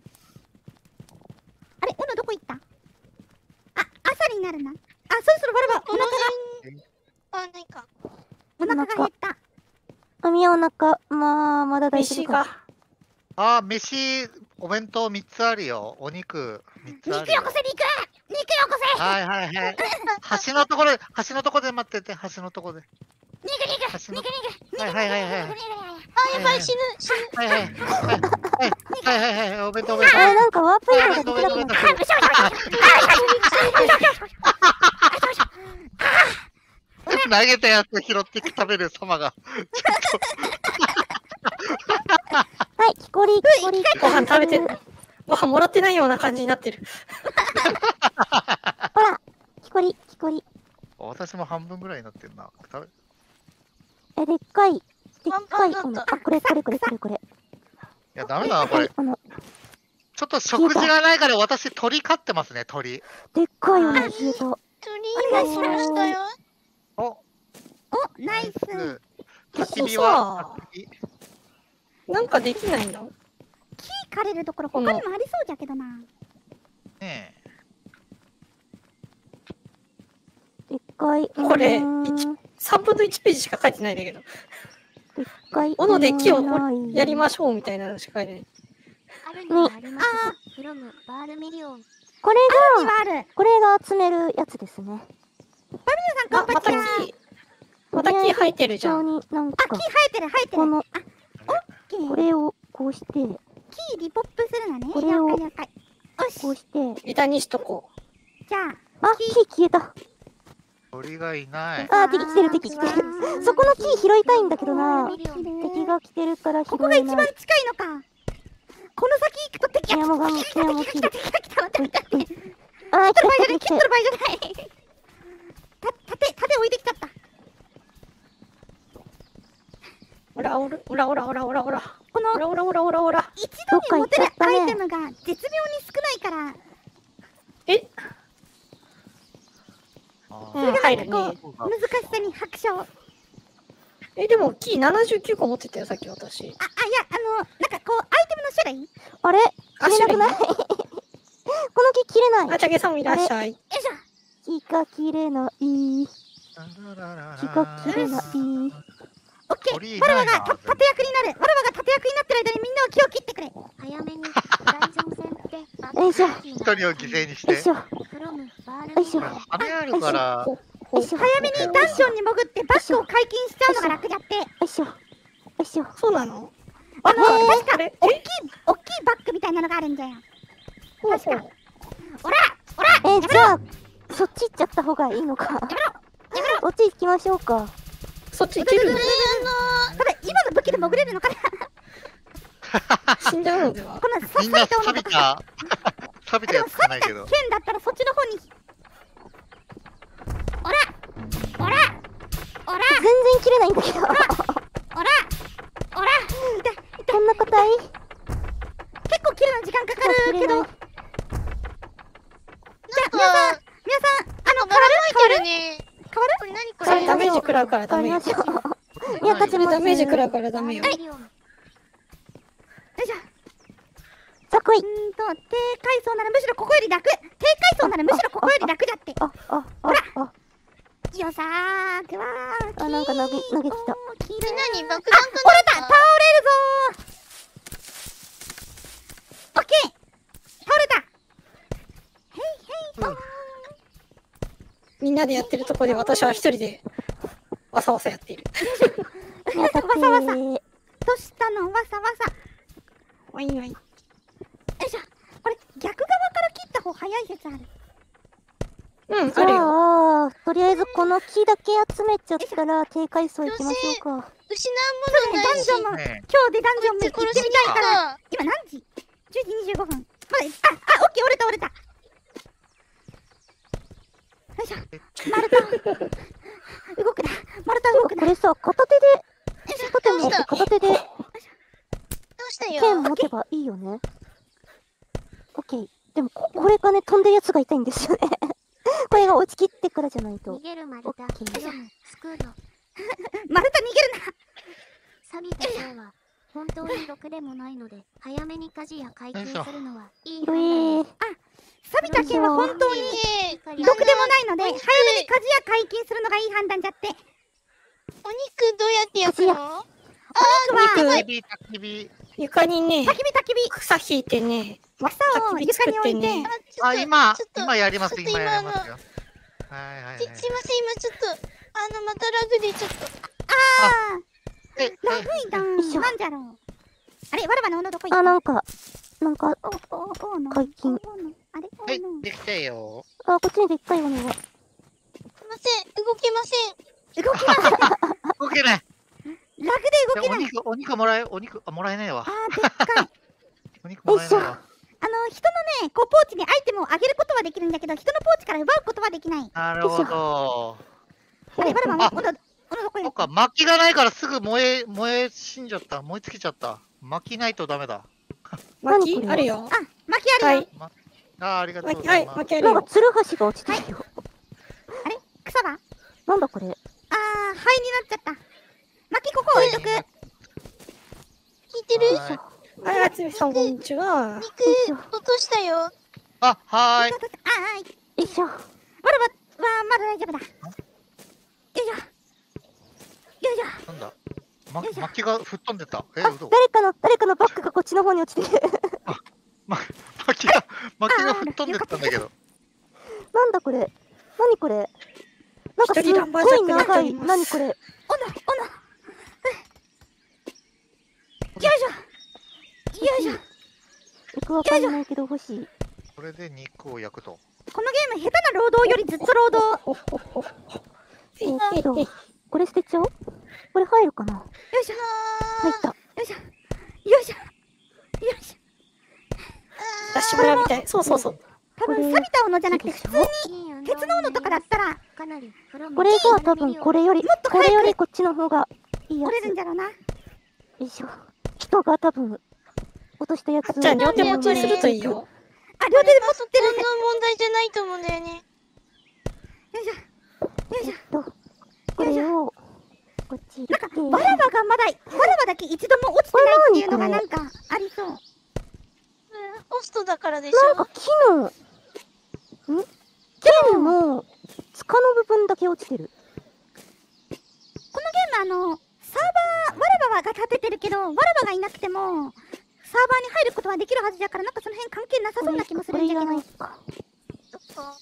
あれ、うのどこ行ったあ、朝になるな。あ、そろそろバラバラ、おこの腹が、 辺あ、ないか。 お腹が減った。 あみやお腹、まあ、まだ大丈夫か。 飯が。 あー、飯、お弁当みっつあるよ。お肉みっつあるよ肉よこ。せ、肉肉よこせはいはいはい。橋のところで、橋のところで待ってて、橋のところで。 肉肉橋の肉肉はいはいはいはい。 肉肉肉あ、やばい、死ぬ、死ぬ。 はいはいはい。はいはいはいはい、お弁当お弁当。 あれ、なんかワープ以外ができお弁当お弁なくなって当お弁当。投げたやつ拾って食べる様が。 はい、木こり、木こり。 ご飯食べてる。ご飯もらってないような感じになってる。 ほら、木こり、木こり。 私も半分ぐらいになってるな。食べえ、でっかい、でっかい、 あこの、あ、これ、これ、これ、これ、これ。 いや、ダメだな、これ。 はい、この、 ちょっと食事がないから私鳥飼ってますね、鳥。 でっかいよね、消えた。 鳥今しましたよ。 お、 お、ナイス。 焚き火は焚き火なんかできないんだ。 木枯れるところ他にもありそうじゃけどな。 ねでっかい。 これうーんいちさんぶんのいちページしか書いてないんだけど。 でっかい。 斧で木をないやりましょうみたいなのしか書いてない。 あるにはありますが、フロムバールミリオン。 これが、 木はある。 これが集めるやつですね。 あ、また木、また木生えてるじゃん。 になんあ、 か、 木生えてる生えてる。 この、 木これをこうして、 木リポップするのね。 これを了解了解。よし。 こうして、 枝にしとこじゃあ、 あ、木消えた。 鳥がいない。 あー、敵来てる、敵来てる。そこの木拾いたいんだけどな。 ミリオン。 敵が来てるから拾ここがえない。 一番近いのか。この先行くと敵が山が来た山敵が来た敵が来た待って待って待って。 あー、来た切っとる場合じゃない来た来た切っとる場合じゃない。た盾盾置いてきちゃった。 う。おらおらおらおらおらおらおら。 このおらおらおらおらおら。 一度に持てるアイテムが絶妙に少ないから。 え、 あうん、入るね。 難しさに拍手を。あ、 え、でも木ななじゅうきゅうこ持ってたよ、さっき私。 あ、いや、あの、なんかこう、アイテムの種類よいあれあ、 切れなくない種類この木切れない。 あ、チャゲさんもいらっしゃい。 しょ。 木が切れない。木が切れない。 オッケ鳥いー。わらないなわがた盾役になる。わらわが盾役になってる間にみんなを木を切ってくれ。 早めにダンジョン戦ってバよいしょ一人を犠牲にしてよいし。ょ。 フロムバールよいしょミリオン。 羽あるから、 ほほよいしょ。 早めにダンジョンに潜ってバッグを解禁しちゃうのが楽じゃって。 よいしょ。よいしょ。 そうなの？ あの、確かあれ、 大きい、大きいバッグみたいなのがあるんじゃよ。 ほうほう。 おらおらえー、じゃあ、そっち行っちゃった方がいいのか。こっち行きましょうか。 そっち行けるの？ ただ、今の武器で潜れるのかな。 死んじゃうのでは？ このさみんなさびた錆びた、錆びたやつないけど。 剣だったらそっちの方に。おらおらおら全然切れないんだけど。 おらおら痛いこんな硬い結構切るの時間かかるけど。 切れない。 じゃあ、皆さん、皆さん、あの、 ばらまいてるね。 変わるこれ何こそれれダメージ食らうからダメよ。 わかりましょう。いや、 いや勝ちます。 それダメージ食らうからダメよ。 ミリオン。 よいしょ。 さあ来い。 うーんと、低階層ならむしろここより楽。低階層ならむしろここより楽だって。 あ、あ、あ、あ、 よさーくわー。 あなんか投げ投げてきたきえ、何爆弾か折れたなんか倒れるぞーオッケー倒れたへいへいとみんなでやってるとこで私は一人でわさわさやっている。 やったわさわさー。 どしたのわさわさわいわい。 よいしょこれ逆側から切った方早い説あるうん、 じあるよ。 ゃあ、とりあえずこの木だけ集めちゃったら低階層行きましょうか。 失うものダないし。 ンジョンの今ね日でダンジョンも行こいつ殺しってみたいからか。 今何時 ?じゅうじにじゅうごふんまだあ、あ、オッケー折れた折れたよいしょ丸太動くな丸太動くなこれさ、片手で、 よいしょ片手持って片手でどうしたよ。 剣持てばいいよね。オッケー。でもこ、これがね、飛んでるやつがいたいんですよね。これが落ちきってからじゃない逃と。 げる丸太。フロムスクード。 丸太逃げるな錆びた杖は本当にろくでもないので、早めに火事や解禁するのはいいうえー。 錆びた剣は本当にねえ、 ろくでもないので早めに火事や解禁するのがいい判断じゃってお肉どうやって焼くの？ 肉、 焚き火、焚き火。 床にね、 焚き火焚き火草引いてね、 草を焚き火床に置いて作ってねあ、ちょっとあ、今ちょっ、と今やります、 ちょっと今やり今ますよ。はいはいはい。 すいません、今ちょっと、あの、またラグでちょっと、 あえ、 ーラグいだんよいしょなんじゃろうあれ、わらわの斧どこ行った？ あ、なんか、なんか、 お、お、おの。 解禁。 おのあれ、おはいの。 できたよ。 あ、こっちにでっかいものが。 すいません、動けません。 動きません。 動けない。 楽で動けない。 お肉お肉もらえお肉あもらえねえわ。 あー、でっかい。 お肉もらえないわ。 あの、人のね、こう、ポーチにアイテムをあげることはできるんだけど、人のポーチから奪うことはできない。 なるほど。 あれ、わらわ、 あ斧、斧どこ行っそっか、薪がないからすぐ燃え、燃え死んじゃった。燃え尽きちゃった。薪ないとダメだ。 薪何これあるよ。 た？あ、薪あるよ。 はい。 あーありがとうご薪、はいい、 ざます。 薪あるよなんか、。つるはしが落ちてるよ。 あれ草は？ なんだこれ。 あー、灰になっちゃった。薪ここ置いとく。 聞いてる？ はいはい、あつみさん、こんにちは。 肉落としたよ。 あ、はーい。 あー、はい。 よいしょ。 わらわはまだ大丈夫だ。よいしょ。よいしょ。 なんだま、薪が吹っ飛んでた。え、 あ、 うど誰かの、誰かのバッグがこっちの方に落ちてる。 ま、薪が、薪が吹っ飛んでったんだけど。 なんだこれ。何これ。なんかすっ一人ランバーごいジャックになって長い。 おります何これ。 おの、おの。よいしょ。よいしょ。 よくわかんないけど欲しい。 これで肉を焼くと。 このゲーム下手な労働よりずっと労働。 ほほほほ。 えーっと、これ捨てちゃおう。これ入るかな。 よいしょ。 入った。 よいしょ。よいしょ。よいしょ。 ダッシュ村みたい。そうそうそう。 多分これ錆びた斧じゃなくて普通にに鉄の斧とかだったらかなりフロムこれが多分これより、これよりこっちの方がいいやつ。 折れるんじゃろうな。 よいしょ。人が多分落としたやつを。 じゃあ、両手持ちにするといいよ。 あ、両手で持パソコってる。 ンの問題じゃないと思うんだよね。 よいしょ。よいしょ。 えっと、これを、こっち入れて。 わらわがまだ、わらわだけ一度も落ちてないっていうのがなんかありそう。 うん、ホストだからでしょ。 なんか木の、ん剣の塚の部分だけ落ちてる。 このゲームあの、サーバー、わらわが立ててるけど、わらわがいなくても、サーバーに入ることはできるはずだから、なんかその辺関係なさそうな気もすこれいらるんだけど。 ないか。 そっか。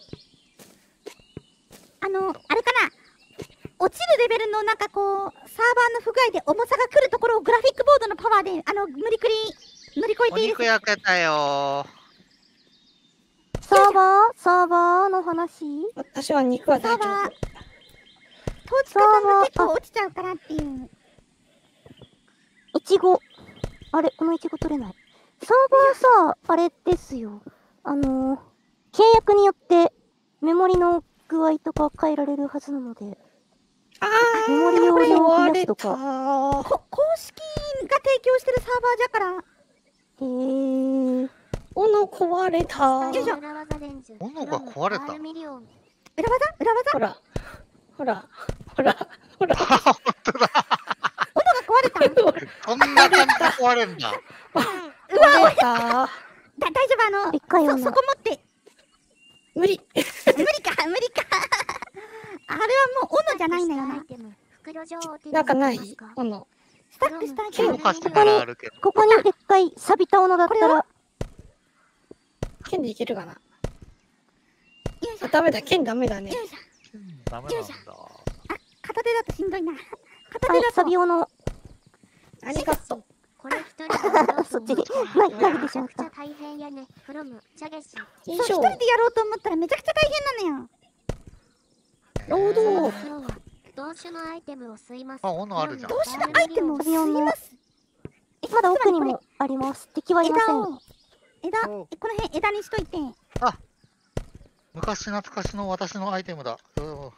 あの、あれかな。落ちるレベルのなんかこう、サーバーの不具合で重さが来るところをグラフィックボードのパワーで、あの、無理くり乗り越えおている。 肉焼けたよサーバーサーバーの話私は肉は大丈サーバー夫。 統治家さんが結構落ちちゃうからっていう。 いちご。あれこのいちご取れない。サーバーさ、あれですよ。あのー、契約によってメモリの具合とか変えられるはずなので。 あメモリ容量を増やすとか。 こ公式が提供してるサーバーじゃから、 へー。 斧壊れた。 よいしょ裏技レンズ斧が壊れたフロムアールミリオン裏技裏技ほら。ほら。ほら。ほら。 あ、ほんとだ。 斧が壊れた。 こんな感じで壊れんだ。 壊れた。 だ大丈夫、あの、 でっかい斧そ、そこ持って、 無理。 無理か、無理か。あれはもう斧じゃないんだよな。 袋状を手になんかない持ちますか斧。 スタックしたいけど剣を。貸してたらあるけど。 ここにでっかい錆びた斧だったら、 剣でいけるかな。 よいしょあ、ダメだ。剣ダメだね。 よいしょ。 ダメなんだ。 あ、片手だとしんどいな。片はい手だ、と。 錆び斧。 ありがとう。 これ一人でやろうとそっちに思ったらない投げてしまっためちゃくちゃ大変やねフロムチャゲシ以そう、一上。 人でやろうと思ったらめちゃくちゃ大変なのよ。 労働今日は同種のアイテムを吸いますあ斧あるじゃんどうしのアイテムを吸います。えまだ奥につまりもあります。敵はいません。 これ枝を、枝、 おえこの辺枝にしといて。 昔懐かしの私のアイテムだ。うんこ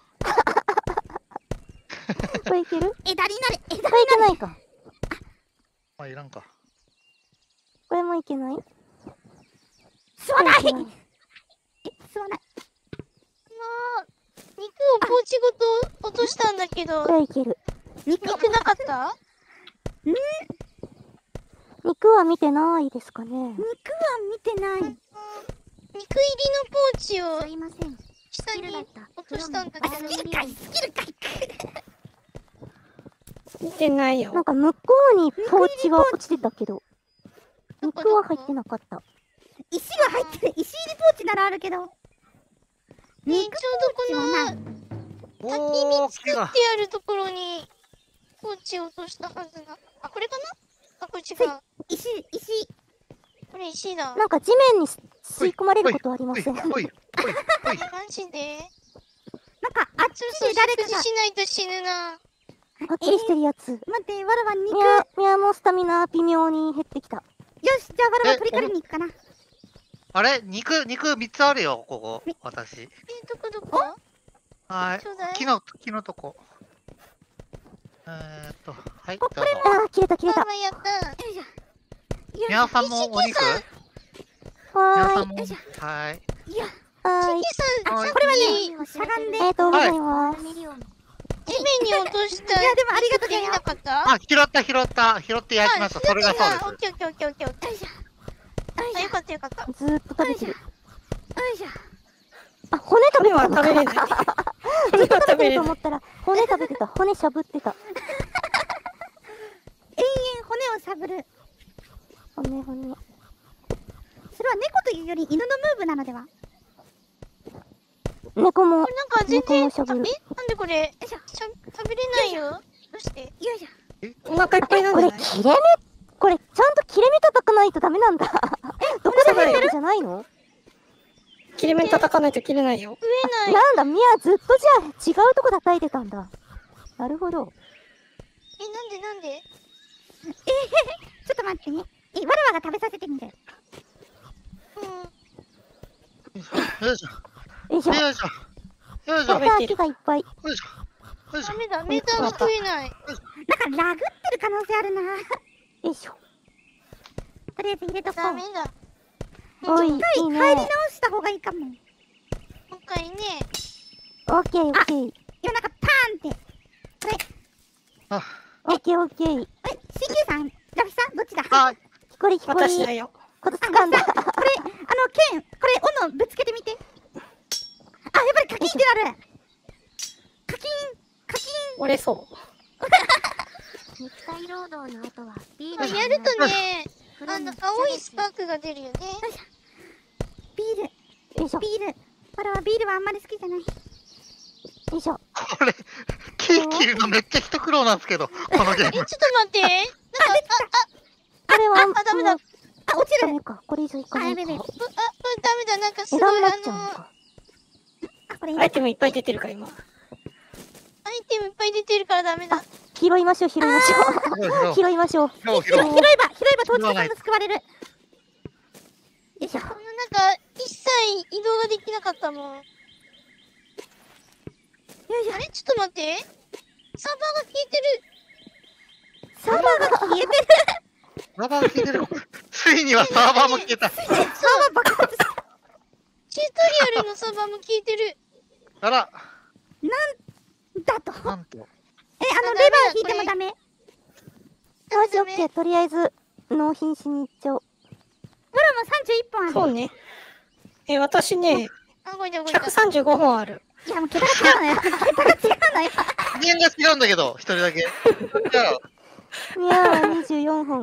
れいける枝になれ、枝にこれいけなれ。 ないか。 まあ、いらんか。 これもいけない吸わない。 これいけないえ、吸わない。 あー肉をポーチごと落としたんだけどこ、れはいける。 肉肉なかった肉は見てないですかね。 肉は見てない。 肉入りのポーチをすいません下にスキルだった落としたんだあ、 けど、 スキルかい、スキルかい。 見てないよなん。か向こうにポーチは落ちてたけど、肉は入ってなかった。 石が入ってる。石入りポーチならあるけど。 ねちょうどこの焚きおー、 火作って木が。 あるところにポーチを落としたはずが。あ、これかな？ あ、これ違う。 石、石。 これ石だ。 なんか地面に吸い込まれることありません。 おい、おい、おい。 マジでなんか、あっちそろそろで誰かが。 食事しないと死ぬな。 はっきりしてるやつ。 待って、わらわ肉。 みや、みやもスタミナ微妙に減ってきた。 よし、じゃあわらわ鳥取りに行くかな。 あれ肉、肉みっつあるよ、ここ。私。 え、どこどこはいちょうだい。 木の、木のとこ。えーっと、はい、どうぞ。 あー、切れた切れた。 ママやった。 皆さんもお肉は皆さーい。 んもはい。 はーい。 さん、 はいこれはね、 しゃがんで。 ありがとうございます。 地面に落とした。 いやでもありがとうできなかったあ、拾った、拾った、拾って焼きました。それがそうあ、オッでケーオッケーオッケーオッケーオッケー。あ、よかったよかった。 ずーっと食べてる。 よいしょ。 あ、骨食べ骨は食べれない。骨は食食べべれない。 ると思ったら、骨食べてた。骨しゃぶってた。 永遠骨をしゃぶる。 骨骨。 それは猫というより犬のムーブなのでは。 猫もこれなんか全然、あ、 猫もしゃぶる。 え、なんでこれ、しゃ食べれないよ。どうして？ よいしょ。 お腹いっぱいなんこじゃない？ れ切れ目、これちゃんと切れ目叩かないとダメなんだ。どこでもいいじゃないの？ 切れ目叩かないと切れないよ。 食えない。 なんだ、ミヤずっとじゃあ違うとこ叩いてたんだ。なるほど。 え、なんでなんで？ ちょっと待ってね。え、わらわが食べさせてみる。 うん。 よいしょ。 よいしょ。 よいしょ。よいしょ。 食べてる木がいっぱい。 よいしょ。よいしょダ。メだ、メーターが食えない。 なんかラグってる可能性あるな。 よいしょ。 とりあえず入れとこう。 ダメだ。 おい、いい一回ね。 入り直した方がいいかも。い今回ね、 オッケーオッケー。 や、なんかパーンって。これ、 あ、 オッケーオッケー。 え、シーキュー さん、ラフィさん、どっちだあ、 ひこりひこり。 私だよ。 コツ掴んだ。 これ、あの、剣、これ、斧ぶつけてみて。あ、やっぱりカキンってなる。カキン、カキン。 折れそう。 肉体労働の後はビールまあやるとね、 ああの、青いスパークが出るよね。 ビール、 よいしょ。 ビール。わらはビールはあんまり好きじゃない。 よいしょ。 これ、木切るのめっちゃ一苦労なんですけど、このゲーえ、ちょムっ。と待って。なんか、 これは、 あ、ダメだ。 もうあ、落ちる。 ダメか。これ以上いかあ、 ないか。 やべやべ。 あ、あ、これダメだ。なんかすごい、あ枝になっちゃうのの、 か。 あ、これ、 アイテムいっぱい出てるから今。 アイテムいっぱい出てるからダメだ。 拾いましょう、拾いましょう。拾いましょう。 拾おう拾おう拾えば、拾えば、当事者さんが救われる。よいしょ。 このなんか、一切移動ができなかったもん。 よいしょあ。れちょっと待って。サーバーが消えてる。 サーバーが消えてる。 サーバーが消えてる。ついにはサーバーも消えた。 サーバー爆発した。 チュートリアルのサーバーも消えてる。 あら、 だと。 なんと。 え、あの、レバー引いてもダメ。 よし、オッケー。とりあえず、納品しに行っちゃおう。 わらもさんじゅういっぽんある。 そうね。え、私ね、 あ、ごめんなさい、ごめんなさい。 ひゃくさんじゅうごほんある。 いや、もう桁が違うのよ。桁が違うのよ。 次元が違うんだけど、一人だけ。じゃあ、 ミヤはにじゅうよんほん。 ひ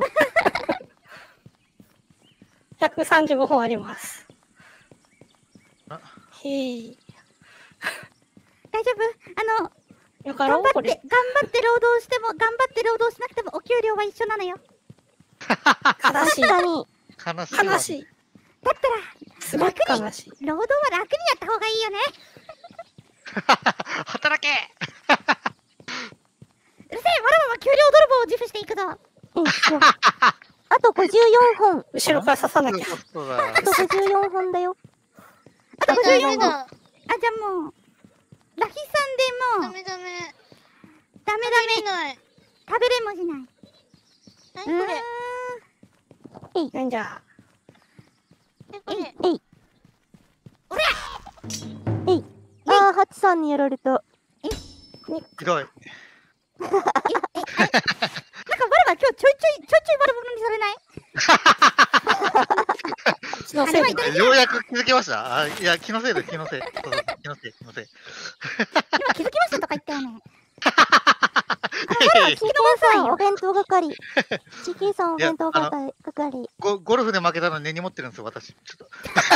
ゃくさんじゅうごほんあります。 あへい。 大丈夫。あの、 よかろ頑張って、 うこれ。 頑張って労働しても、頑張って労働しなくても、お給料は一緒なのよ。 悲しい。 確かに。 悲しいわ。 悲しい。 だったら、 すごく悲しい。 労働は楽にやった方がいいよね。 働けうるせえ、わらわは給料泥棒を自負していくぞ。 よいしょ。あとごじゅうよんほん。 後ろから刺さなきゃ。 そうだ。 あとごじゅうよんほんだよ。 あとダごじゅうよんほん。 メだ。 あ、じゃあもう、ラヒさんでもう、 ダメダメ。 ダメ食べれない。 食べれもしない。 何これ。 なんじゃ。 え、これ。 えい。えい。あー、ハチさんにやられた。 ひどい。 なんかわらわ今日ちょいちょい、ちょいちょいわらぼろにされない気のせいで。 ようやく気づきました。あ、いや、気のせいです、気のせい。そうそう気のせい、気のせい。 今気づきましたとか言ったよね。 チキンさん、お弁当係。チキンさん、お弁当係。係。 ゴゴルフで負けたの根に持ってるんですよ、私。ちょっと。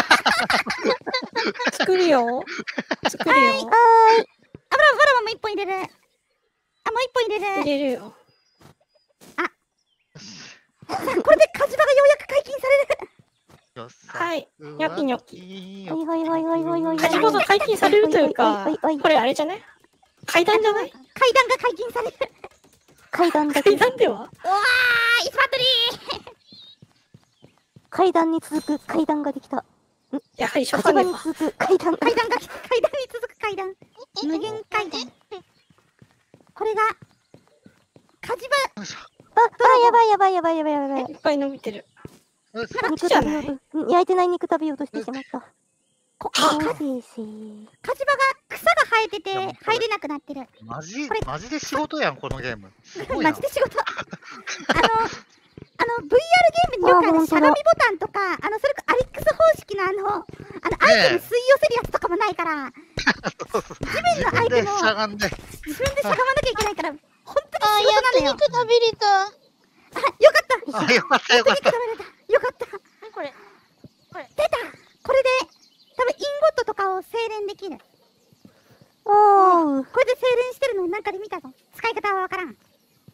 作るよ。作るよ。 はーい。 あ、わらわわらわも一本入れる。あ、もう一本入れる。 入れるよ。 さあ、これで火事場がようやく解禁される。 よっさはい。 うわニョキニョキ。 いいよはいはいはいはいはいはい。 火事場が解禁されるというかはいはいはい、 これあれじゃない階段じゃない階段が解禁される。 階段だけ階。段ではおわー、イスバトリー。 階段に続く階段ができた。 やはり初火事場に版では。 続く階段。 階段が、階段に続く階段。無限階段。これが、火事場、 よいしょあ、あ、やばいやばいやばいやばいやばい。 いっぱい伸びてる。 よしこっ肉ちじゃない食べようと、うん焼いてない肉食べようとしてしまった。 こあ、 火せいせい。 火事場が草が生えてていやもうこれ入れなくなってる。 マジこれマジで仕事やんこのゲームすごいなマジで仕事。あの、あの、ブイアール ゲームによくあるあ本当だしゃがみボタンとか、あの、それかアリックス方式のあの、あの、アイテム吸い寄せるやつとかもないから、 自分でしゃがんで自分でしゃがまなきゃいけないから、本当あー、 に仕事なのよ。 焼肉食べれた。 あ、よかった。 あよかったよかった肉食べれた。よかった。 これ。 出た。これで、多分インゴットとかを精錬できる。 おー。 これで精錬してるのなんかで見たぞ。使い方はわからん。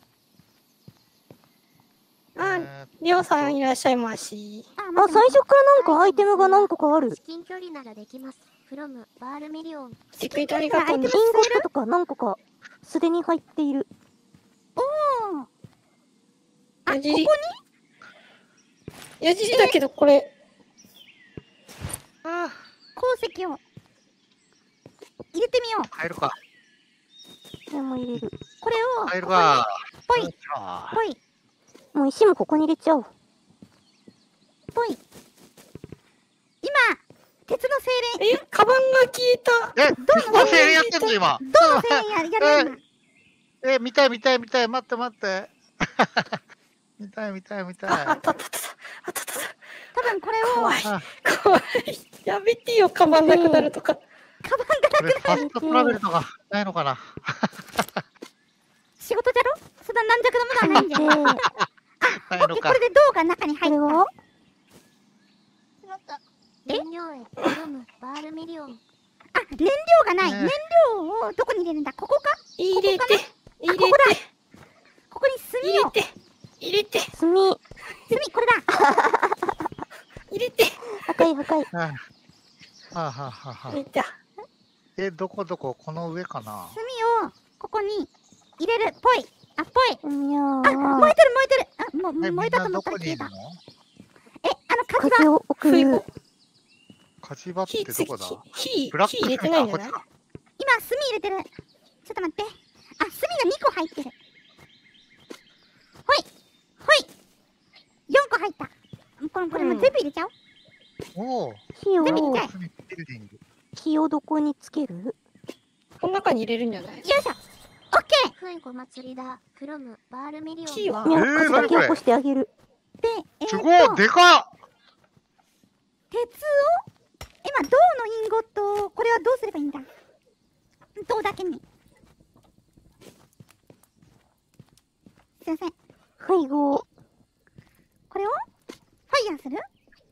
あ、 えーりょうさんいらっしゃいまし。 あ、 あ、 待って最初からなんかアイテムが何個かある。 至近距離ならできます。フロムバールミリオン。 来てくれてありがとうねイン。ゴットとか何個かすでに入っている。 おー。あ、ここに矢尻矢尻だけどこれ、 あ鉱石を入れてみよう。 入るかこれも入れる。 これを、 入るかぽいよっしゃぽい、 もう石もここに入れちゃおう。 ぽい。今、鉄の精錬、 え、カバンが消えた。 え鉄の精錬やってんの今銅の精錬ややるんだ。 え見たい見たい見たい待って待って見たい見たい見たいあ、あったあったあったあったあった。 多分これを、 怖いあ怖い。やめてよ、カバンなくなるとか。 カバンがこれファストトラベルとかないのかな仕事じゃろそんな軟弱なものはないんじゃん。 で、 オないッケー、 のかこれで銅が中に入っこれはしまった。 燃料へ。フロムバールミリオン。 た。あ、燃料がない。 ね燃料をどこに入れるんだここか入れて、入れて、 ここだここに炭を。 入れて、入れて、 炭、 炭、これだ。 入れて。 破壊破壊。 はあはあはあはあ入れた。 えどこどここの上かな炭をここに入れる。ぽい。あ、ぽい。 いやあ、 ー。 燃えてる燃えてる。あ、もうえみん燃えたと思などったら消えたこにいるの。 え、あの火事場。 風を送冬る。 火事場っ火つてどこだ火、 ブラック火入れてないんじゃないあこっちか今、炭入れてる。ちょっと待って。あ、炭がにこ入ってる。ほい。ほい。よんこ入った。これ、これもう全部入れちゃおう。 おお火を、 全部入れちゃえ。 スミッビルディング火をどこにつける？ この中に入れるんじゃないよいしょ。オッケふんこ祭りだ。フロムバールミリオン。 火は、 いや、 えー火だけ起こしてあげる。 ー。で、えー、 すっと、 ごいでかっ鉄を、今、銅のインゴットを、これはどうすればいいんだ銅だけに。すいません。 配合。 これを、ファイヤーする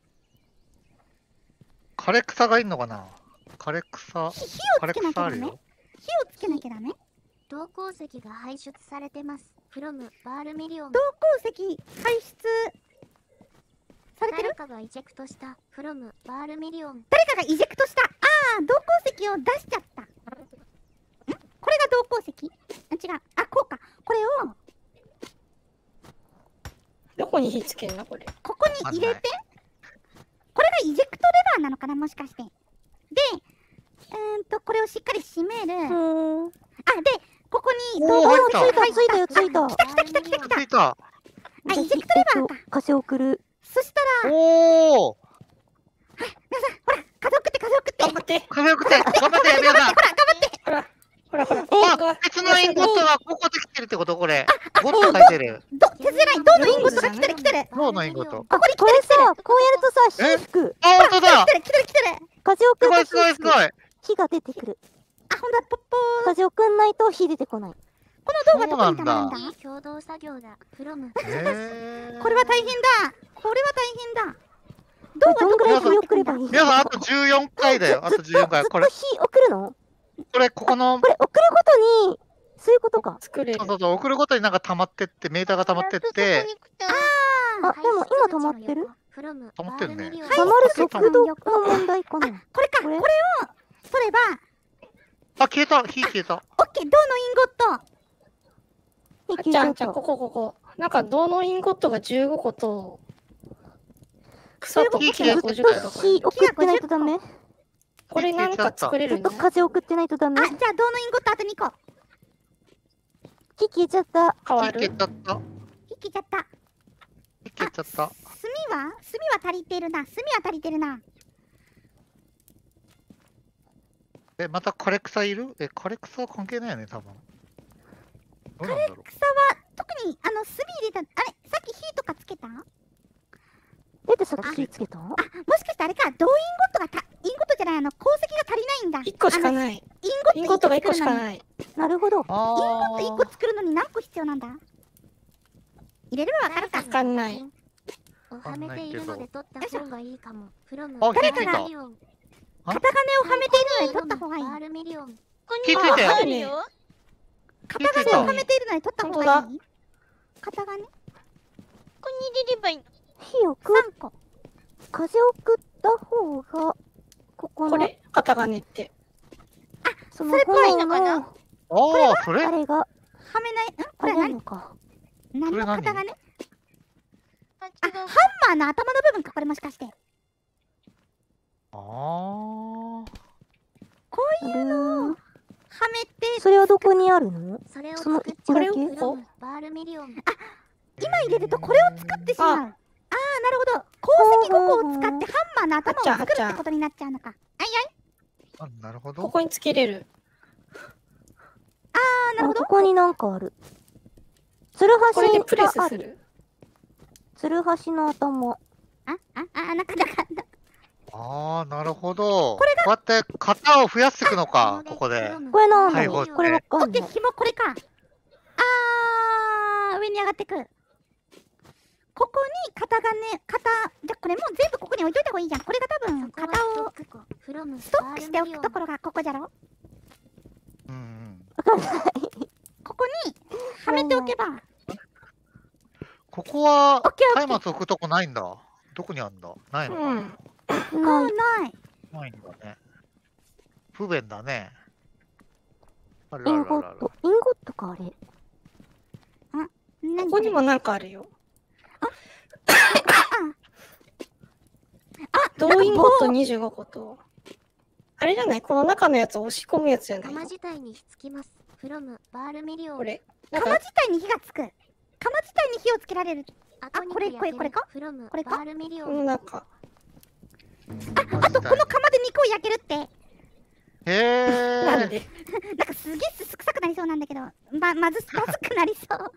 枯れ草がいんのかな枯れ草火火枯れをつけなきゃダメ。 草あるよ火をつけなきゃダメ。 銅鉱石が排出されてます。フロムバールミリオン。 銅鉱石排出されてる誰かがイジェクトした。フロムバールミリオン。 誰かがイジェクトした。ああ、銅鉱石を出しちゃった。んこれが銅鉱石あ、違う。あ、こうか。これを、 どこに火つけるのこれ。 ここに入れて、これがイジェクトレバーなのかなもしかして。で、うーんと、これをしっかり閉める。 うあ、 ーん。 で、ここにおー銅鉱入った石ついた、ついたよ、ついた。 来た来た来た来た来ついたあ、イジェクトレバーか。 風を送る。 そしたら、 おお皆さん、ほら、風送って風送って。 頑張って。 風よくて頑張って皆さんほら、頑張って。 ほら、ほらほら。 あ鉄のインゴットがここできてるってことこれゴット書いてるど、手伝い、銅のインゴットが来てる来てる。 銅のインゴットここに来これてる来てる。 さ、こうやるとさ、火吹く。 あ本当だ来てる来てる来てる。 風を送るとすごいすごい火吹く。 すごい火が出てくる。 あ、ほんだ、ポッポー。 風を送んないと火出てこない。 この銅がどこに溜まるんだいい共同作業だ。フロム。 へーこれは大変だ。これは大変だ。銅がどんぐらい火をどこに溜まって送ればいいの？ 皆さんあとじゅうよんかいだよあとじゅうよんかいずっことれ火送るの？ これここのこれ送るごとに、そういうことか。 作れるそう。そうそう送るごとになんか溜まってってメーターが溜まってってそこに来た。 ああ、でも今止まってる？ 止まってるね止まる速度の問題かな。 これか、これを取れば、 あ、消えた。火消えた。 オッケー、銅のインゴット。 あちゃんちゃん、ここここ。なんか銅のインゴットがじゅうごこと、草と木がごじゅっことか。 火送ってないとダメ。 これなんか作れずっとるの？ 風送ってないとダメ。 あ、じゃあ銅のインゴットあとにこ。 火消えちゃった。 変わる？ 火消えちゃった。 火消えちゃった。 火消えちゃった。 炭は炭は足りてるな。炭は足りてるな。 え、また枯れ草いる？え、枯れ草は関係ないよね、多分。どうなんだろう。 草は特にあの炭入れた。あれ、さっき火とかつけた？あ、 え、でさっき火つけた？ もしかしてあれか、銅インゴットがた、インゴットじゃない、あの鉱石が足りないんだ。 いっこしかい。 ない。 インゴットインゴットがいっこしかい。 ない。 なるほど。 インゴットいっこ作るのに何個必要なんだ？入れればわかるか。 わかんない。 おはめているので取った方がいいかも。フロムあ、 誰かが火ついた。 型金をはめているので取った方がいい。 バールミリオン。 ここに気づいたよあるよ。 型金をはめているので取った方がいい。型金ここに入れればいいの。 火をくさんこ。 風を送った方が、ここの、 これ、型金って。 そのそれっぽい炎のかなの、 ああ、それあれが、 はめない。んこあれなれは何？ のか。 何のそれ何型金？ あ、違あ、 う。 ハンマーの頭の部分か、これもしかして。 ああ。 こういうのをはめて、 それはどこにあるの？ それをその作っちゃう。 これをフロムバールミリオン。 今入れるとこれを使ってしまう。ああー、なるほど。鉱石ごこを使ってハンマーの頭を作るってことになっちゃうのか。あいあい。 あ、なるほど。 ここにつけれる。 あー、なるほどあ、こ。こになんかある。ツルハこれでプレシがある。 スする。 ツルハシの頭。 あ、あ、あ、なんか、なんか、 ああ、なるほど。こうやって型を増やしていくのか、ここで。 これなんだはいはいろう？これわかオッケー、 んない。 紐これか。あー、上に上がってく。ここに型がね、型、じゃあこれもう全部ここに置いといた方がいいじゃん。これが多分型をストックしておくところがここじゃろ。 うんうん。 わかんない。 ここにはめておけば。 ここはオッケーオッケー。 松明置くとこないんだ。どこにあんだ？ないのかな、 うん。 あない。 ー、ない。 ないんだね。不便だね。あらインらららゴット。インゴットか、あれ。 何ここにもなんかあるよ。銅インゴットにじゅうごこと。あれじゃない？この中のやつを押し込むやつじゃない釜の？ 自体にひっつきます。フロムバールミリオン。 これ。なん釜か自体に火がつく。釜自体に火をつけられる。 あこれこれこれか？ フロムこれかバールミリオン。 この中。 あとこの釜で肉を焼けるって。 へえ。 なんで？ なんかすげえすすくさくなりそうなんだけど、ま、まずまずくなりそう。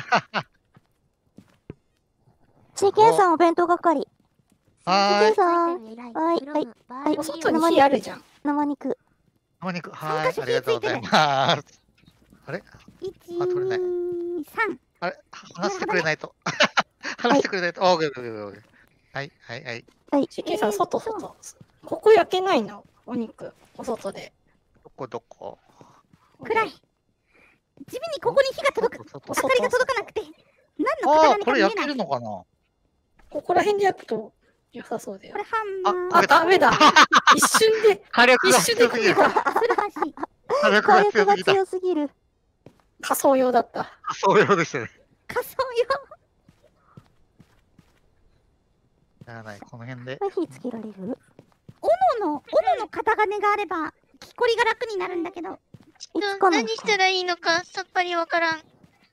チキンさんお弁当係。 はーい。 さんはいはいはいお外に火あるじゃん。 生肉。 生肉、はーい。 三箇所ありがとうございます。あれ一、 あ取れない二、三。 あれ話してくれないと。話してくれないと。オーケーオーケーオーケー。はい、はい、はい。 チキンさん、外、外。ここ焼けないの？お肉。お外で。 どこどこ暗い。地味にここに火が届く。 外明かりが届かなくて。何のああ、 型何これ焼けか見えない。 るのかなここら辺で焼くと良さそうだよこれ。ハンマあー。 あ、ダメだ。一瞬で、 火力が一瞬で強すぎる。 する橋。 火力火が力が強すぎた。 強すぎる。 仮装用だった。 そういうことでしたね。 仮想用。 やらない、この辺で。 これ火つけられる？ 斧の、斧の型金があれば、木こりが楽になるんだけど。ないいつかな何したらいいのかさっぱりわからん。 い。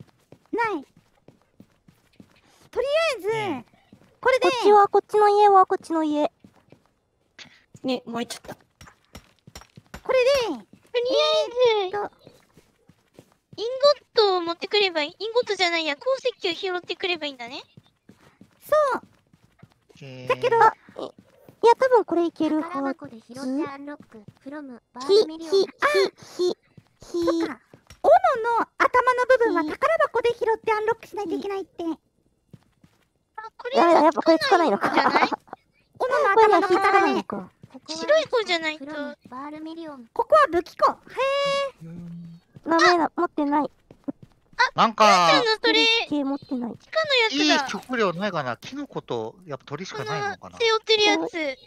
とりあえず、これでこ、っちは、こっちの家は、こっちの家。 ね、燃えちゃった。 これで、 とりあえず、インゴットを持ってくればいい。インゴットじゃないや、鉱石を拾ってくればいいんだね。 そう。 えーだけど、 いや、多分これいける宝は箱で拾ってアンロック。フロムバーひ、 ルミリオン。 ひ、ひ、ひ、ひ。 そっか。斧の頭の部分は宝箱で拾ってアンロックしないといけないって。 あ、これややっぱこれつかないのか。 じゃない斧のこれ頭のは火つかない型ね。 のか。 ここは白い方じゃないとフロムバールミリオン。 ここは武器庫。へ名前だ、持ってない。 なんちゃかん、のそれ、 系持ってない。 地下のやついいだ。 食料ないかな。キノコと、やっぱ鳥しこかないののかな。 背負ってるやつ。そう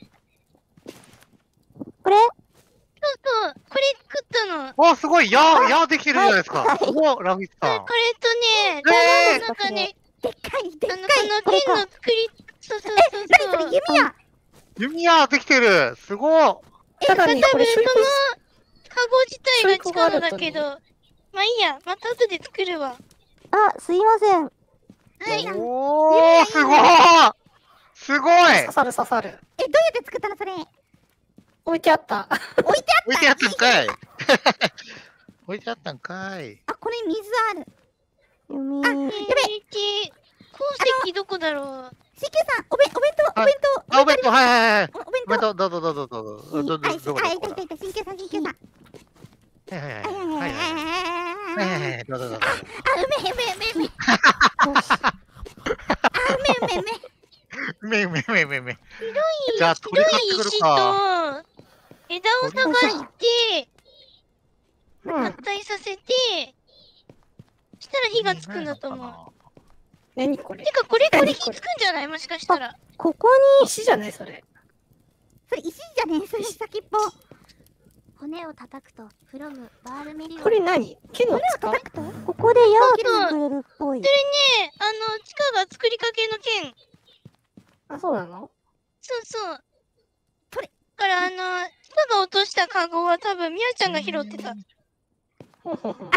これそう、これ作ったの。 お、すごいやー、やーできてるじゃないですか。 はいすごい、ラフィスさん。 これとね、 えーなんかね、 でっかい、でっかい。 あの、このこれか剣の作り、そうそうそう何それ、 そう。 弓矢。 弓矢できてる。すごい。 ただね、これショイプカゴ自体が地下のだけど、まあいいや、また後で作るわ。 あ、すいません。 はい。 おー、すごい。すごい。 刺さる刺さる。 え、どうやって作ったのそれ。 置いてあった。 置いてあったんかい。置いてあったんかい。 あ、これ水ある。 弓。 えー、鉱石どこだろう。 シーケーさん、おべお弁当、おはい弁当。 あ、お弁当、はいはいはい。 おお弁当。 お弁当、どうぞどうぞどうぞ。どうぞどあ、 うぞどこあ、 だどこだいたいたいた、シーケーさん、シーケーさん。 はいはいはい。 はいはいはいはいはいはいはいはい。 はい。どうぞどうぞ。 あ、うめえうめえうめえうめえ。 よし。 あ、うめえうめえうめえ。 うめうめうめうめうめ。じゃあ、鳥白買ってくるい石か。 と枝を探して、 うん。 合体させて、そしたら火がつくんだと思う。 何これて。か、これ、これ火つくんじゃないもしかしたら。 ここ石じゃないそれ。 それ石じゃねえ、それ先っぽ。 骨を叩くと、フロム、バールミリオン。 これ何木の使う叩くとに、ここで矢を作れるっぽい。 ねあの、地下が作りかけの剣。 あ、そうなのそうそう。 それだから、あの、地下が落としたカゴは多分、みやちゃんが拾ってた。 ほんほんほん。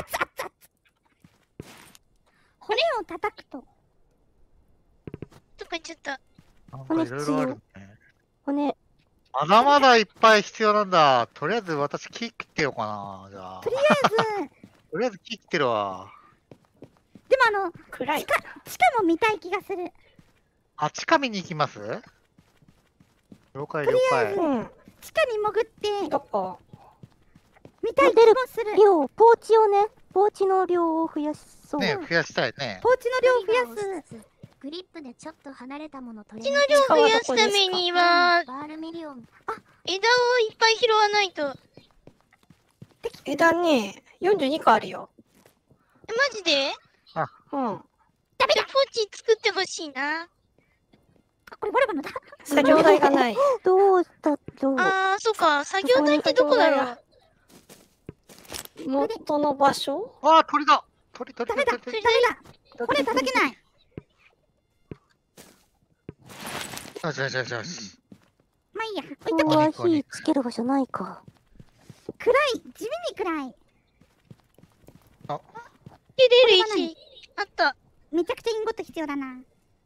骨を叩くと。 とか言っちゃった。 なんかいろいろあるね。 骨。 まだまだいっぱい必要なんだ。とりあえず私木切ってようかな。じゃあ。 とりあえず、 とりあえず木切ってるわ。 でもあの、 暗い。 地下も見たい気がする。 あ、地下見に行きます了解了解。 うん。 地下に潜って、 どこ見たい気もする。 量、ポーチをね、ポーチの量を増やしそう。 ね増やしたいね。 ポーチの量を増やす。 す。グリップでちょっと離れたもの取地れの量を増やすためには、 バールミリオン。 枝をいっぱい拾わないと。え、 枝ね、よんじゅうにこあるよ。 マジでうん。 ポチ作ってほしいな。 あ、これボルバのだ。 作業台がない。 どうだろう。 あー、そうか。作業台ってどこだろう。 元の場所あー、鳥だ。鳥鳥ダメだ、 鳥鳥ダメ鳥。 だ。骨叩けない。 よしよしよしよし。 まあいいや。置いことここは火つける場所ないか。 暗い。地味に暗い。 出れる石。あった。 めちゃくちゃインゴット必要だな。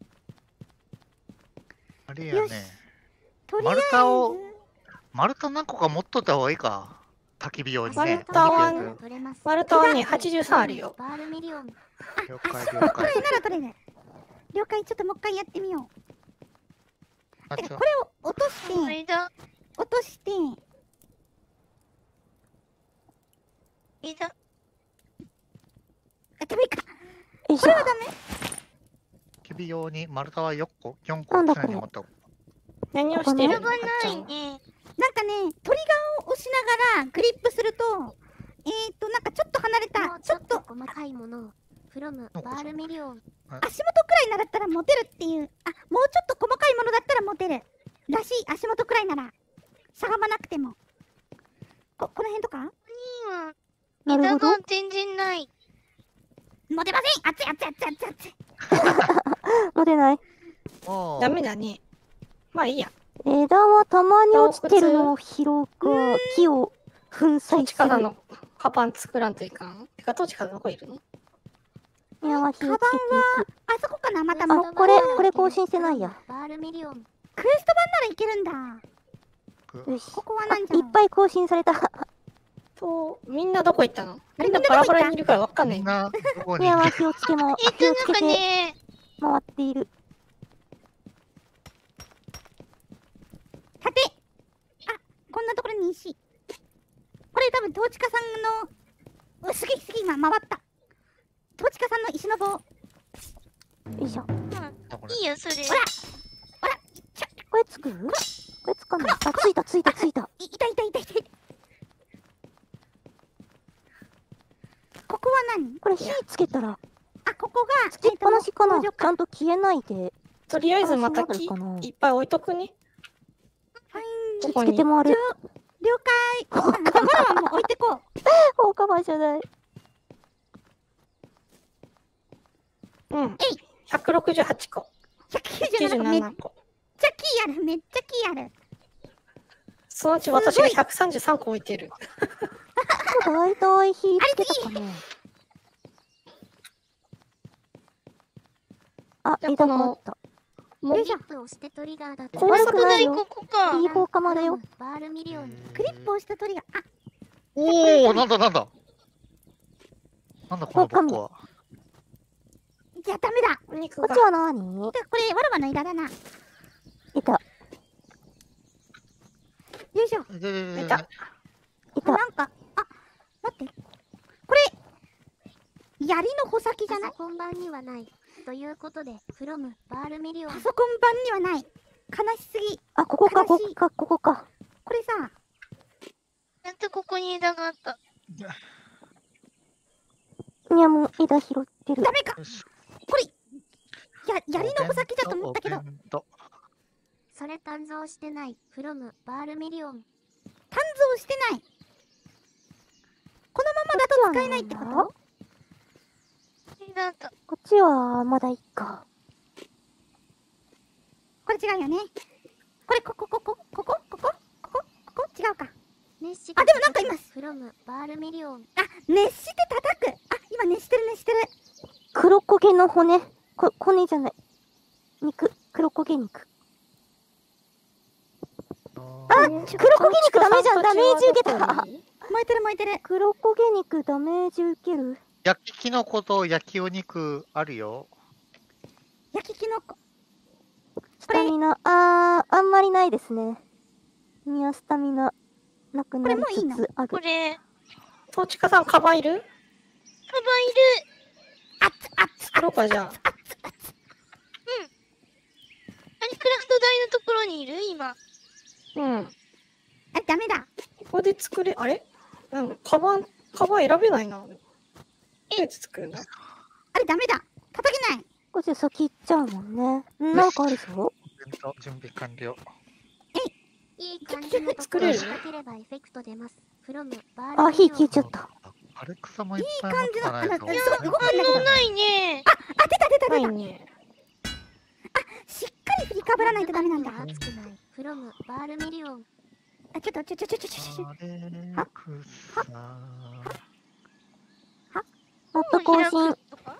あれやよしね。 とりあえず。 丸太を丸太何個か持っといた方がいいか。焚き火用にね。 丸太はお肉焼く取れます。 丸太はね、はちじゅうさんあるよ。 バールミリオン。 了解あ、 了解これ。なら取れる。了解、ちょっともう一回やってみよう。 あちょてかこれを落として、 枝。 落として、 枝。 あ、ダメか。 よいしょこれはダメ。 焚き火用に丸太はよんこ、よんこなんだこれ常に持っておく。 何をしてる枝がないのかっちゃんね。 なんかね、トリガーを押しながらグリップすると、えーと、なんかちょっと離れもた、 うちょっとちょっと細かいものを。フロム、バールミリオン。 足元くらいならったら持てるっていう、あ、もうちょっと細かいものだったら持てる。らしい、足元くらいなら。しゃがまなくても。こ、この辺とか今、 なるほど枝が。全然ない。 持てません。熱い熱い熱い熱い熱い。 持てない。 おーダメだね。まあいいや。 枝はたまに落ちてるのを拾うか、木を粉そっ砕する。 ちからのカバン作らんといかん。てか、どっちからどこいるのいや、火をつけていく。 あそこかなまたあもう。 これこれ更新してないや。 バールミリオン。 クエスト版ならいけるんだ。 よし。 ここはあ、 なんじゃいっぱい更新された。 と、みんなどこ行ったのみんなバラバラにいるからわかんないみんんだ。 などこいや、 にいる火をつけま、 えっと、なんか火をつけてね、 回っている。 さて、あ、こんなところに石。これ多分、トーチカさんの、うすげえすげえ今回った。トーチカさんの石の棒。 よいしょ。 あこれいいよ、それ。 ほらこれつくこれつかない。あ、ついたついたついた。 い、いたいたいたいたいた。ここは何これ火つけたら、 ゃんと消えないで。 とりあえずまた木あそうなるかないっぱい置いとくね。ここにつけて。回る。 了解。あ、じゃあゴロはもう置いてこう。 放火場じゃない。 うん。ひゃくろくじゅうはちこ。 ひゃくきゅうじゅきゅうじゅううなな個。めっななこ。 ちゃ木ある。めっちゃ木ある。 そのうち私がひゃくさんじゅうさんこ置いてる。 だいたい火つけたかね。あ、 じゃあ枝があった。 もうクリップをしてトリガーだと。 高速代悪くないよ。 ここか。 いい放火まだよ。 バールミリオン。 クリップをした鳥が。あ、 おお、なんだなんだ。なんだこのボッコは。 じゃあダメだ。 お肉がこっち。は何？ でこれワラワの枝だな。よいた。 いしょ。 ででででいたいあ、 た。 なんか、あ、待って。これ、槍の穂先じゃないパソコン版にはない。ということで、フロムバールミリオンパ。ソコン版にはない。悲しすぎ。 あ、ここか、こ悲しいこか、ここか。 これさ、 やっとここに枝があった。 いや、もう枝拾ってるダ。メか。 よしこれ、や、槍の穂先だと思ったけど、 お弁当それ誕生してない。フロムバールミリオン。 鍛造してない。このままだと使えないってこと？ 枝だ。 こっちはまだいいか。 これ違うよね。これ、ここ、ここ、ここ、ここ、ここ、ここ、違うか。 熱してあでもなんかいますフロムバールミリオン。 あ、熱して叩く。あ、今熱してる熱してる。 黒焦げの骨。こ、骨じゃない。肉。黒焦げ肉。あ、黒焦げ肉ダメじゃん。ダメージ受けた。 燃えてる燃えてる。 黒焦げ肉ダメージ受ける。 焼きキノコと焼きお肉あるよ。 焼きキノコ。 スタミナ、あー、あんまりないですね。いや、スタミナ、なくなりつこれもういいのつある。 これ、 トーチカさん、カバンいる？ カバンいる。 あっつあっつ作ろうか、じゃあ。 あれ、クラフト台のところにいる今。 うん。 あ、ダメだ。 ここで作れ、あれなんか、カバン、カバン選べないな。どうやって作るんだ？ あれダメだ。叩けない。 こっち先行っちゃうもんね。んなんかあるぞ。 お弁当準備完了。 いい感じの作れるなければエフェクト出ます。フロムバールあ、火ミリオン。 消えちゃった。 アレクサもいっいいぱい持っ感じの、あの、 とかないと。 そう、動くんだけど。 反応ないね。 あ、出た出た出た。 ないね。 しっかり振りかぶらないとダメなんだ。 熱くない。フロムバールミリオン。 あ、ちょっと、ちょ、ちょ、ちょ、ちょ、ちょ、ちょ。 アレクサ。 マップ更新。 とか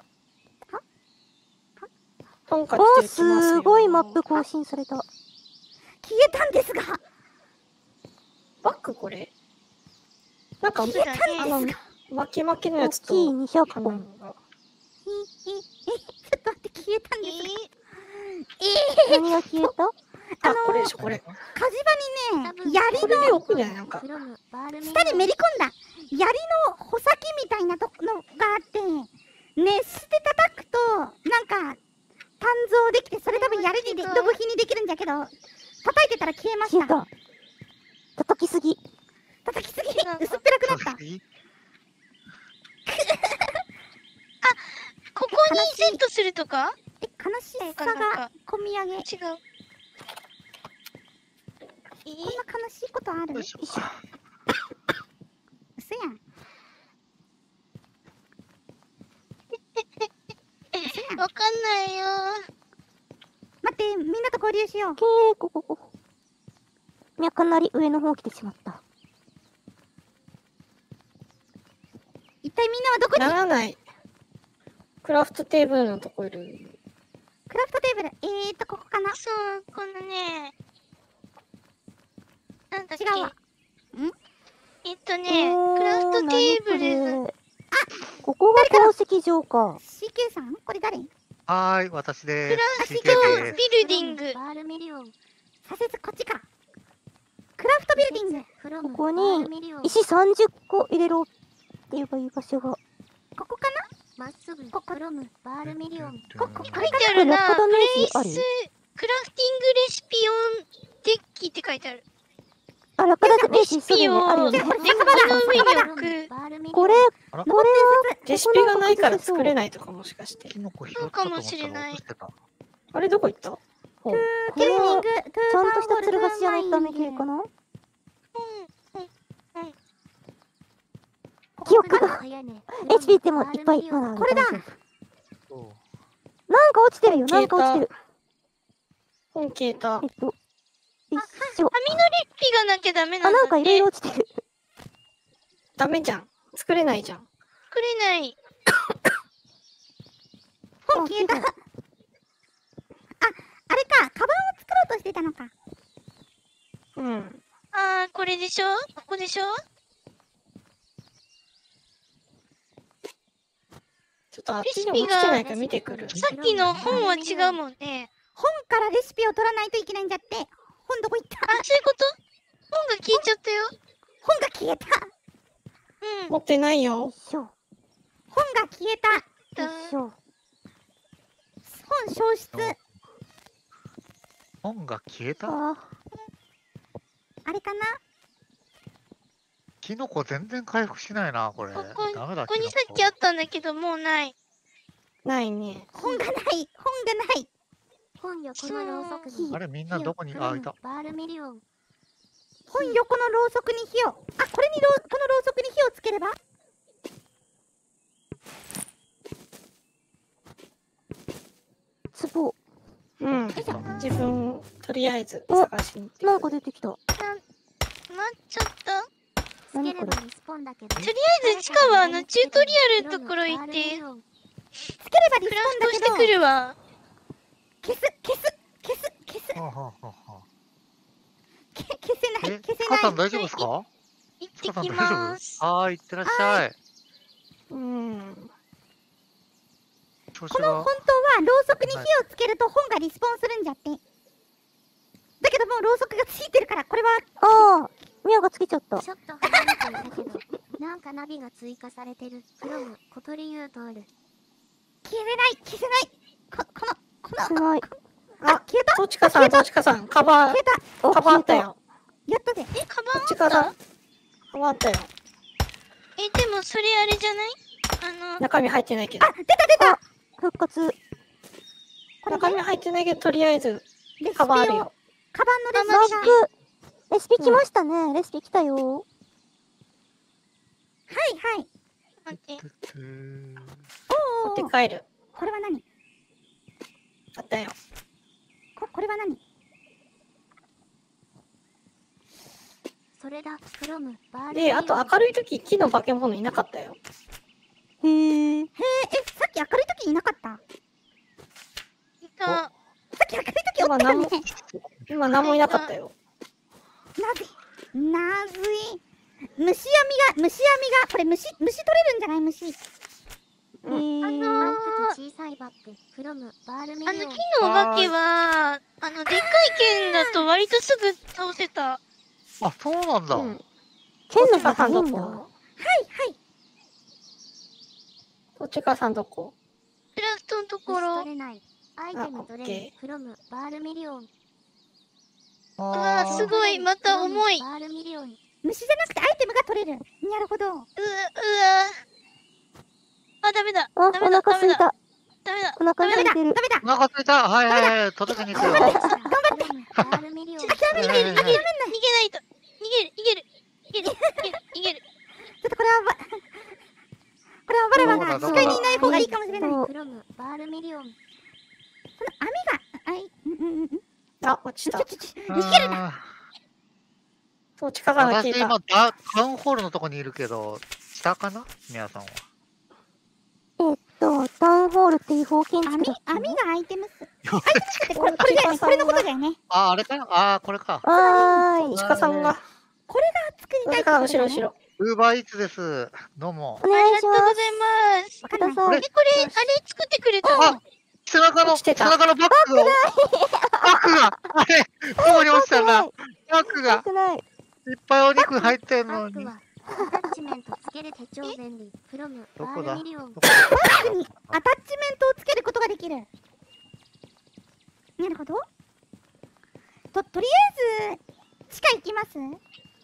トンカおー、 来てきますよ。 すごいマップ更新された。 消えたんですが。 バッグこれなんか、 そうだねあの、巻き巻きのやつと、 大きいにひゃくあこ。 のがえ、え、え、ちょっと待って、消えたんえですが。 ー、 何が消えた？ あ、これでしょ、これ。 火事場にね、槍これで置くんじゃないなんかフ。ロムバールミリオン。 下にめり込んだ槍の穂先みたいなとこのがあって、熱して叩くと、なんか、鍛造できて、それ多分槍にで、ドブ火にできるんだけど、叩いてたら消えました。 消えた。叩きすぎ。 叩きすぎ、薄っぺらくなった。 ここにセットするとかえ、悲しなんさがかなんか込み上げ。こん違う。えー、 な悲しいことある？ よいしょ。 嘘やん。 わかんないよ。 待って、みんなと交流しよう。 けー、ここ、ここ。いや、かなり上の方来てしまった。 一体みんなはどこに？ ならない。クラフトテーブルのとこいる。 クラフトテーブル。えーと、ここかな？ そう、このね、なんだっけ。 違うわ。 えっとね、クラフトテーブルの、 あ、ここが宝石場か。 シーキュー さん？これ誰？ はーい、私でクラす。 フシーケートです。 ビルディング。 バールミリオン。 左折こっちか。クラフトビルディング。 フロムここにバールミリオン。 石さんじゅっこ入れろって言えばいい場所が。 ここかな？ まっすぐ。 ここフロムバールミリオン。 ここ書いてあるな。 これラップダプメーレイスジあるクラフティングレシピオンデッキって書いてある。 あ、落書きページレシピをあるよね。 デッキの上に置く。 これ、 あらこれは、 レシピがないから作れないとかもしかして。 キノコ拾ったと思ったら落としてた。 あれどこ行った？ こトゥれはーキルミング、トゥーちゃんとしたファンホール鶴がしじゃないとダメ系かな。 うんうん記憶が エイチピー でもいっぱいまだある。 これだ。 そうなんか落ちてるよ、なんか落ちてる。 本消えたえ。っと、よいしょ。 紙のレシピがなきゃダメなあ、 んだって。 なんかいろいろ落ちてる。 ダメじゃん。作れないじゃん。 作れない。 本消えた。あ、あれか、カバンを作ろうとしてたのか。 うん。 あー、これでしょ？ここでしょ？ ちょっとあっちに落ちてないか見てくる。 さっきの本は違うもんね。 本からレシピを取らないといけないんだって。本どこ行った？ あ、そういうこと？本が消えちゃったよ。 本が消えた。 うん。 持ってないよ。 よいしょ。 本が消えた。 よいしょ。 本消失。 本が消えた。 ああれかな？ キノコ全然回復しないな、これ。 ここダメだ。 ここにキノコさっきあったんだけど、もうない。 ないね。 本がない。本がない。 本横のろうそくにあれ、みんなどこに、あ、いた。 バールミリオン。 本横のろうそくに火を。あ、これにろう、このろうそくに火をつければ？ ー、壺。 うん。自分、とりあえず探しに行って。 なんか出てきた。 な、なっちゃった。 つけ何これ。 ればリスポンだけど。 とりあえず、地下はあの、チュートリアルのところ行って、 つければリスクラフポンだけど。 トしてくるわ。 消す、消す、消す、消す。 はあはあはあはあけ消せない、 え、 消せ母さんない。 大丈夫ですか？ 行ってき母さん大丈ます。 夫？はーい、いってらっしゃい。 うん。 調子この本が。 当はろうそくに火をつけると本がリスポンするんじゃって。だけどもうろうそくがついてるから、これはああ、ミヤがつけちゃった。 ちょっと離れていたけど、なんかナビが追加されてる。フロム、小鳥ユートール。 消せない、消せない。こ、この、この、 しない。 あ、消えたトチカさん、トチカさん、カバー消え、たおカバーあったよ。 やったぜ。 え、カバントチあったカさん、カバーあったよ。 え、でもそれあれじゃない？あの、 中身入ってないけどあ、。出た出た復活。 これね、 中身入ってないけど、とりあえずレシピを、 カバーあるよ。 カバンのレマシピが。 スク。レシピ来ましたね。レシピ来たよ。 はいはい。 待って。 つーおー持って帰る。 これは何あったよ。 こ、これは何それだ、フロム、バールミリオン。 で、あと明るい時、木の化け物いなかったよ。 へえ。 へえ、え、さっき明るい時いなかったさいた。 っき明るい時おったよね。 今何もいなかったよ。 なぜなずい。虫網が、虫網が、これ虫、虫取れるんじゃない虫。 へえ。 あのマンー、 プと小さいバッグ、フロム、バールミあの木リオン。 のお化けは、あの、でっかい剣だと割とすぐ倒せた。 あ、そうなんだ。 うん。 剣のトチカさんど方いいんだ。 はこ？ いはい。 トチカさんどこ？ クラフトのとこ虫ろ。 取れない。アイテム取れあオッケる。フロム、バールミリオン。 うわー、すごい、また重い。う、うバールミリオン。 虫じゃなくてアイテムが取れる。なるほど。 うわあ、ダメだ。 あ、おダメだ、ダメだ。 腹すいた。 ダメだ。 お腹ダメだ、ダメ空いてる。 だ。 お腹すいた。はいはいはい。届けに行くよ。 フロム、バールミリオン。 諦めない、 はいはいはい諦めない。ちょ逃げないと。逃げる、逃げる。逃げる、逃げる、逃げる。 っとこれはば、これは我々がどうだどうだ視界にいない方がいいかもしれない。そのそうフロム、バールミリオン。 網が、あい、うんうんうん。ちあ、落ちた。 ょちょちょ、逃げるな。 あトチカーさんが消えた。 私今ダ、タウンホールのとこにいるけど、下かな皆さんは。 えっと、タウンホールって違法建築網だっ、たの網がアイテムス。アイテムスってこれ、これで、これのことだよね。 あ、あれかなあー、これか。 はーい。 トチカさんが、 これが作りたいトチカさん後ろってことだね後ろ。 ウーバーイーツです。どうも。 お願いしまありがとうございます。 わかんない。 す。くださいえ、。これ、あれ作ってくれたの？ あ背中の、背落ちてた中のバッグを。バッグが、あれ、ここに落ちたんだ。バッグが、 くない。 いっぱいお肉入ってんのに。 バッグは、アタッチメントつける手帳便利。フロム、バどこだールミリオン。 どこだバッグにアタッチメントをつけることができる。なるほど。と、とりあえず、地下行きます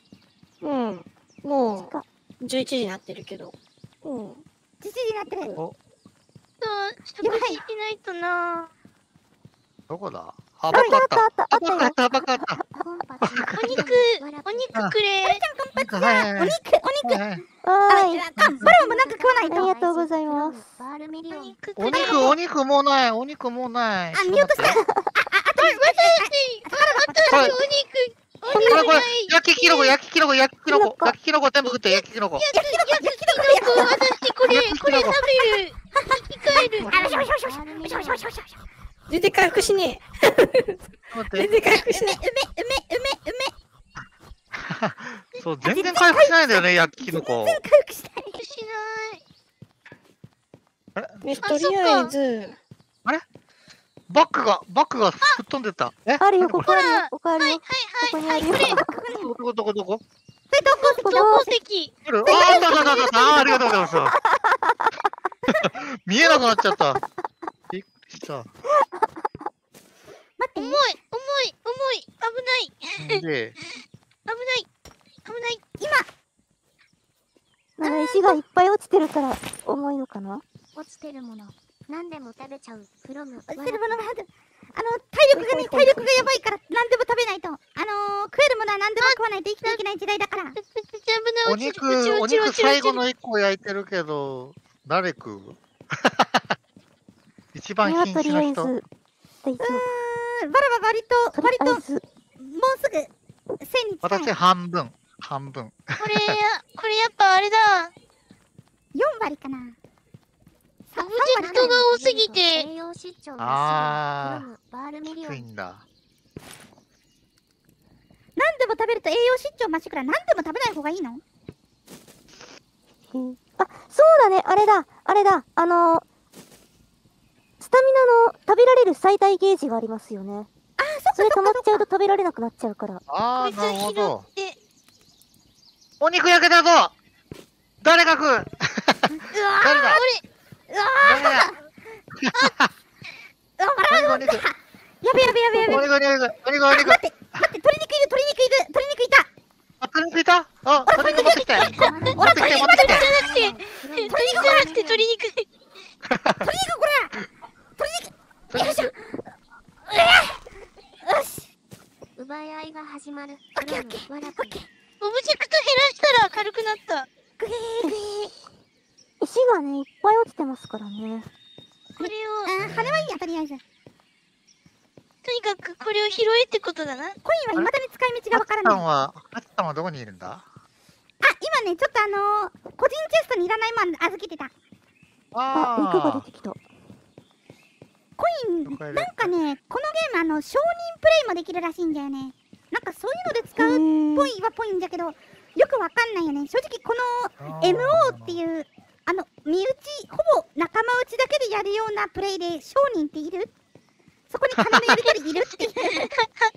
うん。もう、じゅういちじになってるけど。 うん。 じゅういちじになってる。 お、 そう、食事しないとな。 どこだ？あ、 あバカあっ。 ったたあったああ、 ったよバカあった、バカあった。 コンパチお肉、お肉くれ。 はいはいはい。 お肉、お肉。 はいはいわーい。 あ、バロンもなんか食わないと。 ありがとうございます。 バールミリオン。 お肉くれ。 お肉、お肉もうない、お肉もうない。 あ、見落とした。あ、あ、あと、 私、お肉、おこれこれ肉ない。、 焼きキノコ、焼きキノコ、焼きキノコ、焼きキノコ全部食って、焼きキノコ。 焼きキノコ、私これ、これ食べる。生き返る。 あ、よしよしよしよしよしよしよしよしよし。 全然回復しね待っえ。 て全然回復し梅、 ね梅、梅、梅、梅。 そう、全然回復しないんだよね、焼きキノコ。 全然回復しない。 しない。 え。ね、とりあえず、 バッグが、バッグが吹っ飛んでった。えあるよ、ここあるよほら。 ここあるよ。ここにあるよ。 どこどこどこ投稿石。 あるあー、あったあったあったあったあー、ありがとうございます。見えなくなっちゃった。びっくりした。 待って、 重い、重い、重い。危ない。 で、 危ない。危ない。 なんか石がいっぱい落ちてるから重いのかな。 落ちてるもの。何でも食べちゃう。フロム。 落ちてるものがある。あの、体力がね、体力がやばいから何でも食べないと。あのー、食えるものは何でも食わないと生きていけない時代だから。 お肉、お肉最後の一個焼いてるけど、誰食う？一番はと瀕死の人。 りあえず大丈うーん、バラは割と、 夫。とりあえず。 割と、もうすぐ、せんに近い。 私半分、半分。 これ、これやっぱあれだ。 よん割かな。 オブジェクトが多すぎて。 栄養失調あーフロム。バールミリオン。 きついんだ。 何でも食べると栄養失調ましくら何でも食べない方がいいの？ うんあ、そうだね、あれだ、あれだ、あのー、スタミナの食べられる最大ゲージがありますよね。 あ、そそれ溜まっちゃうと食べられなくなっちゃうから。 あー、 こいつなるほ拾ど。 って。 お肉焼けたぞ誰が食ううわ誰だーうわ誰だーうわバラお肉、 やべやべやべやべお肉、お肉、お肉、お肉、お肉。 待って待って鶏肉いる鶏肉いる鶏肉いたあ、鶏肉いたあ、鶏肉持ってきて。持ってきて、持ってきて。 じゃなくて、鶏肉じゃなくて鶏肉。 鶏肉これ鶏肉よいしょよし奪い合いが始まる。 オッケーオッケーフロム。わらオッケーオブジェクト減らしたら軽くなった。 グーグー石がね、いっぱい落ちてますからね。 これを、 あー羽はいいやとりあえずとにかくこれを拾えってことだな。 コインは未だに使い道がわからハチさないんは、ハチさんはどこにいるんだあ今ねちょっとあのー、個人チェストにいらないもん預けてたあ、肉があ出てきた。 コイン了解なんかねこのゲームあの承認プレイもできるらしいんだよねなんかそういうので使うっぽいはぽいんだけどよくわかんないよね正直このーエムオー っていうあの身内ほぼ仲間内だけでやるようなプレイで商人っているそこに金のやり取りいるっていう気持ちがあるん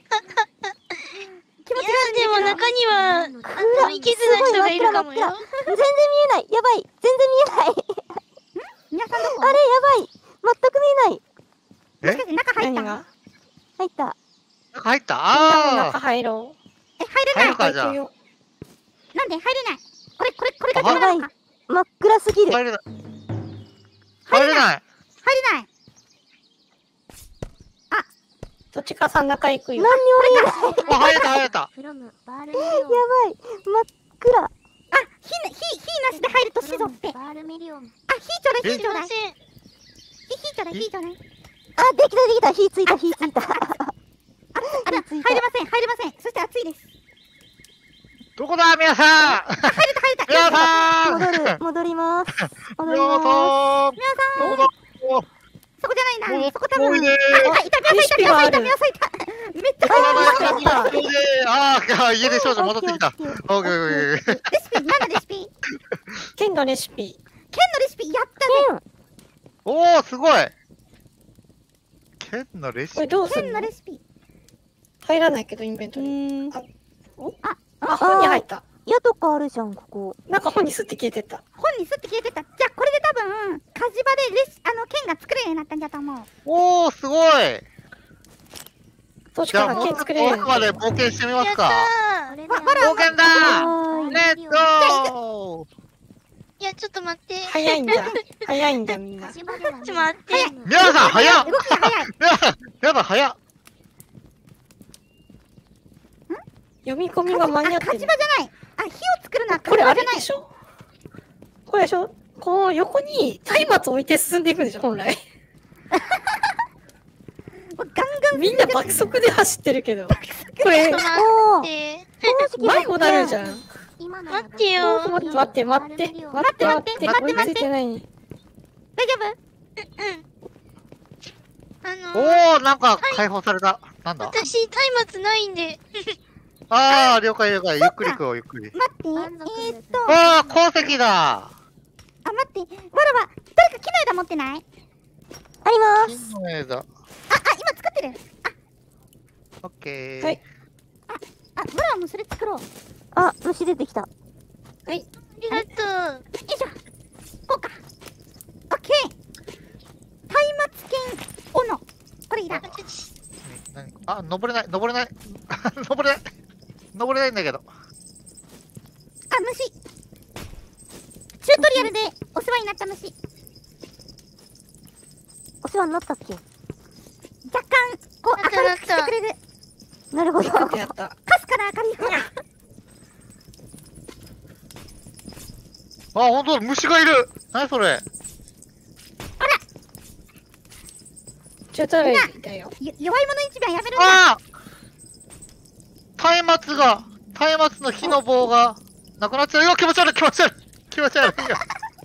いや、でもだ中には、あの、いけずな人がいるかもよ。 全然見えない。やばい。全然見えない。 けど皆さんどこあれ、やばい。全く見えない。 もしかして中入った何が入った。 中入った中あ入ろえ入れない入るかじゃあ行くよ。 なんで入れないこれこれこれがあダメなのか真っ暗すぎあ。 る。 入れない。入れない。 入れないどっちかさん中行く何よ。 にも見えない。 あ、入れた、入れた。 フロム。バールミリオン。 やばい。真っ暗。 あ火な火火なしで入ると死ぞってあバールミリオン。 火ちょうだい火すいちょうだいません。 火火ちょうだい火ちょうだいあ、できたできた。火ついた、火ついた。 あら火ついた入れません入れませんそして暑いですどこだ、皆さん入れた入れた皆さん戻る。戻ります。戻り皆ます。 さん皆さんどこだそこじゃないもうなそこ多分おいであいた皆さんいた皆さんいた皆さんいためっちゃあ入ってますあ、ああ、家出少女戻ってきた。オッケーオッケーオッケー。 レシピ何のレシピ剣のレシピ。 剣のレシピやったねおー、すごい剣のレシピ。 これどうす剣るののレシピ入らないけど、インベンえトリー。 ー、 あ、本に入った。 矢とかあるじゃん、ここ。 なんか本にすって消えてった。 本にすって消えてたじゃあこれで多分火事場でレシあの剣が作れるようになったんじゃと思うおー、すごいどっちじゃあ、 かがもうちょっと剣作れる奥まで冒険してみますか。 やったこれで冒険だはーい。 レッツゴー。 いや、ちょっと待って。 早いんだ。早いんだ、みんな。 ちょっと待って。 皆さん早っ。 動きが早い。 皆さん、皆さん早っ。 読み込みが間に合ってるあ、火事場。じゃない。あ、火を作るのは火これあ事場じゃない。 れでしょこれでしょこう横に松明置いて進んでいくんでしょ本来。 もうガンガンみんな爆速で走ってるけど。これちょっと、 おー、 待って。 迷子なるじゃん。 待ってよ。 待って待って待って待って待って待って待って追いついてない。 大丈あのおー、なんか解放された。なんだ。 私、松明ないんで。 あー、了解了解。ゆっくり行こう、ゆっくり。 夫待って。えーっと、 あー、鉱石だ。 あ、待って。わらわ、誰か木の枝持ってない？ ありま金す。 の枝。 あ、あ、今作ってる。 オッケー。 はい。 あ、わらわもそれ作ろう。よあ、虫出てきた。 ありがとう。 いしょ。こうか。オッケー。松明剣斧。これいらん。 何あ、登れない、登れない。登れない。登れないんだけど。 あ、虫。チュートリアルでお世話になった虫。 お世話になったっけ？ 若干、こう、 なった明るくしてくれる。 なるほど。 よくやった。 かすから明るい方。 あ、ほんとだ、虫がいる。何それ。 ちょっとだけだよ。 よ弱い者一番やめるんだ。 あー松明が、松明の火の棒が、なくなっちゃうよ。気持ち悪い、気持ち悪い。気持ち悪いよ。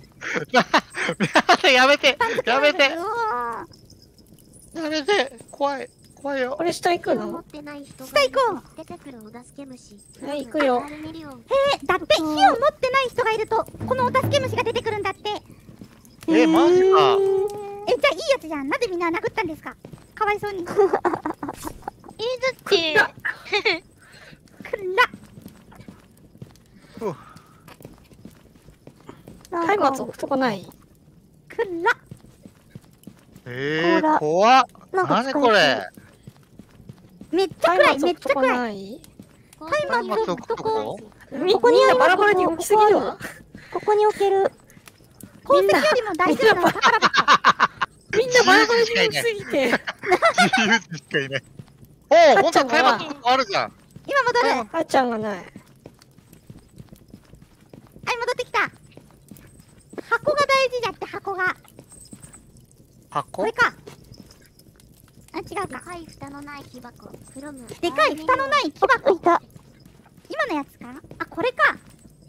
やめて、やめて、 うおーやめて。怖い、怖いよこ。れ下行くの？ 下下行こう。出てくるお助け虫。 はい、行くよ。 え、だって火を持ってない人がいると、このお助け虫が出てくるんだって。 え、マジか。 え、じゃあいいやつじゃん。なんでみんな殴ったんですか？かわいそうに。くえー、だって、 ら。 松明置くとこない？ くら。 えー、 ほら怖っ。 なんか何これ。 めっちゃ暗い、 松明置くとこめっちゃ暗い。 ない？ 松明置くとこみみんなバラバラに動きすぎるわ。 ここに置ける。 宝石よりも大事なのは宝箱。 みんなバラバラに動きすぎて。 自由人しかいない。おー、ほんと松明あるじゃん。 今戻る。はい、 あーちゃんがない。 戻ってきた。箱が大事だって、箱が。 箱これか。あ、違うでか。 かい蓋のない木箱。フロム。 でかい蓋のない木箱。 いた。 今のやつか？あ、これか。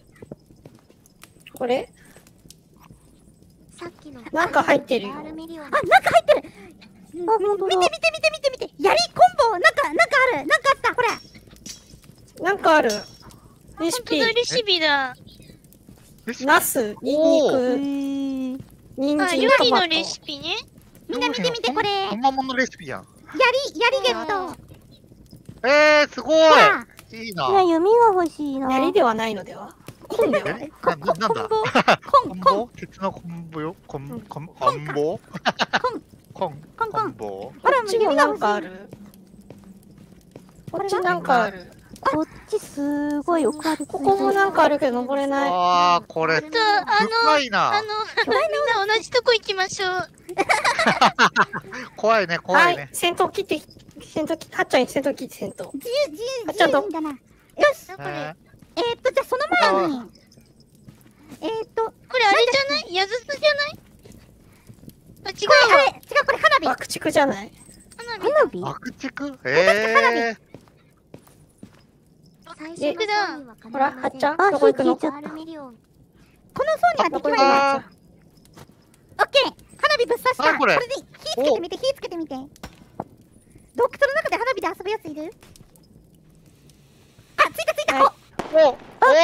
これさっきの。 なんか入ってるよアールミリオンあ、なんか入ってる。 あ、ほんとだ。 見て見て見て見て見て。槍コンボ。なんか、なんかある。なんかあった。これ。 なんかある。レシピ本当だ、レシピだ。 ナス、ニンニおク、 ー。 ニンあ、 ジン、トマト。 料理のレシピね。 みんな見て見て、これ。 ほんまもんのレシピやん。 槍、槍ゲット。 えー、すごい。 ほら。 いいいや、 な。 弓が欲しいな。 槍ではないのでは？コンでは？ えなななんだコンボ。 コンコン、コン。 ボ鉄のコンボよ。コン、コン、ココンかンボコン。 コン、 コンコンコンボほら、もうこっちも指が欲しい。 なんかある。こっちなんかある。 こっちすごい奥までついてる。 ここもなんかあるけど登れない。 あー、これ、 と、あの、 深いなあの、。みんな同じとこ行きましょう。 怖いね、怖はいいね、。 戦闘切って、戦闘切って、はっちゃんに戦闘切って戦闘。 自由、自由、自あちゃんと由人だな。よし。 これ、 えーっと、じゃあその前に。えーっと、ここれあれじゃない矢筒じゃないあ、違れ、 うわ。 あれ、違う、これ花火。 爆竹じゃない？ 花火。 花火爆竹え最初の層にはほら、はっちゃん、 あどこ行くの？ 火消えちゃアールミリオン。 この層にはー。 敵はいない。 あオッケー。花火ぶっ刺した。 あこれこれで火つけてみて、火つけてみて。洞窟の中で花火で遊ぶやついる？あ、ついたついた。 はいお、 ーおおー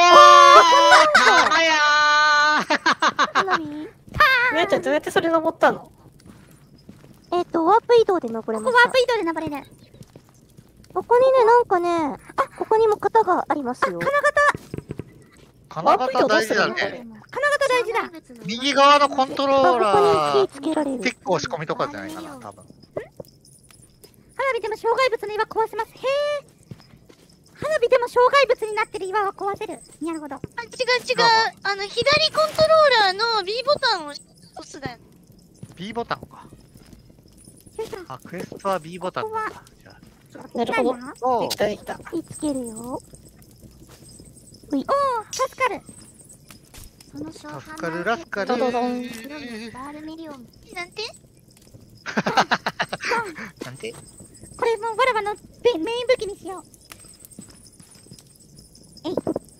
あや花火みやちゃんどうやってそれ登ったの？ えっと、ワープ移動で登れましたここワープ。移動で登れる。 ここにね、なんかね、あ、ここにも型がありますよ。 ー金型大事だね。 金型大事だ。 右側のコントローあ、ここラに火つけられー、 る。 結構仕込みとかじゃないかな、多分。 花火でも障害物の岩壊せます。へえ。花びでも障害物になってる岩は壊せる。なるほど。 あ、違う違う。あの、左コントローラーの B ボタンを押すだよ。 B ボタンか。 よいしょ。 あ、クエストは B ボタンなんだ。じゃなるほど。 なんだあ。おうできたできた。 見つけるよ。 おー、助かる。 その召喚助かるラスカルドドドン。 フロムバールミリオン。 なんてなんでこれもうわらわのメメイン武器にしよう。えい。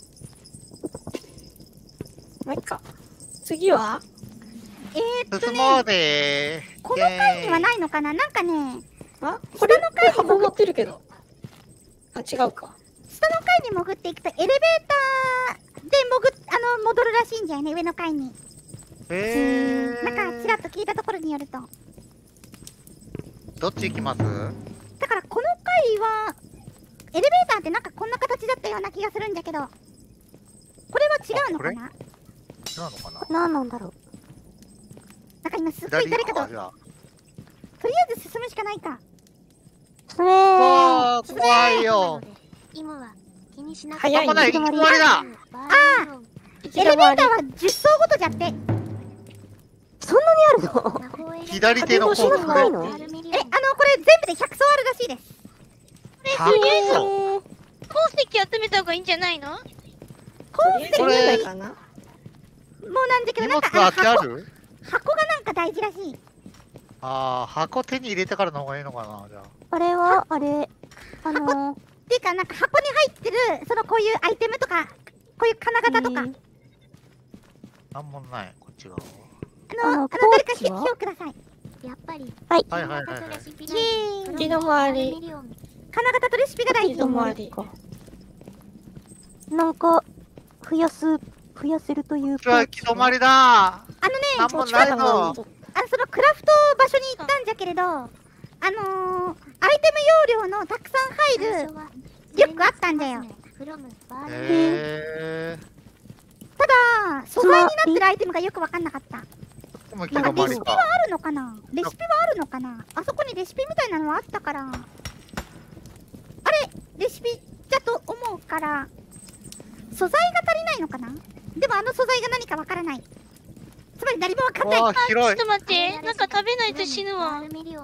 まあ、いっか。次はえー、っと進もうね、 でー。 この階にはないのかな。なんかね、 あこれの階に箱持ってるけど。あ、違うか。 下の階に潜っていくとエレベーターで潜っあの戻るらしいんじゃよね、上の階に。 えなんかちらっと聞いたところによると。 どっち行きます？ だからこの階はエレベーターってなんかこんな形だったような気がするんだけど、これは違うのかな。 違うのかな？ 何なんだろう。 なんか今すっごい左誰かと行くかじゃあ。 とりあえず進むしかないか。 それー。 わー、怖いよ。 今は気にしなくて早い間もない、 行き止まり終わりだ。 あエレベーターはじゅっ層ごとじゃって。え、 そんなにあるの？ 左手の方そんなないの？ あのこれ全部でひゃく層あるらしいです。 はとりあえず、 えー鉱石集めた方がいいんじゃないの？ とりあえず見えないかな。 もうなんだけど、 荷物なんかあのはあ箱る？ 箱がなんか大事らしい。 あー、箱手に入れてからの方がいいのかな、じゃあ。 あれは、あれ、あのー、 っていうか、なんか箱に入ってる、そのこういうアイテムとか、こういう金型とか、あの、 なんもない、こっち側。 あの、 あの誰か火ポーチは火をください。 やっぱりはい。 はいはいはいはい。 イエーイ。 木の周り金型とレシピが大木事。 の周り。 なんか、増やす、増やせるというこっちは行き止まりだあのね、 なんもないの。 あの、そのクラフト場所に行ったんじゃけれど、あのー、アイテム容量のたくさん入るリュックあったんだよ。 へー。 ただ、素材になってるアイテムがよくわかんなかった。 ここも行きなんかレ止まりか。 シピはあるのかなレシピはあるのかなあそこにレシピみたいなのはあったから。あれレシピだと思うから、素材が足りないのかなでもあの素材が何かわからない。つまり何もわかんない。 わー、 ちょ広い。 っと待って、なんか食べないと死ぬわ。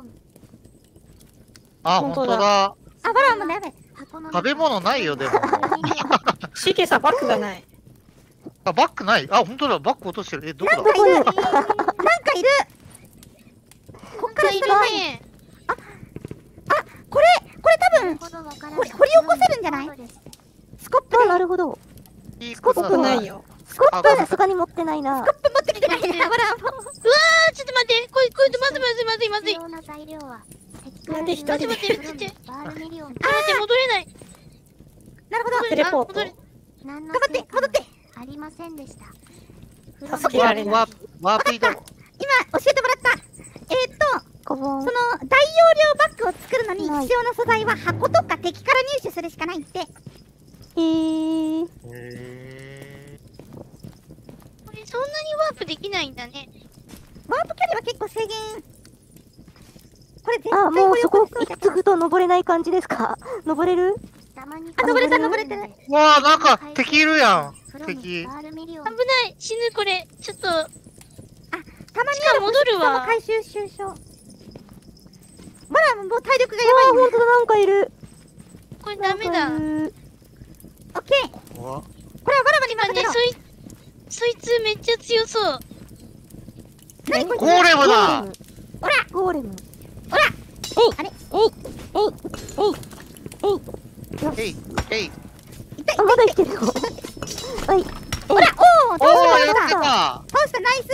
あ、 本当だほんとだ。 あ、バラもだやべ。 食べ物ないよ、でも。 シーケーさんバッグがない。 あ、バッグない。あ、ほんとだ、バッグ落としてる。え、どこだなんかいる。なんかいる。こっからいる下がない。 ね。 これ、これ多分、掘り掘り起こせるんじゃないスコップあ、 で。 なるほど。 いいぽくないよ。 スコップはさすがに持ってないな。 スコップ持ってきてないね。バラも。 あ、ちょっと待って、これ、これ、まずいまずいまずいまずい。 な材料はなんで一人で待って待って待って。 バールミリオン。 待って、戻れない。 なるほど。 テレポートあ戻れ何の頑張って、戻って。 ありませんでした。 助けられない。 ワープ、ワープ移動。 今、教えてもらった。えーっと、 コボンその。大容量バッグを作るのに必要な素材は箱とか敵から入手するしかないって。 えー。 へこれ、そんなにワープできないんだね。 ワープ距離は結構制限。これ絶対あ、もうそこ掘り起こせる行くと登れない感じですか？登れる？ たまにあ登れた登れたー。わあ、なんか敵いるやん。敵。 バールミリオン。 危ない、死ぬ、これ。ちょっと、 たまにしかも戻るそのわ。 回収収賞。バラももう体力がやあー、 ばいね。 ほんとだ、なんかいる。 これダメだ。 なんかいるオッケー。 うわこれはバラバに今ね、 任せろ。 そい、そいつめっちゃ強そう。 何こいつゴーレムだ。 ほらゴーレム。 ほらえいあれえいえいえいえいえい、えい。 あ、まだ生きてるよ。はい。 ほらおーお倒ー、やってした倒したた。 倒したナイス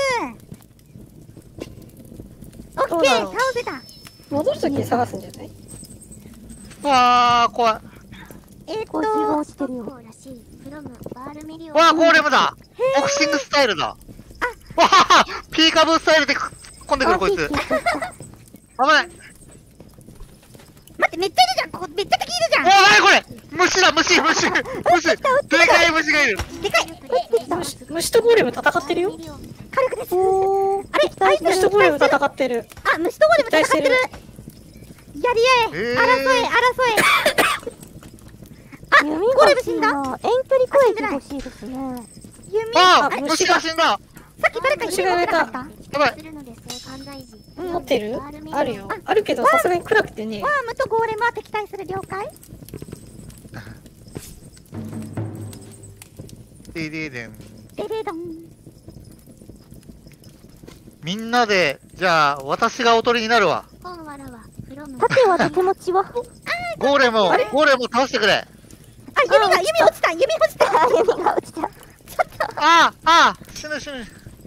オッケーどうだろう倒せた。 戻るときに探すんじゃない？ わあ、怖い。 えーっとゴジが落ちてるよ。 らしい。フロムバールミリオン。 わあ、ゴーレムだ。ボクシングスタイルだ。わあ、ピーカブースタイルで突っ込んでくる、こいつ。危ない。 待ってめっちゃいるじゃんここめっちゃ敵いるじゃんおー、なにこれ。虫だ、虫、虫、虫。でかい虫がいる。 でかい虫虫とゴーレム戦ってるよ。 火力ですおー。 あれアイテム虫とゴーレム戦ってる。 あ虫とゴーレム戦ってるやり合ええー争え争え弓ゴがレム死んだ。 欲しいな。遠距離攻撃欲しいですね。 弓。 ああ虫が死んだ。 さっき誰か弓持ってなかった？わやばい。 するので生還大事。 持ってるあるよ。あるけど、さすがに暗くてね。 ームとゴーレムは敵対する。了解？ でででん。 デレドン。 みんなで、じゃあ、私がおとりになるわ。 本わらはフロム。 盾はとてもちは。 ゴーレムを、ゴーレムを倒してくれ。 あ、弓が、弓落ちた、弓落ちた。 あ、弓が落ちた。 ああ、ああ、死ぬ死ぬ。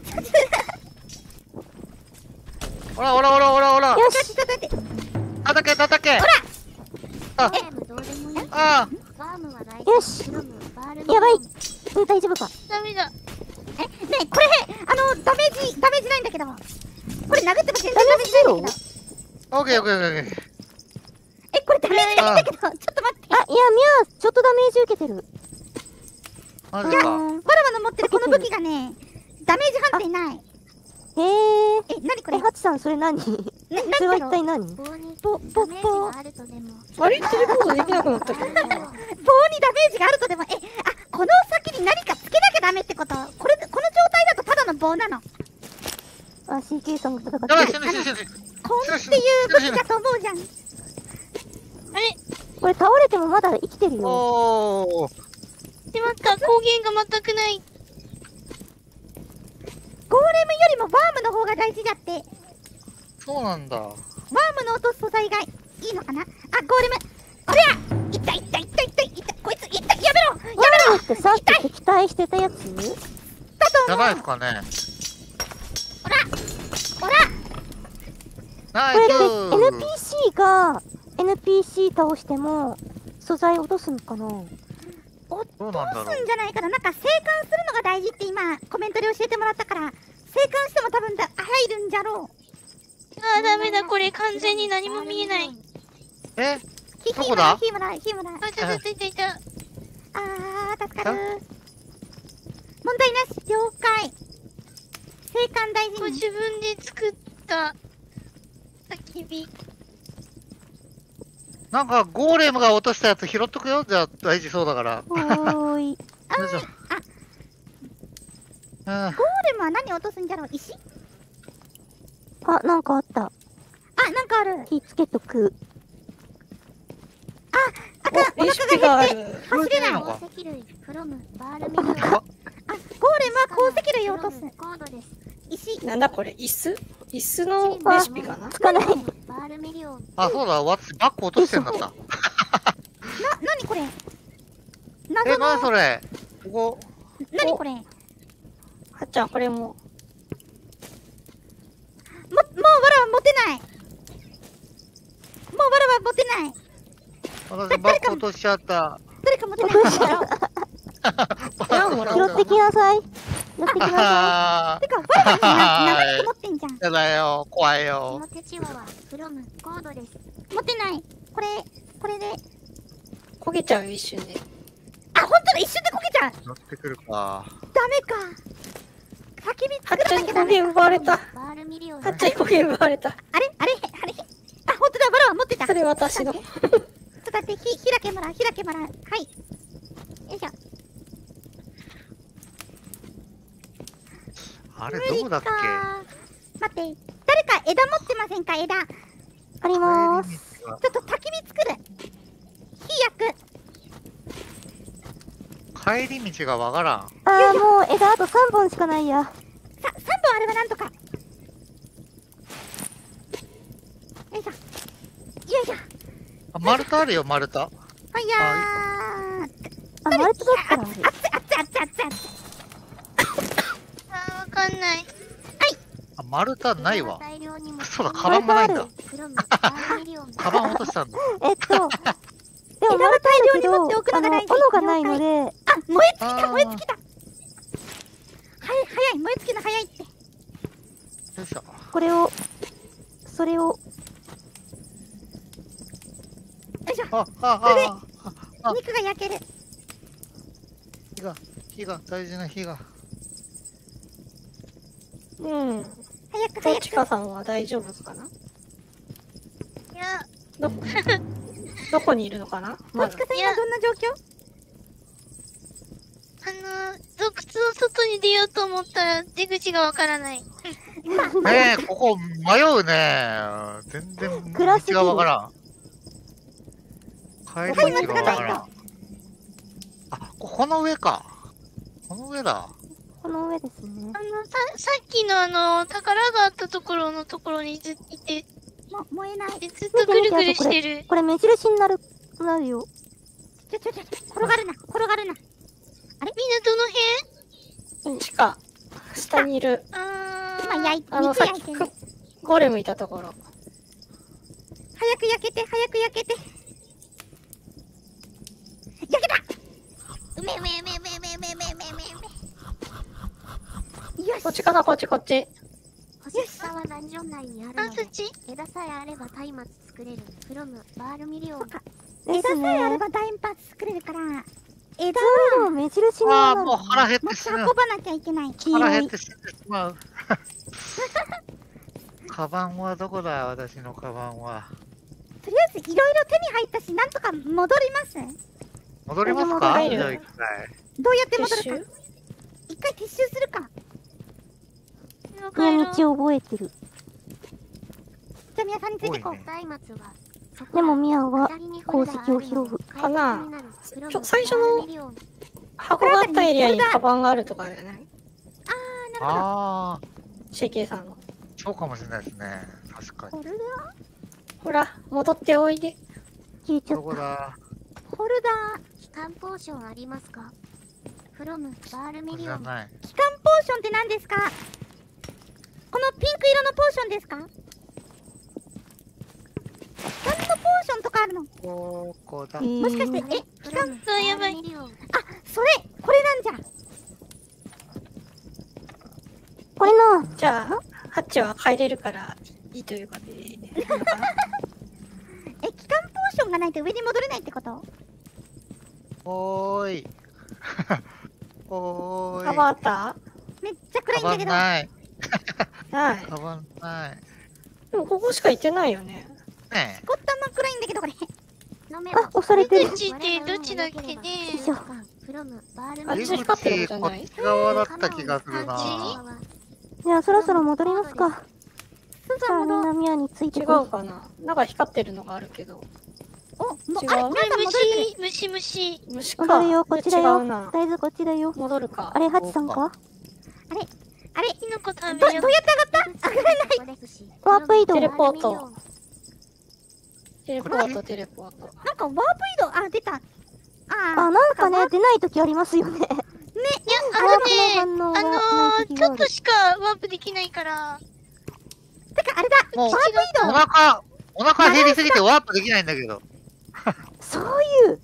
ほらほらほらほらほら。 よちょっと待って。 叩け叩け。 バームどうでもいい。 あバームは大よしフロムバールミリオンやばい。うん、大丈夫か。 ダメだ。 え、ねえ、これ、あの、ダメージ、ダメージないんだけど。これ殴っても全然ダメージないんだけど。 あ、オッケーオッケーオッケーオッケー。 え、これダメージないんだけど、ちょっと待って。 あ、いや、ミャー、ちょっとダメージ受けてる。 マジか。 わらわの持ってるこの武器がね、ダメージ判定ない。 へえ。 え、なにこれ？ え、ハチさん、それ何？そな、なんれはだろう？ 一体何？ 棒にぼ、 ダぼ、ぼ、 メージ棒があるとでも。 あれテレポートできなくなったけど。 にダメージがあるとでも、え、あ、この先に何かつけなきゃダメってこと？これ、この状態だとただの棒なの。 あ、シーケー さんが戦やばい、 ってる。 死ぬ死ぬ死ぬ死ぬ。 コンっていう武器だと思うじゃん。 これ倒れてもまだ生きてるよ。 おー。 しまった。光源が全くない。 ゴーレムよりもバームの方が大事だって。 そうなんだ。 バームの落とす素材がいいのかな？あ、ゴーレム。これや！いったいったいったいったいった。こいついった。やめろ！やめろ！ ってさっき敵対してたやつ？ だとや思う。 ばいっすかね。 ほら！ ナイこれって エヌピスーシー が エヌピーシー 倒しても素材落とすのかな？ 落どうなんだろうとすんじゃないかな。なんか生還するのが大事って今コメントで教えてもらったから、生還しても多分だ入るんじゃろう。 あー、ダメだ。これ完全に何も見えない。 えひどこだひむらひむらひむら。 あ、いたいたいたいた。 あー、助かる。問題なし。了解。生還大事に。 これ自分で作った焚き火。 なんかゴーレムが落としたやつ拾っとくよ。じゃあ大事そうだから。 おーい。 よいしょ。 あ、 うん。 ゴーレムは何落とすんじゃろう？石？ あ、なんかあった。 あ、なんかある。 火つけとく。 あかん、おレシピ腹が減ってがある。 走れない。あ、 こ鉱石類フロムバールミリオン。 ゴーレムは鉱石類を落とす。 コードです。 石。 なんだこれ椅子椅子のレシピかなつかない。 バールミリオン。 あ、そうだ。私バッグ落としてんだった。 な、なにこれ？ え、 謎の、 なにそれここ。 なにこれ？も、もはっちゃんこれも。 うわらは持てない。もうわらは持てない。 私バッグ落としちゃった。 誰か持てない。 やんもら拾ってきなさい。拾ってきなさあてか、わらはなななつ持ってんじゃん。 ーやだよ。怖いこよの。手チワはフロムコードです。 持ってない。これ、これで。 焦げちゃうよ一瞬で。 あ、ほんとだ、一瞬でこけちゃう。 乗ってくるか。 ダメか。焚き火はっ作らちゃんに焦げなきゃダメ。 奪われた。はバールミリオン。 っちゃんに焦げ奪われた。 あれあれあれあ、ほんとだ、わらは持ってた。 それ私の。 ちょっと待って、ひ、開けもらう、開けもらう。はい。よいしょ。 あれどこだっけ無理か待って、誰か枝持ってませんか、枝。ちょい。ありまーす。 っと焚き火作る。火焼く。 帰り道がわからん。 あー、もう枝あとさんぼんしかないや。 さ、さんぼんあればなんとか。よいしょ。よいしょ。 あ、丸太あるよ、丸太。 ほいやー。 あ、マルチだったらある。 熱い熱い熱い熱い熱い。 あー、わかんない。 あ、丸太ないわ。 大量にもそうだ、カバンもないんだ。 フロムバールミリオン。 カバン落としたんだ。 えっと、でも枝をマルチ大量にだけど、 持っておくあの、 のが大事。 斧がないので、 あ、燃え尽きた、 あー燃え尽きた。はい、早い、燃え尽きの早いって。よよいしょ。 これを、それを、 いしょ。 あ、あ、あ、あ、あ、 肉が焼ける。 火が、火が、大事な火が。 うん。 早くど早く。 っちかさんは大丈夫かな。 いや、 ど、どこにいるのかな。 どまだっちかさん今どんな状況？ の、洞窟の外に出ようと思ったら出口がわからない。 ねえ、ここ迷うね。全然暗すぎる道がわからん。帰り道がわからん。あ、この上か。この上だ。 この上ですね。 あの、さ、さっきのあの、宝があったところのところにずっといて、 も燃えない。 でずっとぐるぐるしてる。 これ目印になる、なるよ。 ちょちょちょ、転がるな、転がるな。 みんなどの辺地下、下にいる。 あー。 今焼い、 あの、 肉さっき焼いてる。 ゴレムいたところ。 早く焼けて、早く焼けて。焼けた。うめうめうめうめうめうめうめうめうめうめ。よし。 こっちかな、こっちこっち。 星下はダンジョン内にあるあ、 ので、 そっち枝さえあれば松明作れる。フロムバールミリオン。 枝さですね。 えあれば大パス作れるから、枝でも目印にああ、 なる。 もう腹減っ持て死ぬ。 ち運ばなきゃいけない。黄腹色い。 減って死んでしまう。カバンはどこだ、私のカバンは。 とりあえずいろいろ手に入ったし、なんとか戻ります。 戻りますか入るじゃあ一回。 どうやって撤戻るか。 収一回撤収するか。 もう帰ろう。 道覚えてる。 じゃあ皆さんについてこう。 多いね松明は、そこでもミヤは左に鉱石を拾う。 かなちょちょ最初の箱があったエリアにカバンがあるとかじゃないああ、 シェイケイさんの。 そうかもしれないですね。確かに。 ホルダほら、戻っておいで。 消えちゃどった。 こだーホルダー。 機関ポーションありますか？フロムバールこミリオン。 れじゃない。 機関ポーションって何ですか？このピンク色のポーションですか？機関のポーションとかあるの？ ここだ。 もしかして、え、 フロムバあやばいールミリオン。 あ、それ、これなんじゃ。 これな。 じゃあ、ハッチは帰れるからいいというかでいいのかな。 え、機関ポーションがないと上に戻れないってこと？ おーい。おーい。 カバンあっためっちゃ暗いカバンんだけど。 ない。 ない。 カバンない。 でもここしか行ってないよね。 ねこったま暗いんだけど、これ。 あ、押されてる。 出口ってどっちだっけね。 よいしょ。 フロムバールえ。 ミリオン。 あっち光ってるんじゃこないっち側だった気がするな。 じゃあそろそろ戻りますか。 そうさあみんなミヤについて違こうかな。なんか光ってるのがあるけど。 お、もう、 違うあれ、皆さん戻れてる。 虫、虫、虫。 虫か。 戻るよ、こっちだ違うよ。 な。 大豆こっちだよ。 戻るか。 あれ、ハチさんかあれ、 キノコ食べよう。 ど、どうやって上がった？上がれない。 ワープ移動テレポート。テレポート、テレポート。 なんかワープ移動、あ、出た。ああ、 ー、 なんかね、出ない時ありますよね。 いや、 ワープあのね、あの反応がないのー、 時があるちょっと。しかワープできないから。 てか、あれだ。 もうワープ移お動。 腹、お腹減りすぎてワープできないんだけど。 そういう。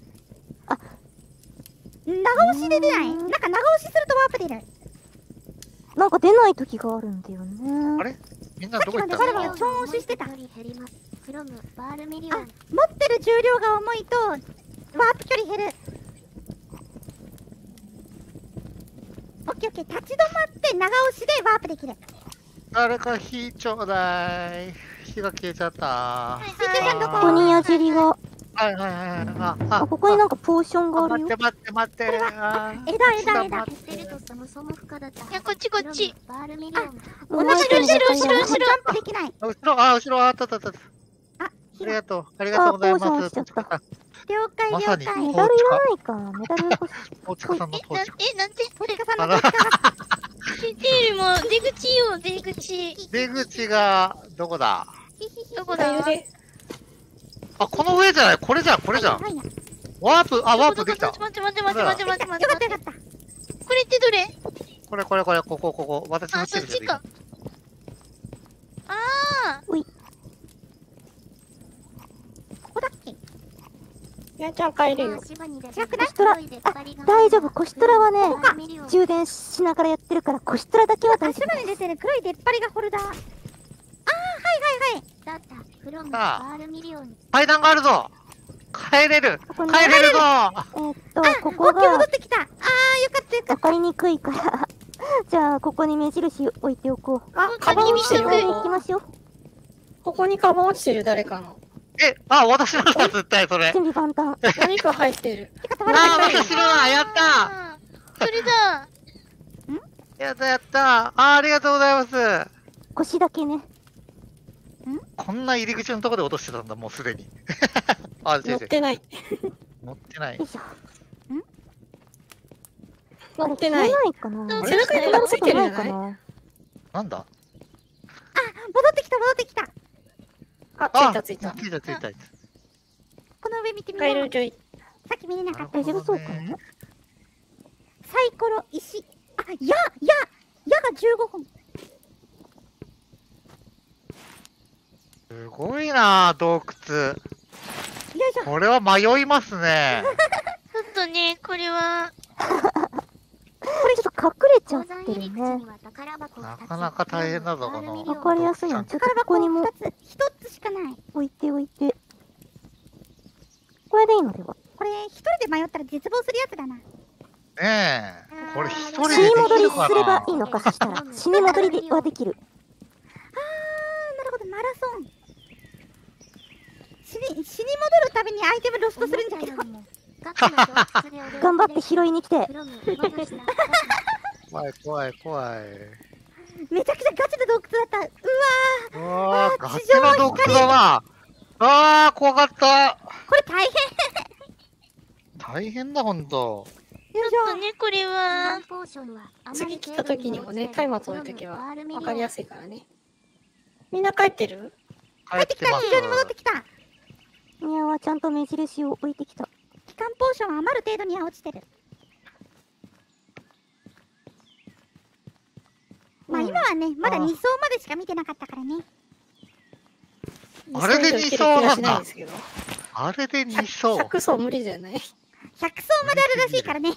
長押しで出ない。なんか長押しするとワープ出る。 なんか出ない時があるんだよね。 あれみんなどこ行ったのさっきまで誰かが超押ししてた。 フロムバールミリオン。 持ってる重量が重いと、ワープ距離減る。オッケーオッケー。立ち止まって長押しでワープできる。 誰か火ちょうだい。火が消えちゃった。はシーケさんどこここに矢尻が。 いはいはい。あ、 あ、 あ、 ここになんかポーションがあるよ待って。待って待って。あー枝枝枝。 待って捨てるとそもそも不可だった。 いや、こっちこっち。 バールミリオン。 もう同じ前に後ろ後ろもう一回後ろジャンプできない。 後ろ、あ、後ろ、あったあったあった。ああ、火が。 りがとう。ありがとうございあポーションます。 落ちちゃったあ了解了まさに解。 メダルいらないか。メダル欲しい。 大塚さんのえ、なトーチ。 え、なんてトリカさんあらのトリカが。 ててよりも出口よ、出口。 出口が、どこだどこだだよで。 あ、この上じゃないこれじゃん、これじゃん。 はいや。 ワープ、あ、ワープできた。 待って待って待って待って待って待って待って。 よかったよかった。 これってどれこれこれこれ、ここここ。私のあ、そっちか。あここだっけ？ みやちゃん帰るよ。 芝に出違くない？ コシトラ、あ、大丈夫。コシトラはね、充電しながらやってるから、コシトラだけは大あ、 丈白に出てる黒い出っ張りがホルダー。あー、はいはいはい。 だった。フロムさあバールミリオン。 階段があるぞ帰れるここに帰れるぞ夫。えーっと、ここオッケー戻がってきた。あー、よかったよかっわかりにくいから。じゃあ、ここに目印置いておこう。 あ、カバン落ちてるここで行よ。 きましょう。 ここにカバン落ちてる、誰かの。 え、あ、私のだ、絶対それ。 準備万端。 何か入ってる。 た。てか、 あー、私のだやったあ。 それだ。 やったやったあー、ありがとうございます。 腰だけね。 こんな入り口のところで落としてたんだ、もうすでに。あ、違う違う。 乗ってない。 乗ってないよい。しょ。 乗ってない。 ないかな。 どう背中に紐ついてるんじゃない？ ななんだ戻ってきた戻ってきた。 あ、ついたついた。 ついたついた。 この上見てみよう。 ガイルジョイ。 さっき見れなかった。 大丈夫そうかな。 サイコロ石。あ、や、や、やがじゅうごほん。 すごいな、洞窟。 よいしょ。 これは迷いますね。 ちょっとね、これは、 これちょっと隠れちゃってるね。 なかなか大変だぞ、この。 わかりやすいな。ちょっとこ宝箱こにもふたつ、ひとつしかない。 置いておいて。これでいいのでは。 これ、一人で迷ったら絶望するやつだな。 ねえ。これ一人で死にでき戻りすれるかなばいいのか、そしたら。死に戻りではできる。 あー、なるほど、マラソン。死に、死に戻るたびにアイテムロストするんじゃけど。 頑張って拾いに来て。 怖い怖い怖い。 めちゃくちゃガチな洞窟だった。うわうわー、ガチの洞窟だな。あー、怖かった。 ー、これ大変。 大変だ、ほんと。 よいしょ。 ちょっとね、これは、 次来た時にもね、松明置いとけば分かりやすいからね。みんな帰ってる？ 帰帰ってきた、 ます地上に戻ってきた。 ミヤはちゃんと目印を置いてきた。 機関ポーションは余る程度には落ちてる。まあうん今はね、まだあに層までしか見てなかったからね。 あれでに層なんだに層以上いける気がしないですけど。 あれでに層。 ひゃく層無理じゃない？ ひゃく層まであるらしいからね。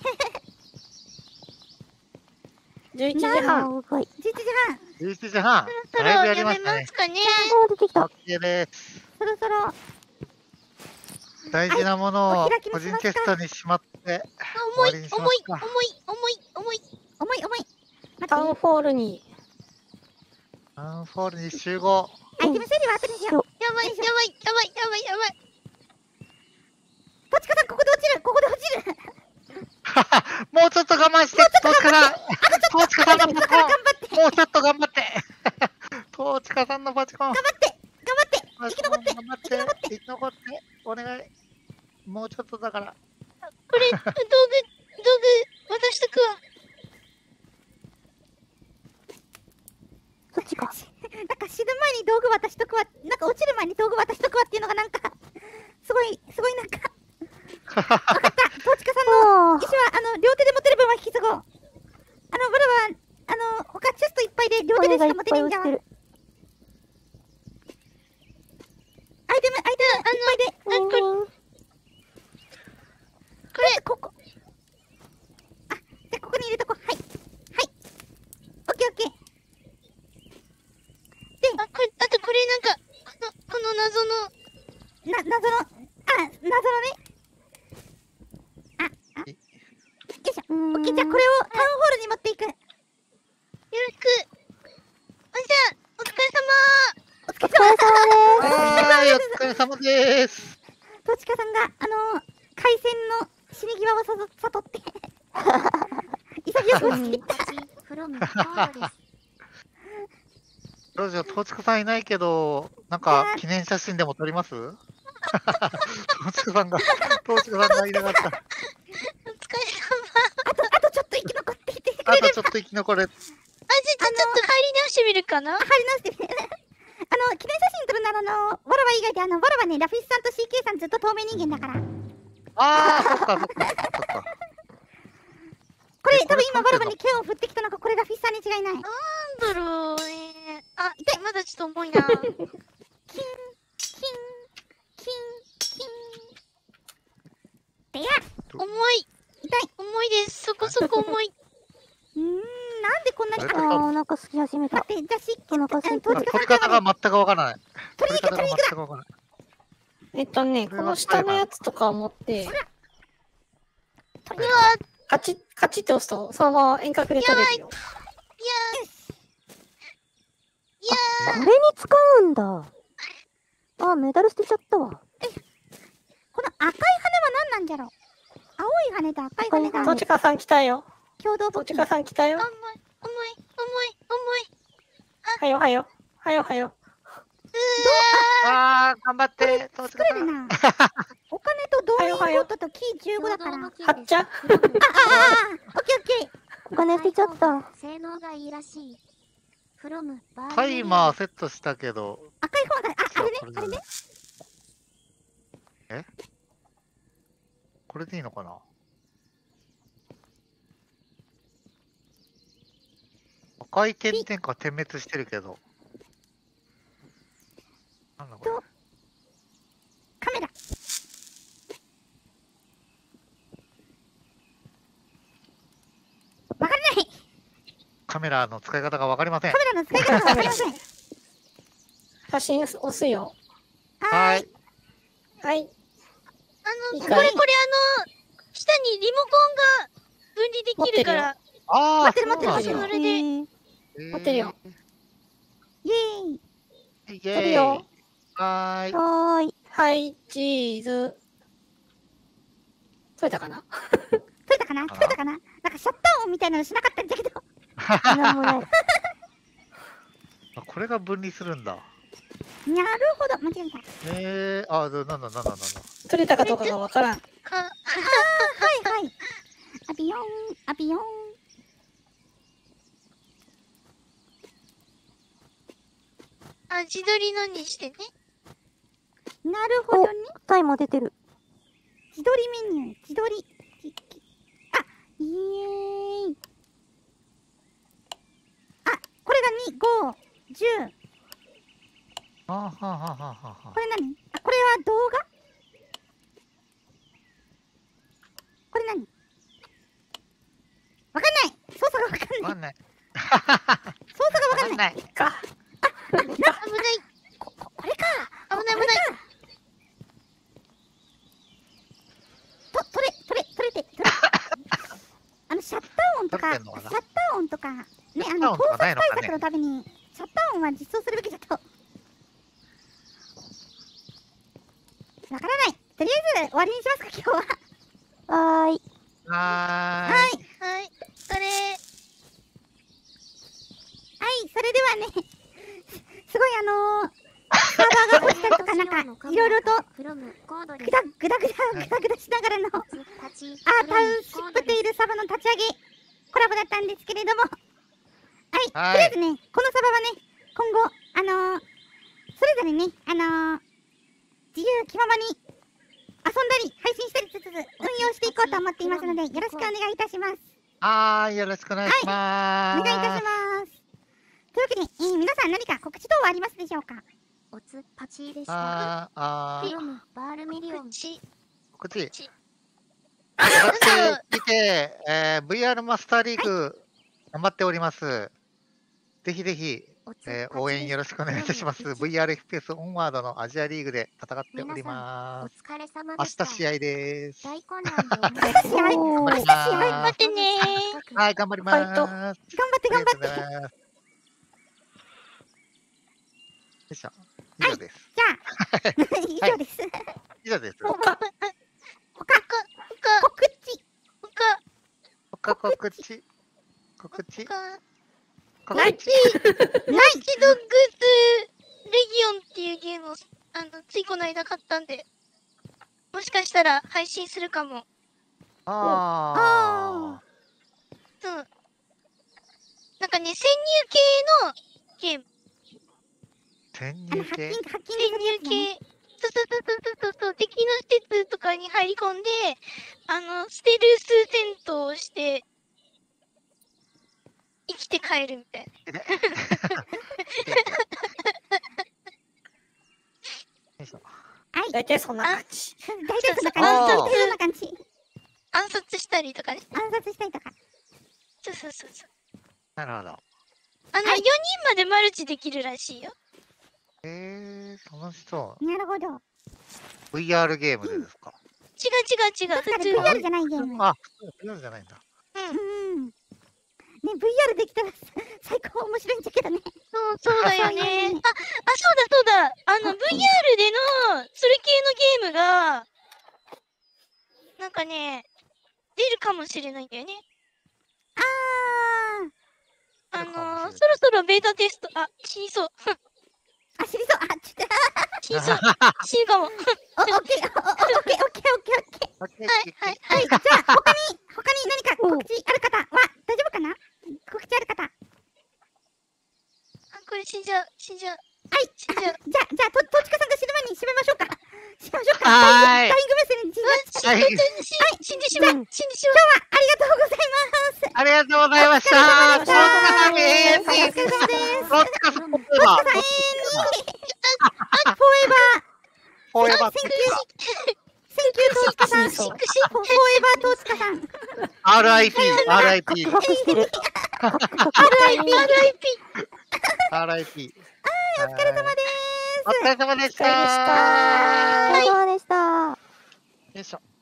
じゅういちじあはん。 ー、うがい。 じゅういちじはん、 じゅういちじはん。 そろだいぶやりやめましたねます。かね。 あー、出てきた。 OK です。 そろそろ。 大事なものをお開きに個しますか人チェストにしまって重い、 終わりにします重い、 か。 重い、重い、重い。 重い重い。 タウン待って、 ホールに。 アンフォールに集合。 アイテム整理は後にしよう。 やばい、やばい、やばい、やばい、やばい。 ポチカさん、ここで落ちる、ここで落ちる。 もうちょっと我慢して。トーチカさん。トーチカさんのパチコン。 頑張って、 もうちょっと頑張って。トーチカさんのパチコン。 頑張って、頑張って、生き残って、 頑張って。 生き残って。 生き残って。お願い。もうちょっとだから。 これ、道具、道具、渡しとくわ。 そっちか。 なんか死ぬ前に道具渡しとくわ、なんか落ちる前に道具渡しとくわっていうのがなんか、すごい、すごいなんか、わかった。トーチカさんのあ石は、あの、両手で持てる分は引き継ごう。あの、ブラは、あの、他チェストいっぱいで両ー、 手でしか骨がいっ持てないんじゃん。 ぱい落ちてる。 アイテム、アイテム、いっぱいで。 あこれうんこれ、ここ。あ、じゃあここに入れとこう。はい。はい。オッケーオッケー。 あ、これ、あとこれなんか、この、この謎の、 な、謎の、あ、謎のね。あ、あ、よいしょ。 うーんオッケー、じゃあこれをタウンホールに持っていく。 よろしく。おじゃあ、お疲れ様お疲れ様です。 はーい、お疲れ様です。 トチカさんが、あのー、海鮮の死に際をさそ悟って、潔く落ちていった。 どうしよう、トーチカさんいないけど、なんか記念写真でも撮ります？トーチカさんが、トーチカさんがいなかった。 お疲れ様。 あと、あとちょっと生き残っていてくあれれば、 とちょっと生き残れ。 あ、じゃあ、ちょっと入り直してみるかな。 入り直してみる。あの、記念写真撮るなら、あの、ワラワ以外で、あの、ワラワね、ラフィスさんと シーケー さんずっと透明人間だから。 あー、そっかそっかそっかそっか。 これ、 え多分今、ワラワこれ撮ってんのに剣を振ってきたのが、これラフィスさんに違いない。 なんだろうね。あ、まだちょっと重いな。 キン、キン、キン、キン。でや、 重い。 痛い。 重いです。そこそこ重い。 うーん、なんでこんなにあれか。 あー、お腹すき始めた。 待って、じゃあ、し、 お腹すいたトチカ撮りさんが、 方が全くわからない。撮取りに行く、 り方が取りに行く全くわからない。 えっとね、この下のやつとかを持って、 うわ、 カチッ、カチッって押すと、そのまま遠隔で取れるよ。 これに使うんだ。あ、メダル捨てちゃったわ。 この赤い羽は何なんじゃろう。青い羽と赤い羽が。 トチカさん来たよ。 共同募金。 どっちかさん来たよ。 重い、重い、重い、重い。 はよはよ。はよはよ。 あー、頑張って。どっちかさん。 作れるな。お金と動員ゴッドとキーじゅうごだから。ああ、 共同募金はっちゃ。 ああ、オッケーオッケー。 お金捨てちゃった。 性能がいいらしい。フロムバータイマーセットしたけど。 赤い方だ。あ、あれねそう、 あれね。 えこれでいいのかな。赤い点々が点滅してるけど。なんだこれ。 カメラ。わからない。 カメラの使い方がわかりませんカ。メラの使い方がわかりません。 写真押すよ。 ははーい。 い。 はい。 あの、 いいかいこれこれあの、下にリモコンが分離できるから、 ああ、 待ってる待ってる待ってる。 それでえー持ってるよ。 イェーイ。 イェ撮るよーイ。はーい。 はーい。 はい、チーズ。撮れたかな？ 取れたかな取れたかななんかシャッター音みたいなのしなかったんだけど。 なんもない。 あこれが分離するんだ。 なるほど。間違えた。 えー、あ、ななんだなんだなんだ。 撮れたかどうかがわからん。 か、 はいはい。アビヨン、アビヨン。 あ、自撮りのにしてね。 なるほどね。 タイも出てる。 自撮りメニュー、自撮り。ききあ、イエーイ。あ、これがに、ご、じゅう。 あはははははこれ何あ、これは動画これ何わかんない操作がわかんないわかんない。 操作がわかんないわかんない。 か。 危ない。 こここれか危ない危ない。 と、取れ、取れ、取れて、取れあの、シャッター音とか、シャッ撮ってんのかなター音とか、ね、あの、 シャッター音と盗撮かないのかね対策のために、シャッター音は実装するべきだと。わからない。とりあえず終わりにしますか、今日は。 はーい。 ははーい。 い。 はい。それ、 はい、それではね、すごいあのー、サーバーが落ちたりとか、なんか、いろいろと、 フロムコードレぐだぐだぐだぐだぐだしながらの、アーパチタウンシップテイルサバの立ち上げ、コラボだったんですけれども、はい、 はいとりあえずね、このサバはね、今後、あのー、それぞれね、あのー、自由気ままに遊んだり、配信したりしつつ、運用していこうと思っていますので、よろしくお願いいたします。 はーい。よろしくお願いします。 お願いいたします。というわけで、えー皆さん何か告知等はありますでしょうか？ おつパチでした。 あーあー、 フロムバールミリオン。 ち、 こっち。 ち。 こっち来て、えー、ブイアール マスターリーグ、頑張っております。ぜひぜひ、 おつえー応援よろしくお願いいたします。ブイアールエフピーエス オンワードのアジアリーグで戦っており皆さん、おます。 疲れ様明でした。 日試合です。 大混乱でお願いし明日試合おー。 頑張ります。 待ってねー。 はい、頑張ります。 ファイト頑張って頑張って。 ありがとうございます。よいしょ。以上です。 じゃあ、以上です。 以上です。 他、 他、 他、 告知。 他、 他告知。告知。 他、 告ない知。 ナイチドッグスレギオンっていうゲームを、あの、ついこの間買ったんで、もしかしたら配信するかも。 ああ。 そう。なんかね、潜入系のゲーム。 潜あの、ハッ入系キング、ハッキン潜グするや入つね。 系。そうそうそうそうそうそう。敵の施設とかに入り込んで、あの、ステルス戦闘をして、生きて帰るみたいな。 よいしょ。 はい。 大体そんな感じ。 大体そんな感じ。 あー大体そんな感じ。 暗殺したりとかね。 暗殺したりとか。 そうそうそうそう。 なるほど。 あの、よにんまでマルチできるらしいよ。 えー、楽しそう。 なるほど。 ブイアール ゲームでですか。 違う違う違う。 だから普通ブイアールの。 じゃないゲーム。 あ、ブイアール じゃないんだ。 うん。ね、ブイアール できたら最高面白いんだけどね。 そう、そうだよそうね。あ、あ、 よねそうだそうだ。あの、ブイアール での、それ系のゲームが、なんかね、出るかもしれないんだよね。 あろベータテスト。あ、死にそう。 あ、知りそう。あ、ちょっと、 死にそう。死ぬかも。 お、オッケー、おオッケー、オッケー、オッケー、オッケー、オッケー。 はいはいははいい、じゃあ、他に、他に何か告知ある方は、大丈夫かな告知ある方。 あ、これ死んじゃう。死んじゃう。 はい、 死んじゃう。 じゃあ、じゃあ、と、とちかさんが死ぬ前に締めましょうか。締めましょうか。 はーいダイイングメッセージに死んあ、 だ。 死んで、死死んでしまう。死んでしまう。 ありがとうございます。 ありがとうございました。 お疲れ様でしたトツカさん永遠に。 お疲れ様です。 トツカさんフォーエバー。 フォーエバー。 フォーエバー。 センキュー。センキュー、トーチカさん。フォーエバー、トーチカさん。 アールアイピー、アールアイピー、 告白してる。 アールアイピー。 アールアイピー。 お疲れ様です。 お疲れ様でしお疲れ様でしたた。 お疲れ様でした。 よいしょ。